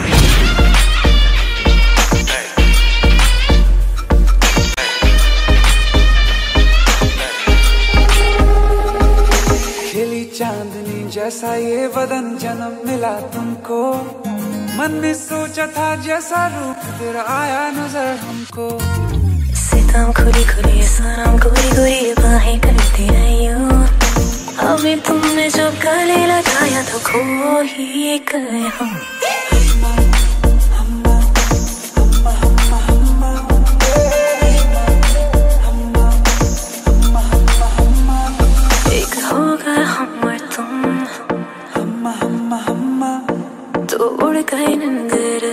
खिली चांदनी जैसा ये बदन जन्म मिला तुमको, मन में सोचा था जैसा रूप तेरा आया नजर हमको। सितम खुली खुली सनम गोरी गोरी बाहें करती रही हूँ, अभी तुमने जो गले लगाया तो खो ही गए हम। एक होगा हम और तुम, तो उड़ गए नंदरे।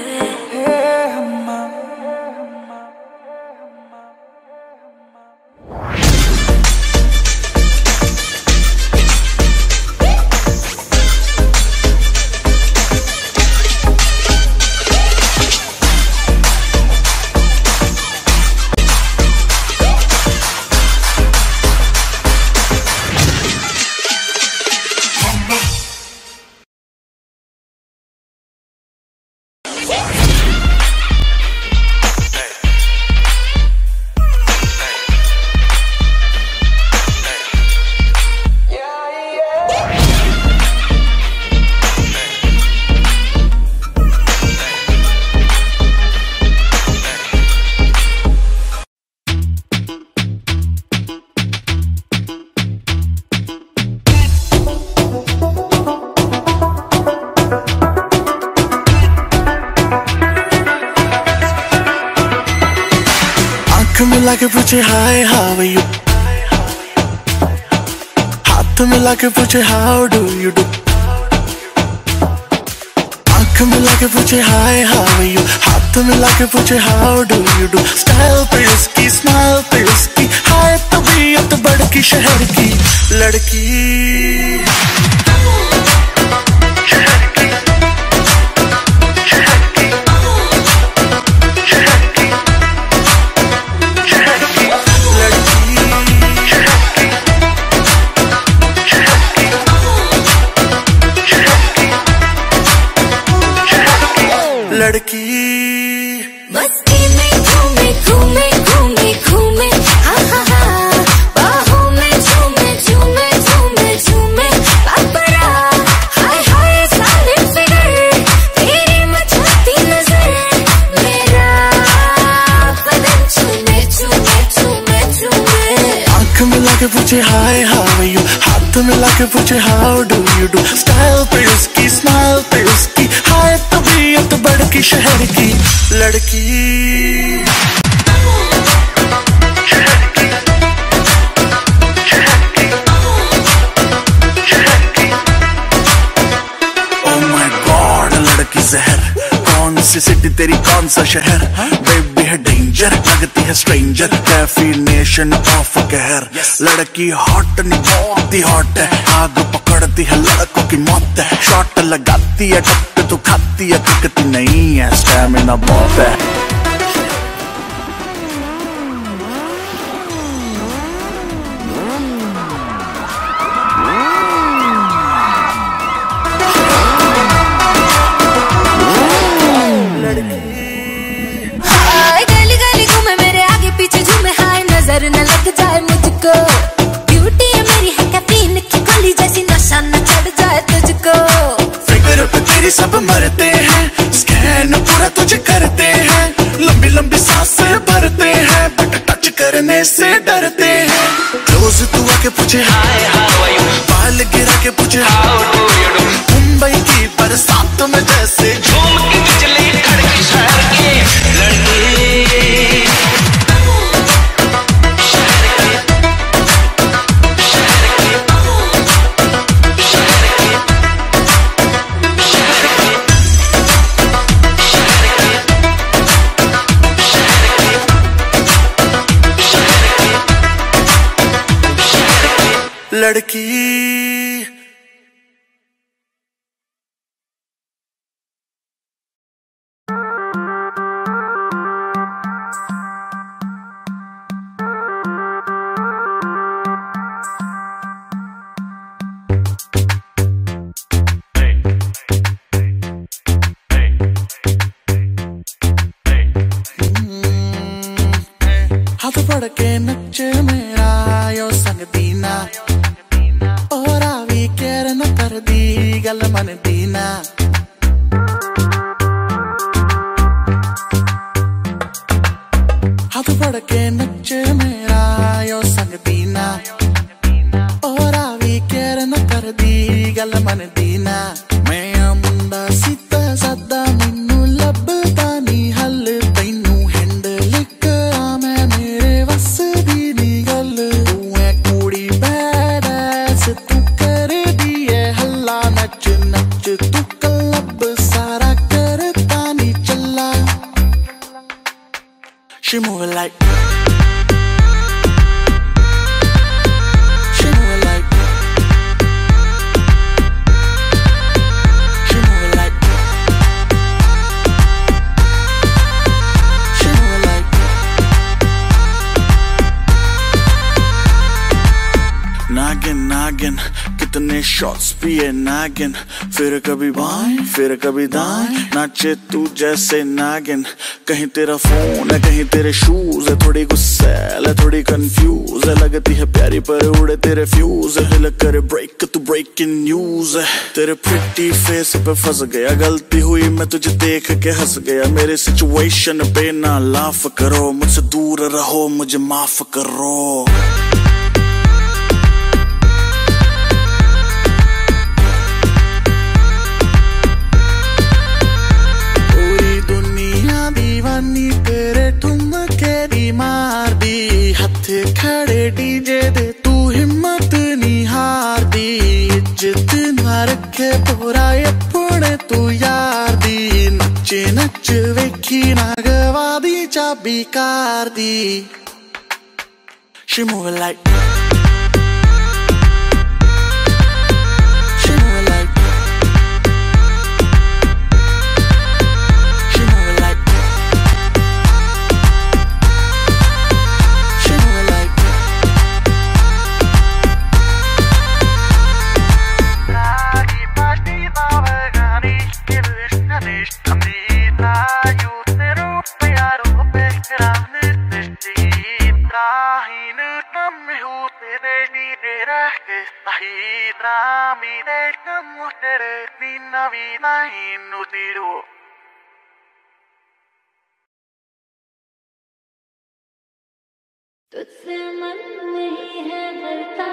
मिला के पूछे हाय हाउ यू, हाथ मिला के पूछे हाउ डू यू डू, आंख मिला के पूछे हाय हाउ यू, हाथ मिला के पूछे how do you do. Style पे उसकी स्माइल पे उसकी, हाय तबीयत बड़की शहर की लड़की। लड़की मस्ती में घूमे घूमे घूमे घूमे, हा हा हा, बाहों में झूमे झूमे झूमे झूमे, पापरा हाय हाय सालिम फिगर, तेरी मचलती नजर, मेरा बदन चूमे चूमे चूमे चूमे। आंख मिला के पूछे हाय हाउ यू, हाथ मिला के पूछे how do you do. Style पे उसकी स्माइल पे उसकी, हाय तबीयत बड़की शहर की लड़की। Oh my God, लड़की जहर, कौन सी सिटी तेरी कौन सा शहर, बेबी है डेंजर लगती है स्ट्रेंजर, डेफिनेशन ऑफ कहर। लड़की हॉट नहीं बहुत ही हॉट है, आग पकड़ती है लड़कों की मौत है, शॉट लगाती है टप तो खाती है, दिक्कत नहीं है स्टैमिना बहुत है। गली गली घूमे मेरे आगे पीछे झूमे, हाय नजर न लग जाए मुझको, ब्यूटी है मेरी है कैफीन की गोली जैसी, नशा न चढ़ जाए तुझको। फिगर पे तेरी सब मरते हैं, स्कैन पूरा तुझे करते हैं, लंबी लंबी सांसें भरते हैं, बट टच करने से डरते हैं। क्लोज तू आके पूछे हाय हाउ आर यू, बाल गिरा के पूछे how do you do. Mumbai की बरसात में जैसे झूम के बिजली खड़की शहर की लड़की। लड़की। हाथ पड़ के नचे मेरा यो संग दीना और आवी केर न कर दी गल मन दीना। हाथ पड़ के नचे मेरा यो संग दीना और आवी केर न कर दी गल मन दीना। मैं मुंडा सीधा सादा मैनू लभदा नी हल तैनू हैंडल करा मैं मेरे वस दी नी गल। तू है कुड़ी बैडैस तू कर दिए हल्ला नच नच तू क्लब सारा करता नी चला। She moving like नागिन नागिन कितने शॉट्स पिए नागिन। फिर कभी बाएं फिर कभी दाएं नाचे तू जैसे नागिन। कहीं तेरा फोन है कहीं तेरे शूज है, थोड़ी गुस्सैल है थोड़ी कंफ्यूज है। लगती है प्यारी पर उड़े तेरे फ्यूज है, दिल करे ब्रेक तू ब्रेकिंग न्यूज है। तेरे प्रिटी फेस पे फंस गया, गलती हुई मैं तुझे देख के हंस गया। मेरे सिचुएशन पे ना लाफ करो, मुझसे दूर रहो मुझे माफ करो। दीवानी तेरे ठुमके दी मार दी, हथ खड़े डीजे दे तू हिम्मत नहीं हार दी। इज्जत ना रखे पूरा अपने तू यार दी, नचे नच वेखी ना गवा दी चाबी कार दी। She moving like तुझसे मन नहीं है भरता,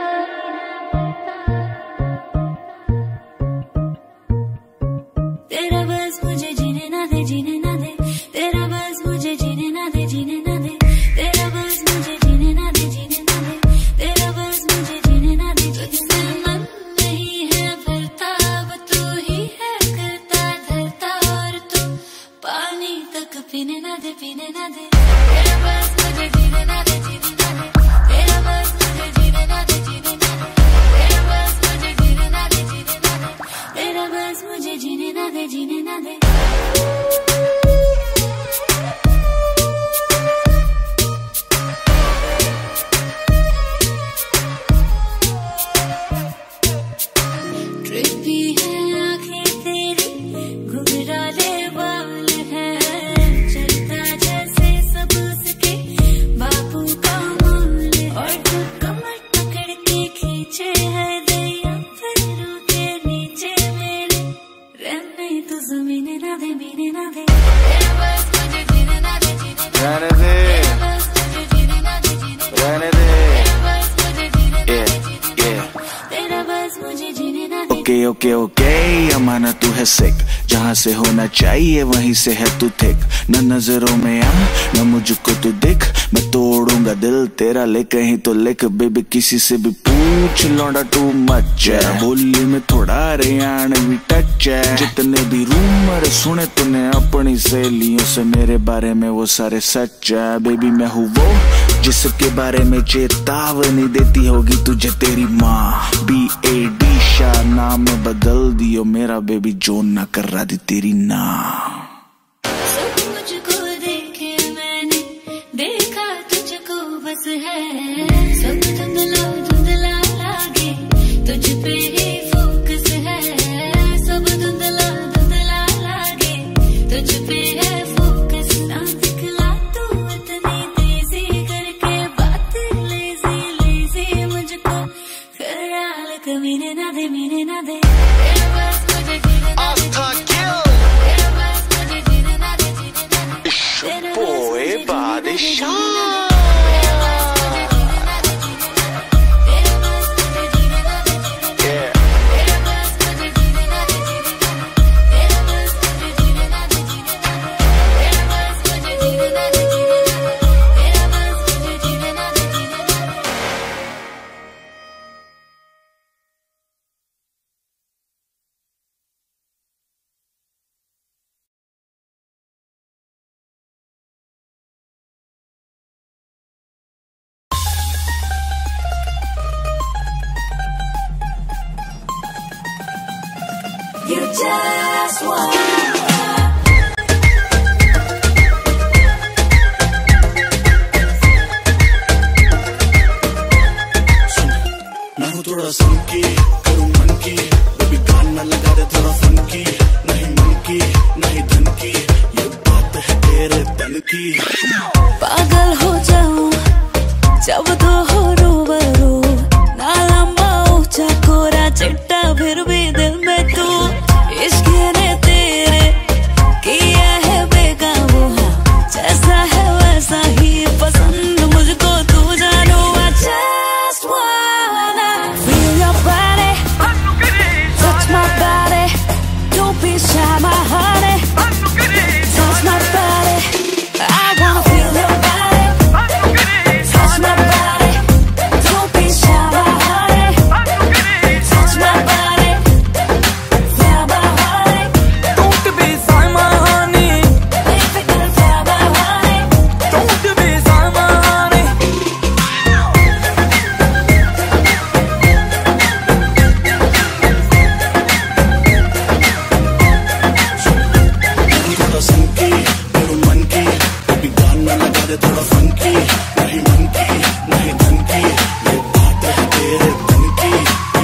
तेरा बस मुझे जीने ना दे जीने ना दे। तेरा बस मुझे जीने ना दे जीने ना दे। तेरा बस मुझे जीने ना दे जीने ना दे। तेरा बस मुझे जीने ना दे। तुझसे मन नहीं है भरता, अब तू ही है करता धरता और तू पानी तक पीने ना दे पीने ना दे। तेरा बस मुझे जीने ना दे जीने ना दे। तेरा बस मुझे जीने ना दे जीने ना दे। तेरा बस मुझे जीने ना दे जीने ना दे। तेरा बस मुझे जीने ना दे जीने ना दे। ट्रिपी है आँखें तेरी, घुघराले बाल हैं, चलता जैसे सब उसके बापू का मोल। और जो कमर पकड़ के खींचे है दैया पैरों के नीचे मेरे, रहने तो ज़मीने ना दे मीने ना दे। तेरा बस मुझे जीने ना दे जीने ना दे। तेरा बस मुझे जीने ना दे जीने ना दे। तेरा बस मुझे जीने ना दे जीने ना दे। तेरा बस मुझे जीने ना दे। ओके ओके ओके अमाना तू है सिक, जहाँ से होना चाहिए वहीं से है तू थिक। न नजरों में आ न मुझको तू दिख, मैं तोड़ूंगा दिल तेरा ले कहीं तो लिख। बेबी किसी से भी पूछ लौंडा टू मच है, बोली में थोड़ा हरियाणवी टच है। जितने भी रूमर सुने तूने अपनी सहेलियों से मेरे बारे में वो सारे सच है। बेबी मैं हूँ वो जिसके बारे में चेतावनी देती होगी तुझे तेरी माँ। BAD शाह नाम बदल दियो मेरा बेबी, जो ना कर रहा दी तेरी ना। मुझको देखे मैंने, देखा तुझको बस है, सब धुंधला धुंधला लागे, तुझ पे ही फोकस है, सब धुंधला धुंधला लागे, तुझ पे है फोकस। ना दिखला तू इतनी तेजी करके बात, लेजी लेजी मुझको ख्याल कमीने ना दे, मीने ना दे, तेरे पास मुझे जीने ना दे, तेरे पास मुझे जीने ना दे, जीने ना दे, तेरे पास मुझे बादशाह। You just want मैं हूँ थोड़ा संकी, करूँ मन की, बेबी गाना लगा दे थोड़ा फंकी, नहीं मन की नहीं धन की, ये बात है तेरे तन की। पागल हो जाऊं जब तो हो रूबरू, ना लंबा ऊंचा कोरा चिट्टा फिर भी दिल में तू, इश्क ने तेरे किया है बेकाबू, जैसा है वैसा ही पसंद मुझको तू जानू। I just wanna feel your body, touch my body, don't be shy my honey, touch my body, I wanna feel your body, touch my body, don't be shy my honey, touch my body, feel my honey, don't be shy my honey, baby girl feel my honey, don't be shy my honey. थोड़ा संकी, करूँ मन की, baby गाना लगा दे थोड़ा funky, नहीं मन की नहीं धन की, ये बात है तेरे तन की।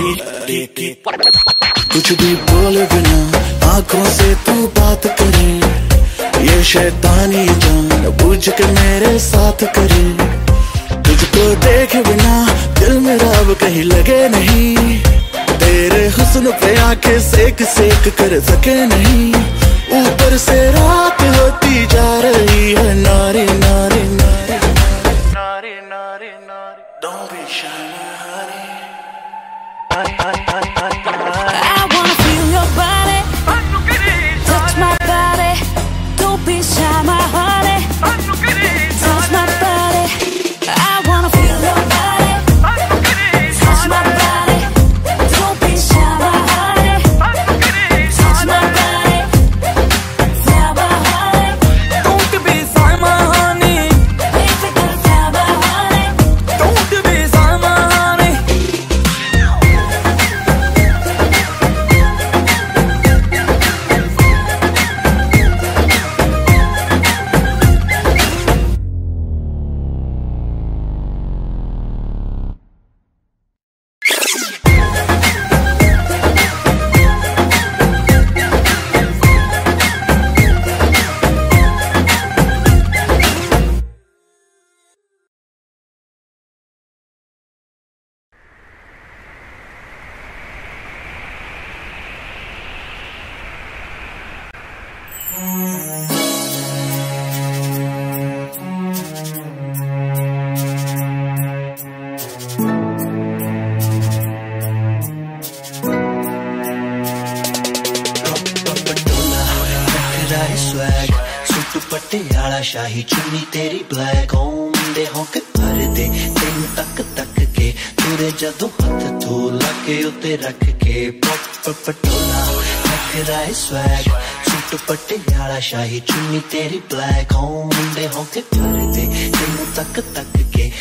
कुछ भी बोले बिना आंखों से तू बात करे, ये शैतानी जान बुझ के मेरे साथ करे, तुझको देखे बिना दिल मेरा अब कहीं लगे नहीं, तेरे हुस्न पे आके सेक सेक कर सके नहीं, ऊपर से रात होती जा रही है नारी नारी नारी नारी नारी नारी, don't be shy honey, I wanna feel your body, touch my body, don't be shy my honey, touch my body, I wanna feel your body, touch my body, don't be shy my honey, touch my body, feel my honey, Don't be shy my honey, baby girl feel my honey, don't be shy my honey. Swag suit Patiala शाही चुन्नी तेरी black मुंडे होके भर दे तेन तक तक के तुरे जदों हथ तू लगे उते रख के पटोला नखराए स्वैग सूट पटियाला शाही चुन्नी तेरी ब्लैक मुंडे होके भर दे तेन तक तक के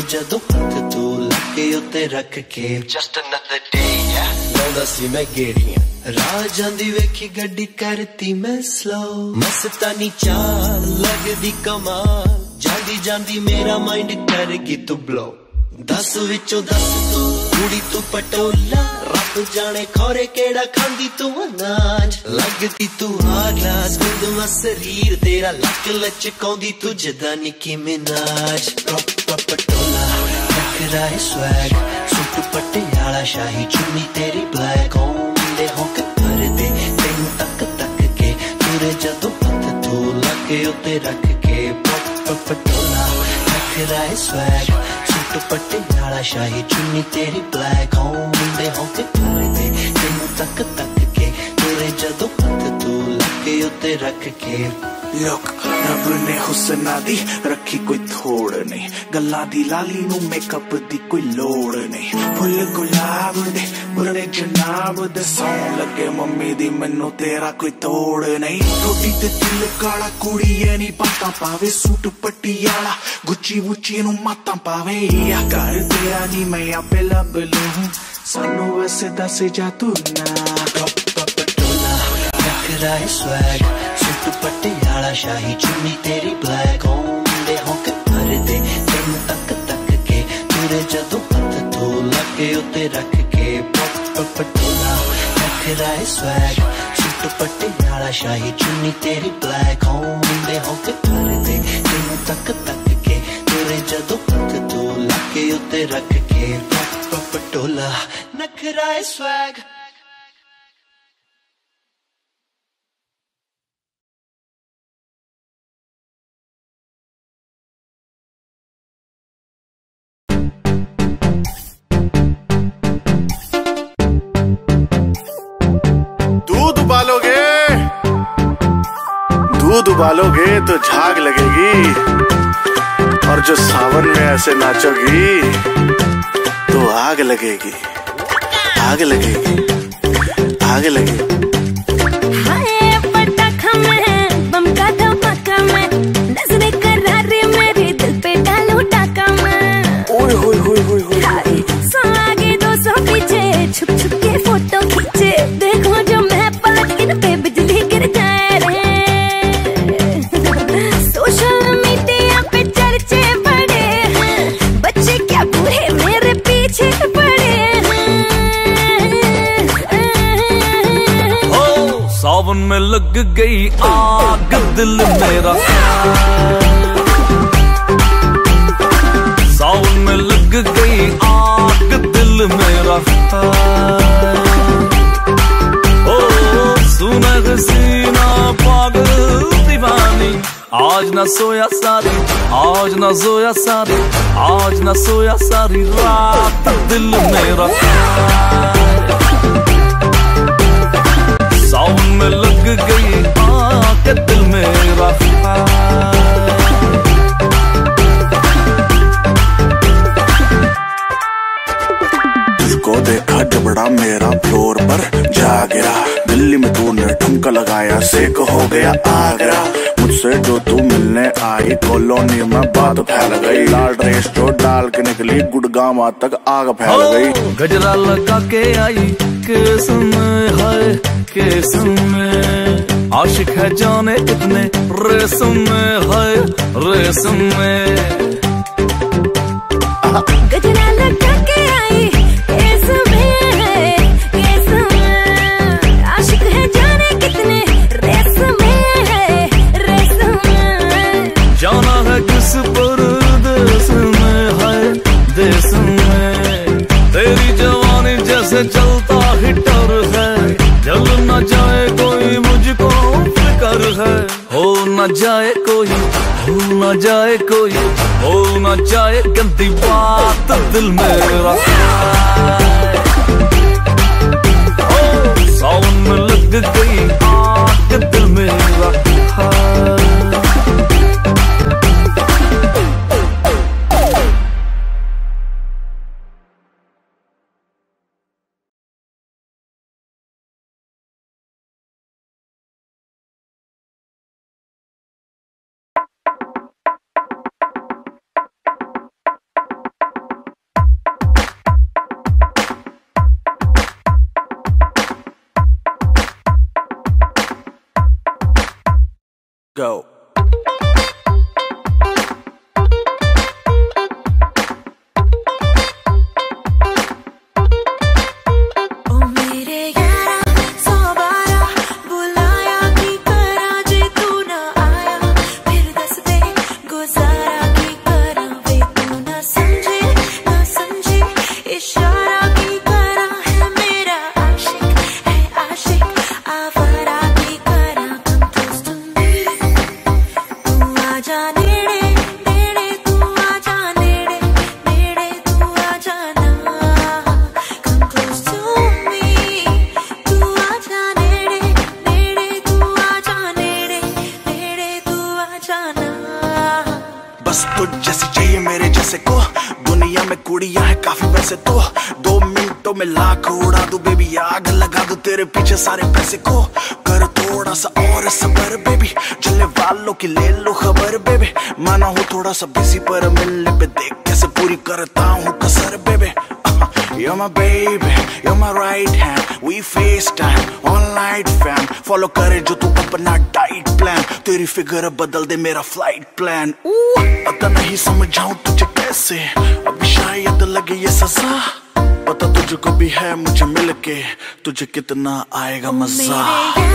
जदों हथ तू लगे उत्ते रख के Just another day लाउंदा सी मैं गेड़ियां राह जांदी वेखी गड्डी करती मैं स्लो मस्तानी चाल लगदी कमाल जांदी जांदी मेरा माइंड करगी तू ब्लो 10 विचों 10 तू कुड़ी तू पटोला रब जाने खोरे केड़ा खांदी तू अनाज लगदी तू आ ग्लास गुंदवा शरीर तेरा लक लचकाउंदी तू जदा निकी मिनाज प्रॉपर पटोला नखरा है स्वैग सूट पटियाला शाही चुन्नी तेरी ब्लैक होंदे होके भर दे तेनू तक तक के तुरे जदों हथ तू लगे उत्ते रख के प्रॉपर पटोला नखरा है स्वैग पटियाला शाही चुन्नी तेरी ब्लैक होंदे होके भर दे तेनू तक तक के तुरे जदों हथ तू लगे उत्ते रख के लोक रब ने हुस्ना दी रखी कोई थोड़ नहीं गल्ला दी लाली नू मेकअप दी कोई लोड़ नहीं फुल गुलाब दे बुरे जनाब दे सौं लगे मम्मी दी मैनू तेरा कोई तोड़ नहीं रोटी ते तिल काला कुड़ी ऐ नी पाता पावे सूट पटियाला गुच्ची वुच्ची नू माता पावे या घर तेरा नी मैं आपे लब लूं सानू वैसे दस जा तू ना नखरा है स्वैग सूट पटियाला शाही चुन्नी तेरी ब्लैक होंदे होके भर दे तेनू तक तक के तुरे जदों हथ तू लगे उत्ते रख के प्रॉपर पटोला नखरा है स्वैग सूट पटियाला शाही चुन्नी तेरी ब्लैक होंदे होके भर दे तेनू तक तक के तुरे जदों हथ तू लगे उत्ते रख के प्रॉपर पटोला नखरा है स्वैग दूध उबालोगे तो झाग लगेगी और जो सावन में ऐसे नाचोगी तो आग लगेगी आग लगेगी आग लगेगी हाय पटाखा में बम का धमाका में नजरें करारी मेरे दिल पे डालो टाका में ओए होए होए होए होए 100 आगे 200 पीछे छुप छुप के फोटो खींचे देखो जो मैं पलट इन पे बिजली गिर जाए रे सोशल मीडिया पे चर्चे बड़े हैं बच्चे क्या बूढ़े मेरे पीछे पड़े हैं सावन में लग गई आग दिल मेरा सावन में लग गई आग दिल मेरा ओ सुना हसीना पागल दीवानी आज न सोया सारी आज न सोया सारी आज न सोया सारी रात दिल मेरा सावन में लग गई आग दिल मेरा तुझको देखा जबड़ा मेरा फ्लोर पर जा गिरा दिल्ली में तूने ठुमका लगाया सेक हो गया आगरा मुझसे जो तू मिलने आई कॉलोनी में बात फैल गई लाल ड्रेस जो डाल के निकली गुड़गांव तक आग फैल गई गजरा लगा के आई केस में है केस में आशिक है जाने कितने रेसम में है रेसम में गजरा लगा के आई केस में है केस में आशिक है जाने कितने रेस में है रेस में जाना है किस परदेस में है देश में तेरी जवानी जैसे चलता हिटर है जल न जाए कोई मुझको फिक्र है हो न जाए कोई हो न जाए कोई हो न जाए गंदी बात दिल मेरा सावन में लग गई आग दिल मेरा go. बस तुझ जैसी चाहिए मेरे जैसे को, दुनिया में कुड़ियां है काफी वैसे तो 2 मिनटों में लाख उड़ा दूं बेबी, आग लगा दूं तेरे पीछे सारे पैसे को। कर थोड़ा सा और सबर बेबी, चलने वालों की ले लो खबर बेबी। माना हो थोड़ा सा बिजी पर मिलने पे देख कैसे पूरी करता हूँ कसर baby. You're my baby, you're my right hand, we FaceTime all night fam। Follow करे जो तू अपना डाइट प्लान, तेरी फिगर बदल दे मेरा फ्लाइट प्लान। पता नहीं समझाऊं तुझे कैसे, अभी शायद लगे ये सजा। पता तुझको भी है मुझे मिलके तुझे कितना आएगा मजा।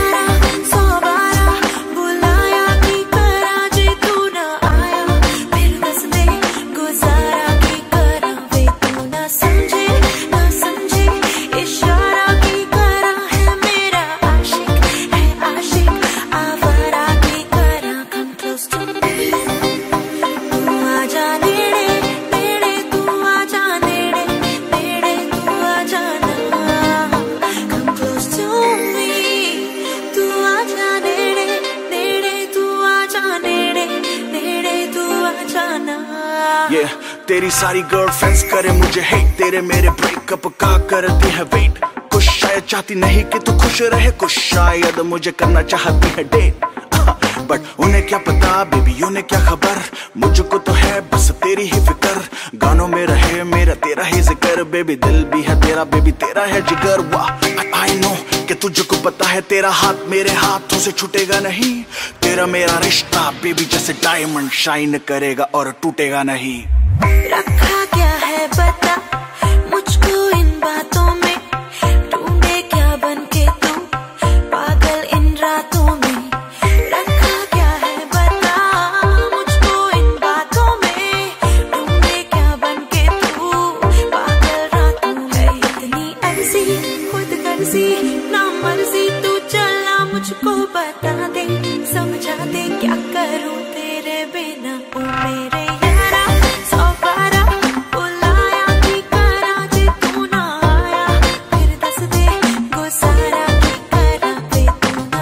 Yeah, तेरी सारी गर्लफ्रेंड्स करे मुझे हेट, तेरे मेरे ब्रेकअप का करती है वेट। कुछ शायद चाहती नहीं कि तू खुश रहे, कुछ शायद मुझे करना चाहती है डेट। बट उन्हें क्या पता बेबी, उन्हें क्या खबर, मुझको तो है बस तेरी ही फिक्र। गानों में रहे मेरा तेरा ही जिक्र बेबी, दिल भी है तेरा बेबी, तेरा है जिगर। वाह आई नो कि तुझको पता है तेरा हाथ मेरे हाथों से छूटेगा नहीं। तेरा मेरा रिश्ता बेबी जैसे डायमंड शाइन करेगा और टूटेगा नहीं। रखा क्या है बता मुझको इन बातों में, ढूंढे क्या बन के तू पागल इन रातों में। रखा क्या है बता मुझको इन बातों में, ढूंढे क्या बन के तू पागल रातों में। इतनी ऐसी खुद गर्जी ना मर्जी, तू चला मुझको बता दे, समझा दे क्या करूं तेरे बिना। ओ मेरे यारा सौ बारा बुलाया की करा जे तू ना आया, फिर दस दे गुजारा की करा बे तू ना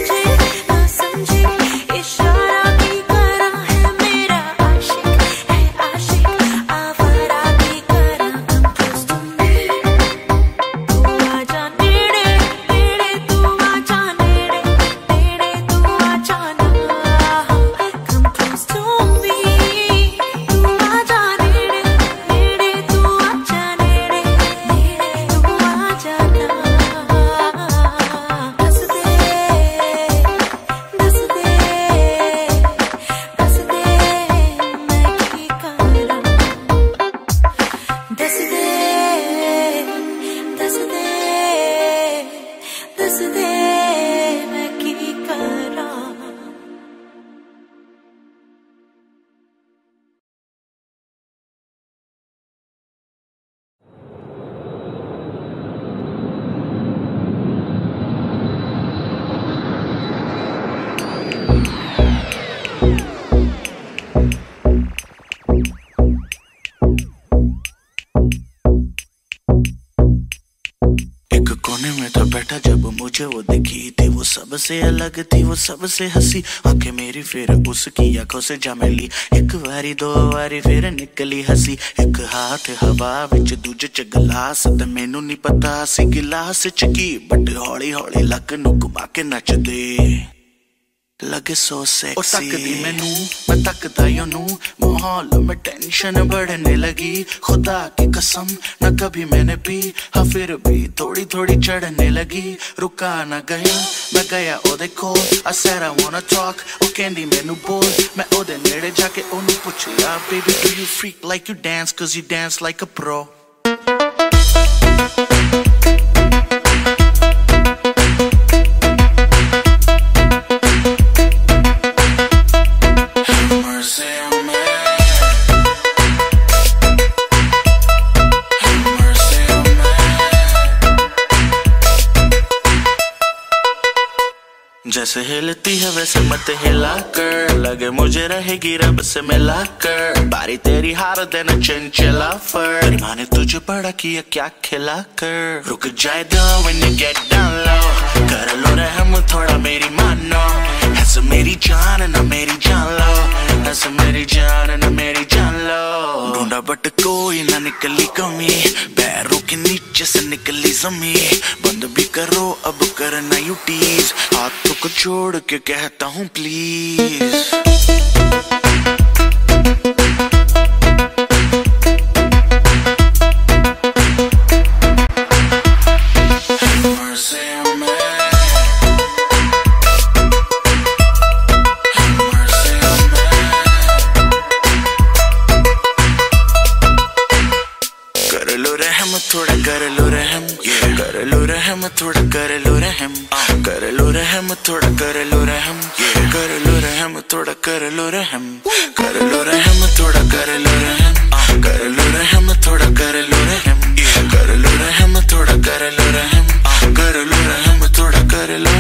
समझे इशारा की करा है मेरा आशिक आवारा की करा। Come close to me, तू आजा नेड़े नेड़े, तू आजा नेड़े नेड़े, तू आजा ना। Come close to me, तू आजा नेड़े नेड़े, तू आजा नेड़े नेड़े, तू आजा ना। दस दे दस दे दस दे मैं की करा, दस दे दस दे दस दे मैं की करा। एक कोने में था बैठा जब मुझे वो दिखी थी, वो सबसे अलग थी, वो सबसे हंसी। आंखें मेरी फिर उसकी आंखों से जा मिली, एक बारी दो बारी फिर निकली हंसी। एक हाथ हवा विच दूजे च गिलास, ते मैनू नहीं पता सी गिलास च की, बट हौली हौली लक नू घुमा के नचदे लगे सो सेक्सी। और तकदी मैनू मैं तकदा योनू, माहौल में टेंशन बढ़ने लगी। खुदा की कसम न कभी मैंने पी, हाँ फिर भी थोड़ी थोड़ी चढ़ने लगी। रुका न गया मैं गया ओदे कोल, I said I wanna talk, ओ कहंदी मैनू बोल। मैं ओदे नेड़े जाके ओनू पुछया, baby do you freak like you dance, cause you dance like a pro। जैसे हिलती है वैसे मत हिला कर, लगे मुझे रहेगी रब से मिला कर। बारी तेरी हार देना चंचला फर, माँ ने तुझे बड़ा किया क्या खिला कर। रुक जाए दो when you get down low, कर लो रहम थोड़ा मेरी मानो। ऐसे मेरी जान ना मेरी जान लो, ऐसे मेरी जान ना मेरी जान लो। ढूंढा बट कोई ना निकली कमी, पैरों के नीचे से निकली जमी। बंद भी करो अब करना यू टीज, हाथों को छोड़ के कहता हूँ प्लीज। थोड़ा कर लो रहम, कर लो रहम थोड़ा कर लो रहम, कर लो रहम थोड़ा कर लो रहम, कर लो रहम थोड़ा कर लो रहम, कर लो रहम थोड़ा कर लो रहम, कर लो रहम थोड़ा कर लो रहम, कर लो रहम थोड़ा कर लो रहम, कर लो रहम थोड़ा कर लो।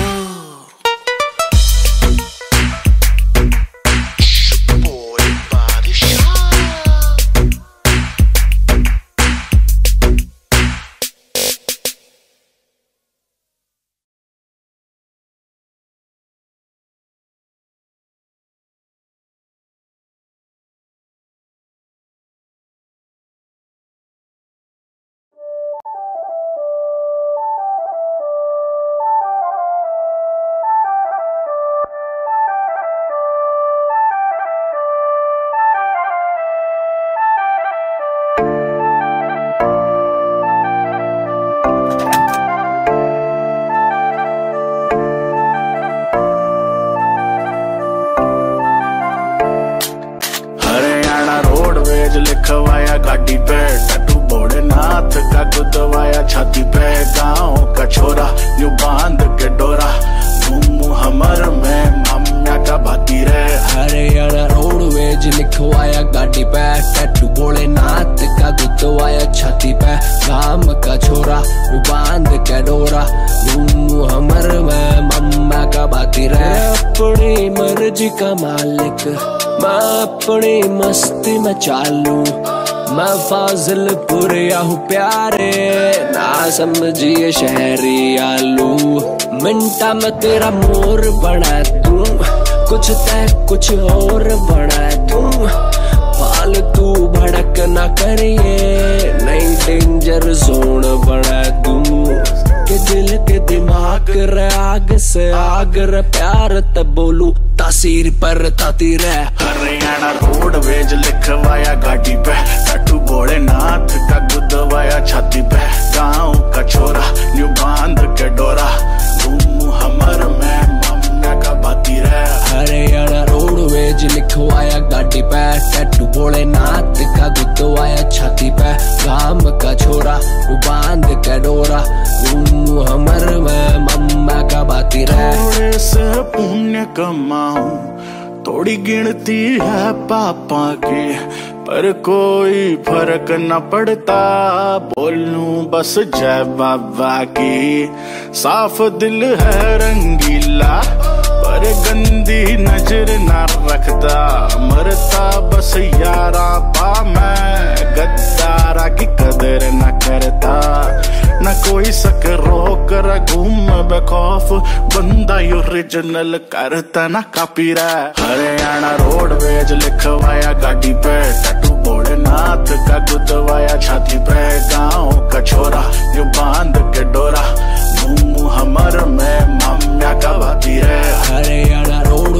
लिखवाया गाड़ी पे टैटू भोलेनाथ का गुदवाया छाती पे। गाँव का छोरा न्यू बांध के डोरा, घूमू हमर में माम्या का भाती रे। हरियाणा रोडवेज लिखवाया गाड़ी पे टैटू भोलेनाथ का गुदवाया छाती पे। गाँव का छोरा न्यू बांध के डोरा, घूमू हमर में माम्या का भाती रे। अपनी मर्जी का मालिक मैं अपनी मस्ती में चालू, मैं फाजिलपुर या हूँ प्यारे, ना समझिए शहरी आलू। मिंटा में तेरा मोर बना दूं, कुछ तय कुछ और बना दूं। फालतू भड़क ना करिए, नई डेंजर जोन बना दूं। के दिल के दिमाग रे आग से आग रे, प्यार तब बोलू तासीर पर ताती रे। हरियाणा रोडवेज लिखवाया गाड़ी पे टैटू भोलेनाथ का गुदवाया छाती पे। गाँव का छोरा न्यू बांध के डोरा, घूमू हमर में माम्या का भाती रे। हरियाणा रोडवेज लिखवाया गाड़ी पे टैटू भोलेनाथ का गुदवाया छाती पे। गाँव का छोरा न्यू बांध के डोरा, घूमू हमर में माम्या का भाती रे। थोड़े से पुण्य कमाऊं, थोड़ी गिनती है पापा की, पर कोई फर्क न पड़ता, बोलूं बस जय बाबा की। साफ दिल है रंगीला, पर गंदी नजर न रखता, मरता बस यारा पा मैं, गद्दारा की कदर न करता। न कोई सक रोक र घूम बेखौफ, बंदा ओरिजिनल करता ना कॉपी रे। हरियाणा रोडवेज लिखवाया गाड़ी पे टैटू भोलेनाथ का गुदवाया छाती पे। गाँव का छोरा न्यू बांध के डोरा, घूमू हमर में माम्या का भाती रे। Haryana road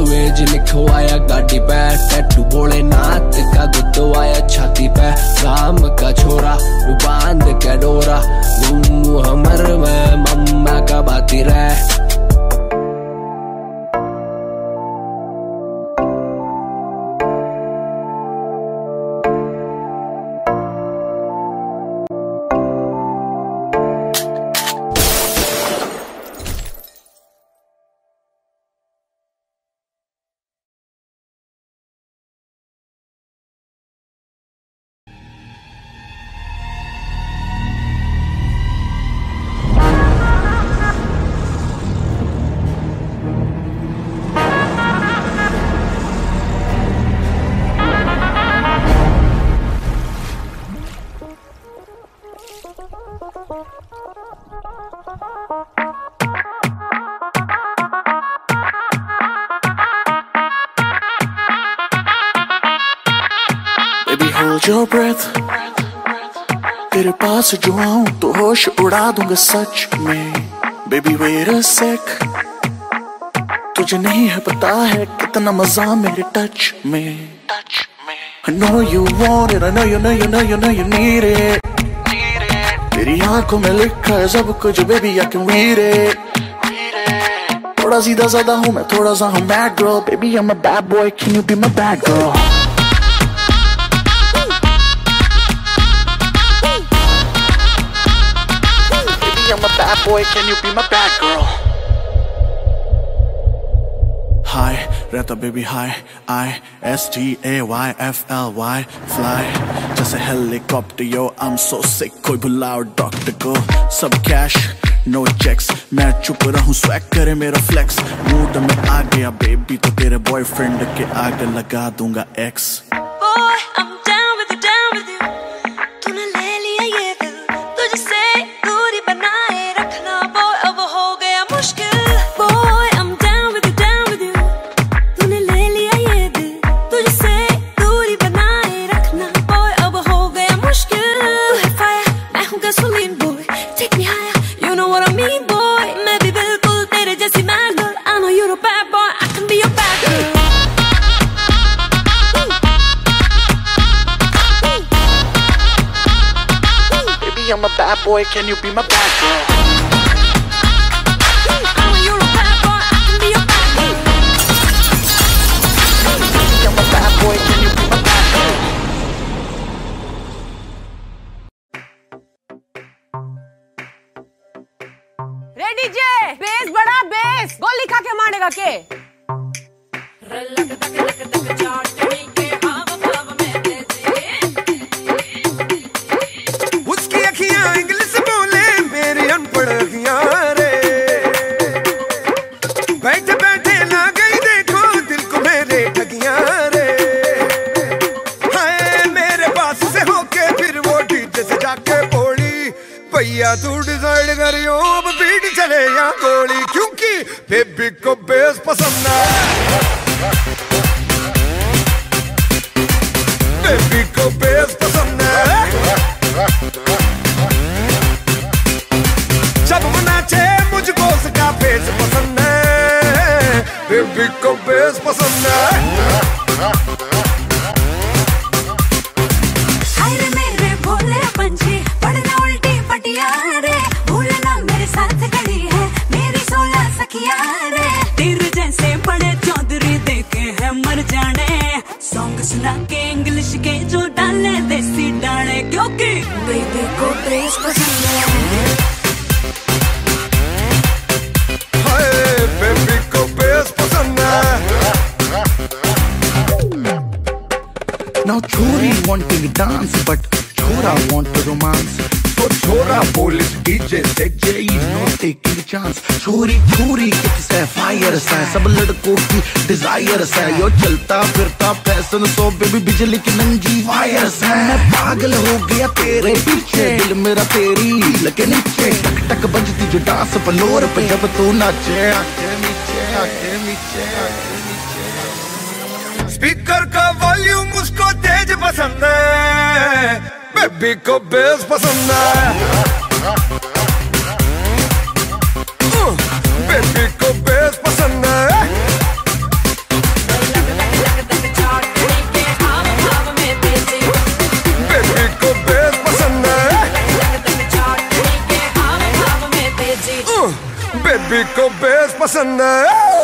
breath. तेरे पास जो आऊं तो होश उड़ा दूंगा सच में. Baby wait a sec. तुझे नहीं है पता है कितना मजा मेरे टच में. I know you want it, I know you need it. तेरी आंखों में लिखा है सब कुछ baby I can read it. थोड़ा सीधा साधा हूँ मैं, थोड़ा सा हूँ bad girl. Baby I'm a bad boy, can you be my bad girl? Baby I'm a bad boy, can you be my bad girl? Hi, रहता baby hi, I-S-T-A-Y-F-L-Y, fly जैसे helicopter yo, I'm so sick कोई बुलाओ doctor को. सब cash no checks, मैं चुप रहूं swag करे मेरा flex. मूड में आ गया baby तो तेरे boyfriend के आगे लगा दूंगा X. Boy, I'm down with you, तूने ले लिया ये दिल, तुझसे दूरी बनाए रखना boy अब हो गया मुश्किल. Boy, I'm down with you, तूने ले लिया ये दिल, तुझसे दूरी बनाए रखना boy अब हो गया मुश्किल. तू है fire, मैं हूँ gasoline boy, take me higher, you know what I mean boy. मैं भी बिल्कुल तेरे जैसी mad girl, I know you're a bad boy, I can be your bad girl. Baby I'm a bad boy, can you be my bad girl? I know you're a bad boy, I can be your bad girl. Baby I'm a bad boy, can you be my bad girl? Ready जे bass बड़ा bass गोली खा के मारेगा के. उसकी अखियां English बोले मेरी अनपढ़ अखियां रे. बैठे बैठे ना गई देखो दिल को मेरे ठगियां रे. हाय मेरे पास से होके फिर वो डीजे से जाके बोली भैया तू डिसाइड करियो अब बीट चले या गोली. क्योंकि बेबी को बेस पसंद है, बेबी को बेस पसंद है. जब वो नाचे मुझको उसका बेस पसंद है, बेबी को बेस पसंद है. हाय रे मेरे भोले पंछी पढ़ना उल्टी पटिया रे. भूलना मेरे साथ खड़ी है मेरी 16 सखिया रे. तेरे जैसे बड़े चौधरी देखे हैं मर जाने. सॉन्ग सुना के इंग्लिश के जो डाले देसी डाले. क्योंकि बेबी को बेस पसंद है. हाय बेबी को बेस पसंद है. Now छोरी wanting to dance but छोरा want to romance. तो छोरा पुलिस डीजे से Jay no taking chance. छोरी छोरी किससे fire सा है, सब लड़कों की desire सा है. यो चलता फिरता फैशन सो बेबी बिजली की नंगी वायर सा है. मैं पागल हो गया तेरे पीछे, दिल मेरा तेरी लगे नीचे. टक टक बजती जो डांस फ्लोर पे जब तू नाचे. आके नीचे आके नीचे आके नीचे. स्पीकर का वॉल्यूम उसको तेज पसंद है, बेबी को बेस पसंद है. बेबी को बेस पसंद है. बेबी को बेस पसंद है. बेबी को बेस पसंद है.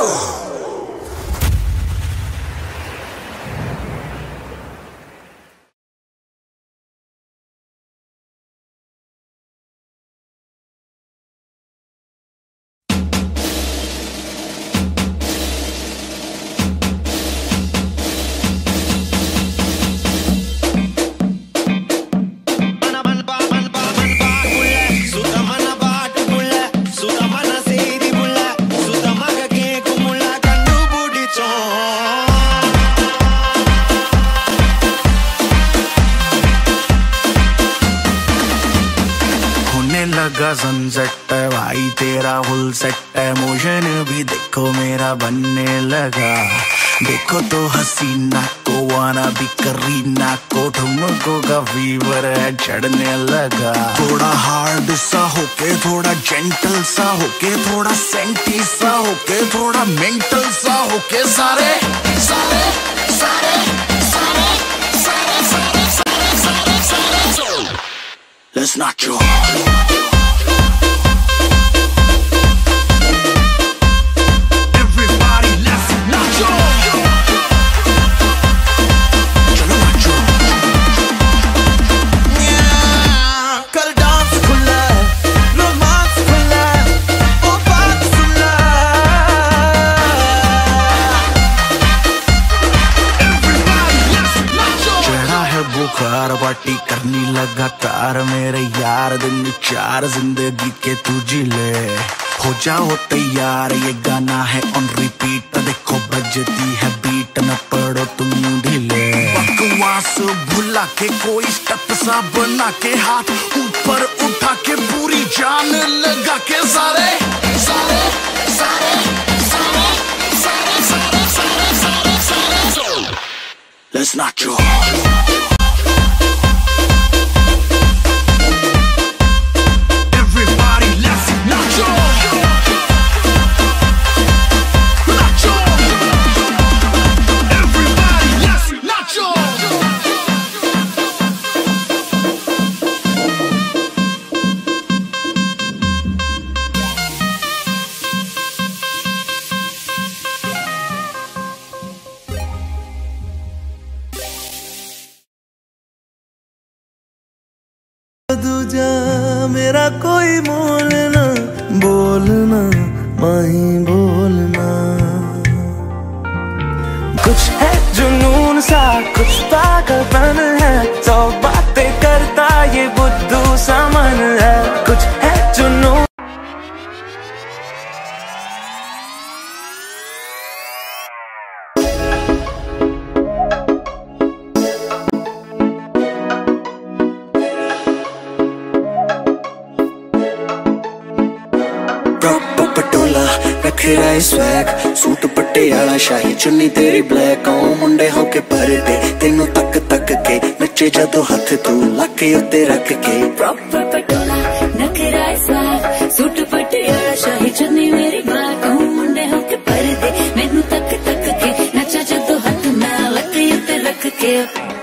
लगा सनसेट है भाई तेरा फुल सेट है. मोशन भी देखो मेरा बनने लगा. देखो तो हसीना को वाना भी करीना को ठुमको का फीवर है चढ़ने लगा। थोड़ा हार्ड सा होके थोड़ा जेंटल सा होके थोड़ा सेंटी सा होके थोड़ा मेंटल सा होके सारे सारे सारे सारे सारे सारे सारे सारे सारे Let's not joke. पार्टी करनी लगातार मेरे यार दिन चार जिंदगी के तू जी ले। हो जाओ तैयार ये गाना है ऑन रिपीट देखो बजती है बीट न पड़ो तुम ढीले। बकवास भुला के कोई स्टेप सा बना के हाथ ऊपर उठा के पूरी जान लगा के सारे सारे सारे सारे सारे सारे सारे सारे सारे Let's not joke. दूजा मेरा कोई मोल ना बोलना माही बोलना। कुछ है जुनून सा कुछ पागलपन है तो बातें करता ये बुद्धू सा मन है। कुछ है जुनून नखरा स्वैग सूट पटियाला शाही चुन्नी तेरी ब्लैक ओ मुंडे होके परदे तेनू तक तक के नचे जदों हथ तू लाके उत्ते रख के। प्रॉपर पटोला नखरा स्वैग सूट पटियाला शाही चुन्नी मेरी ब्लैक ओ मुंडे होके परदे मैनू तक तक के नचा जदों हथ मैं लाके उत्ते रख के।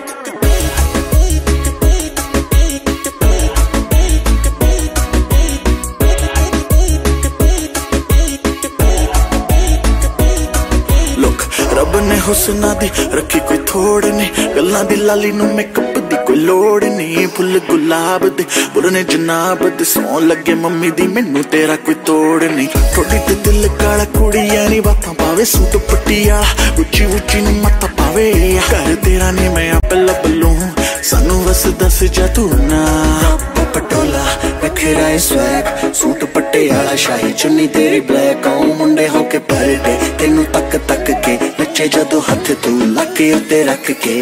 रब ने हुस्ना दी रखी कोई थोड़ नहीं गल्लां दी लाली नू मेकअप दी कोई लोड़ नहीं। फुल गुलाब दे बुरने जनाब दे सौं लगे मम्मी दी मैनू तेरा कोई तोड़ नहीं। थोड़ी ते दिल काला कुड़ियां नी बातां पावे सूट पटियाला उच्ची उच्ची नी मत्ता पावे। घर तेरा नी मैं आपे लब लूं सानू बस दस जा तू ना। पटोला नखरा स्वैग सूट पटियाला शाही चुन्नी तेरी ब्लैक ओ मुंडे होके परदे तेनू तक तक के नचे जदों हथ तू लाके उत्ते रख के।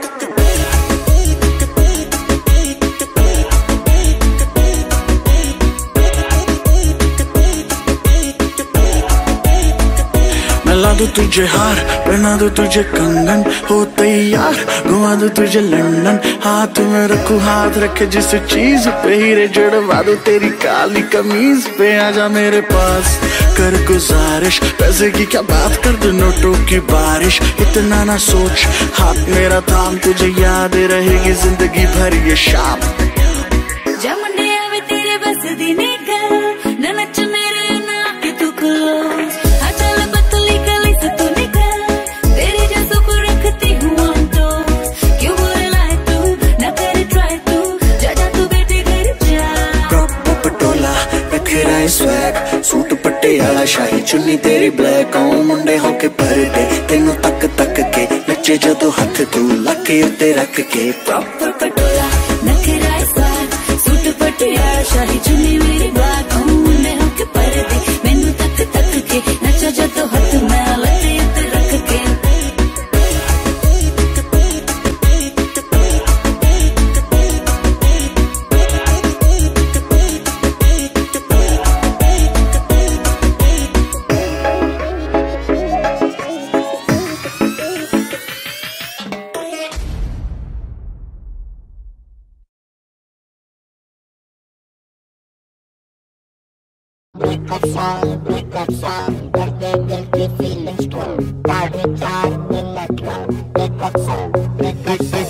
ला दूं तुझे हार पहना दूं तुझे कंगन हो तैयार घुमा दूं तुझे लंदन। हाथ में रखूं हाथ रखे जिस चीज पे हीरे जड़वा दूं तेरी काली कमीज पे। आजा मेरे पास कर गुजारिश पैसे की क्या बात कर दूं नोटों की बारिश। इतना ना सोच हाथ मेरा थाम तुझे याद रहेगी जिंदगी भर ये शाम। जमने आवे तेरे बस दी निकल न नच मेरे ना के तू क्लोज चल पतली गली से तू निकल तेरे जैसों को रखती हूँ ऑन तो क्यों बोला है तू न करे ट्राई तू जा जा तू बेटे घर जा। प्रॉपर पटोला नखरा स्वैग सूट पटियाला शाही चुन्नी तेरी ब्लैक ओ मुंडे होके परदे तेनू तक तक के नचे जदों हथ तू लाके उत्ते रख के। प्रॉपर पटोला नखरा स्वैग सूट पटियाला शाही चुन्नी मेरी ब्लैक ओ मुंडे होके परदे मैनू तक तक के नचा जदों हथ मैं लाके उत्ते रख के। Breakup song, दर्द दिल की feeling strong, साढ़े 4 मिनट का breakup song, breakup song,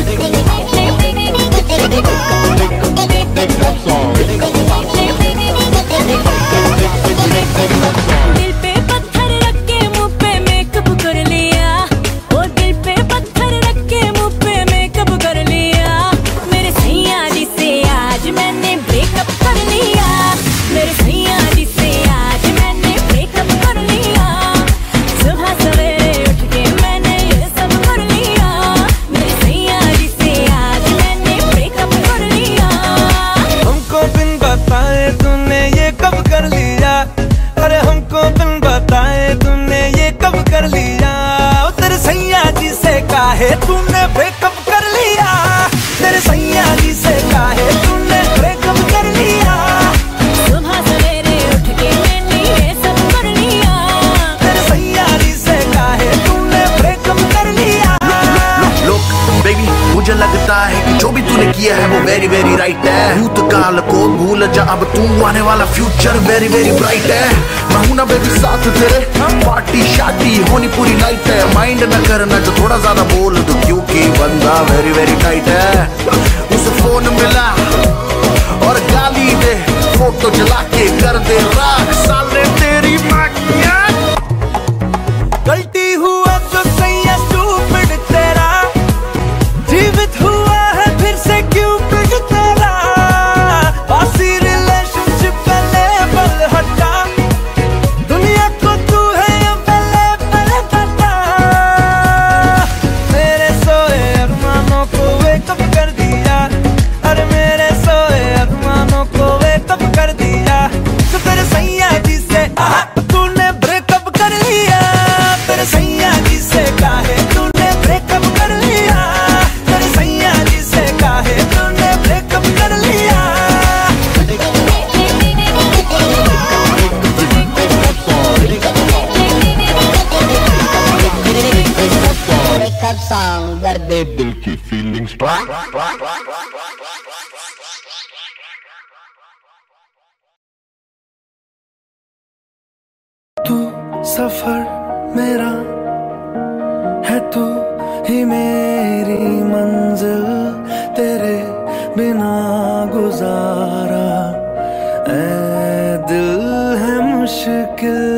दिल पे पत्थर रख के मुंह पे मेकअप कर लिया, ओ दिल पे पत्थर रख के मुंह पे मेकअप कर लिया, मेरे सैया जी से आज मैंने ब्रेकअप कर लिया, मेरे सैया जी से आज मैंने ब्रेकअप कर लिया, सुबह सवेरे उठ के मैंने ये सब कर लिया, मेरे सैया जी से आज मैंने ब्रेकअप कर लिया। हमको बिन बताए तूने ये कब कर लिया, अरे हमको बिन बताए तूने ये कब कर लिया, तेरे सैया जी से काहे तूने ब्रेकअप कर लिया, तेरे सैया जी से काहे तूने ब्रेकअप कर लिया, सुबह सवेरे उठ के मैंने ये सब कर लिया, तेरे सैया जी से काहे तूने ब्रेकअप कर लिया। लोग बेबी मुझे लगता है कि जो भी तूने किया है वो वेरी वेरी राइट है, भूतकाल को भूल जा अब तू आने वाला फ्यूचर वेरी वेरी ब्राइट है, मैं हूं ना बेबी साथ तेरे, पार्टी शादी होनी पूरी नाइट है, माइंड न करना जो थोड़ा ज्यादा बोल दो क्योंकि बंदा वेरी वेरी टाइट है, उसे फोन मिला और गाली दे, फोटो जला के कर दे राख साले तेरी माँ की आँख। गलती हुआ तो सैया स्टूपिड तेरा, जीवित हुआ है फिर से क्यूपिड तेरा, बासी रिलेशनशिप का लेबल हटा, दुनिया को तू है अवेलेबल बता, मेरे सोए अरमानों को वेकअप कर दिया, अरे मेरे सोए अरमानों को वेकअप कर दिया, तो तेरे सैया जी से तूने ब्रेकअप कर लिया, तेरे सैया जी से काहे तूने ब्रेकअप कर लिया, तेरे सैया जी से काहे तूने ब्रेकअप कर लिया। breakup song, दर्द दिल की फीलिंग्स तू सफर मेरा है, तू ही मेरी मंजिल, तेरे बिना गुजारा ऐ दिल है मुश्किल।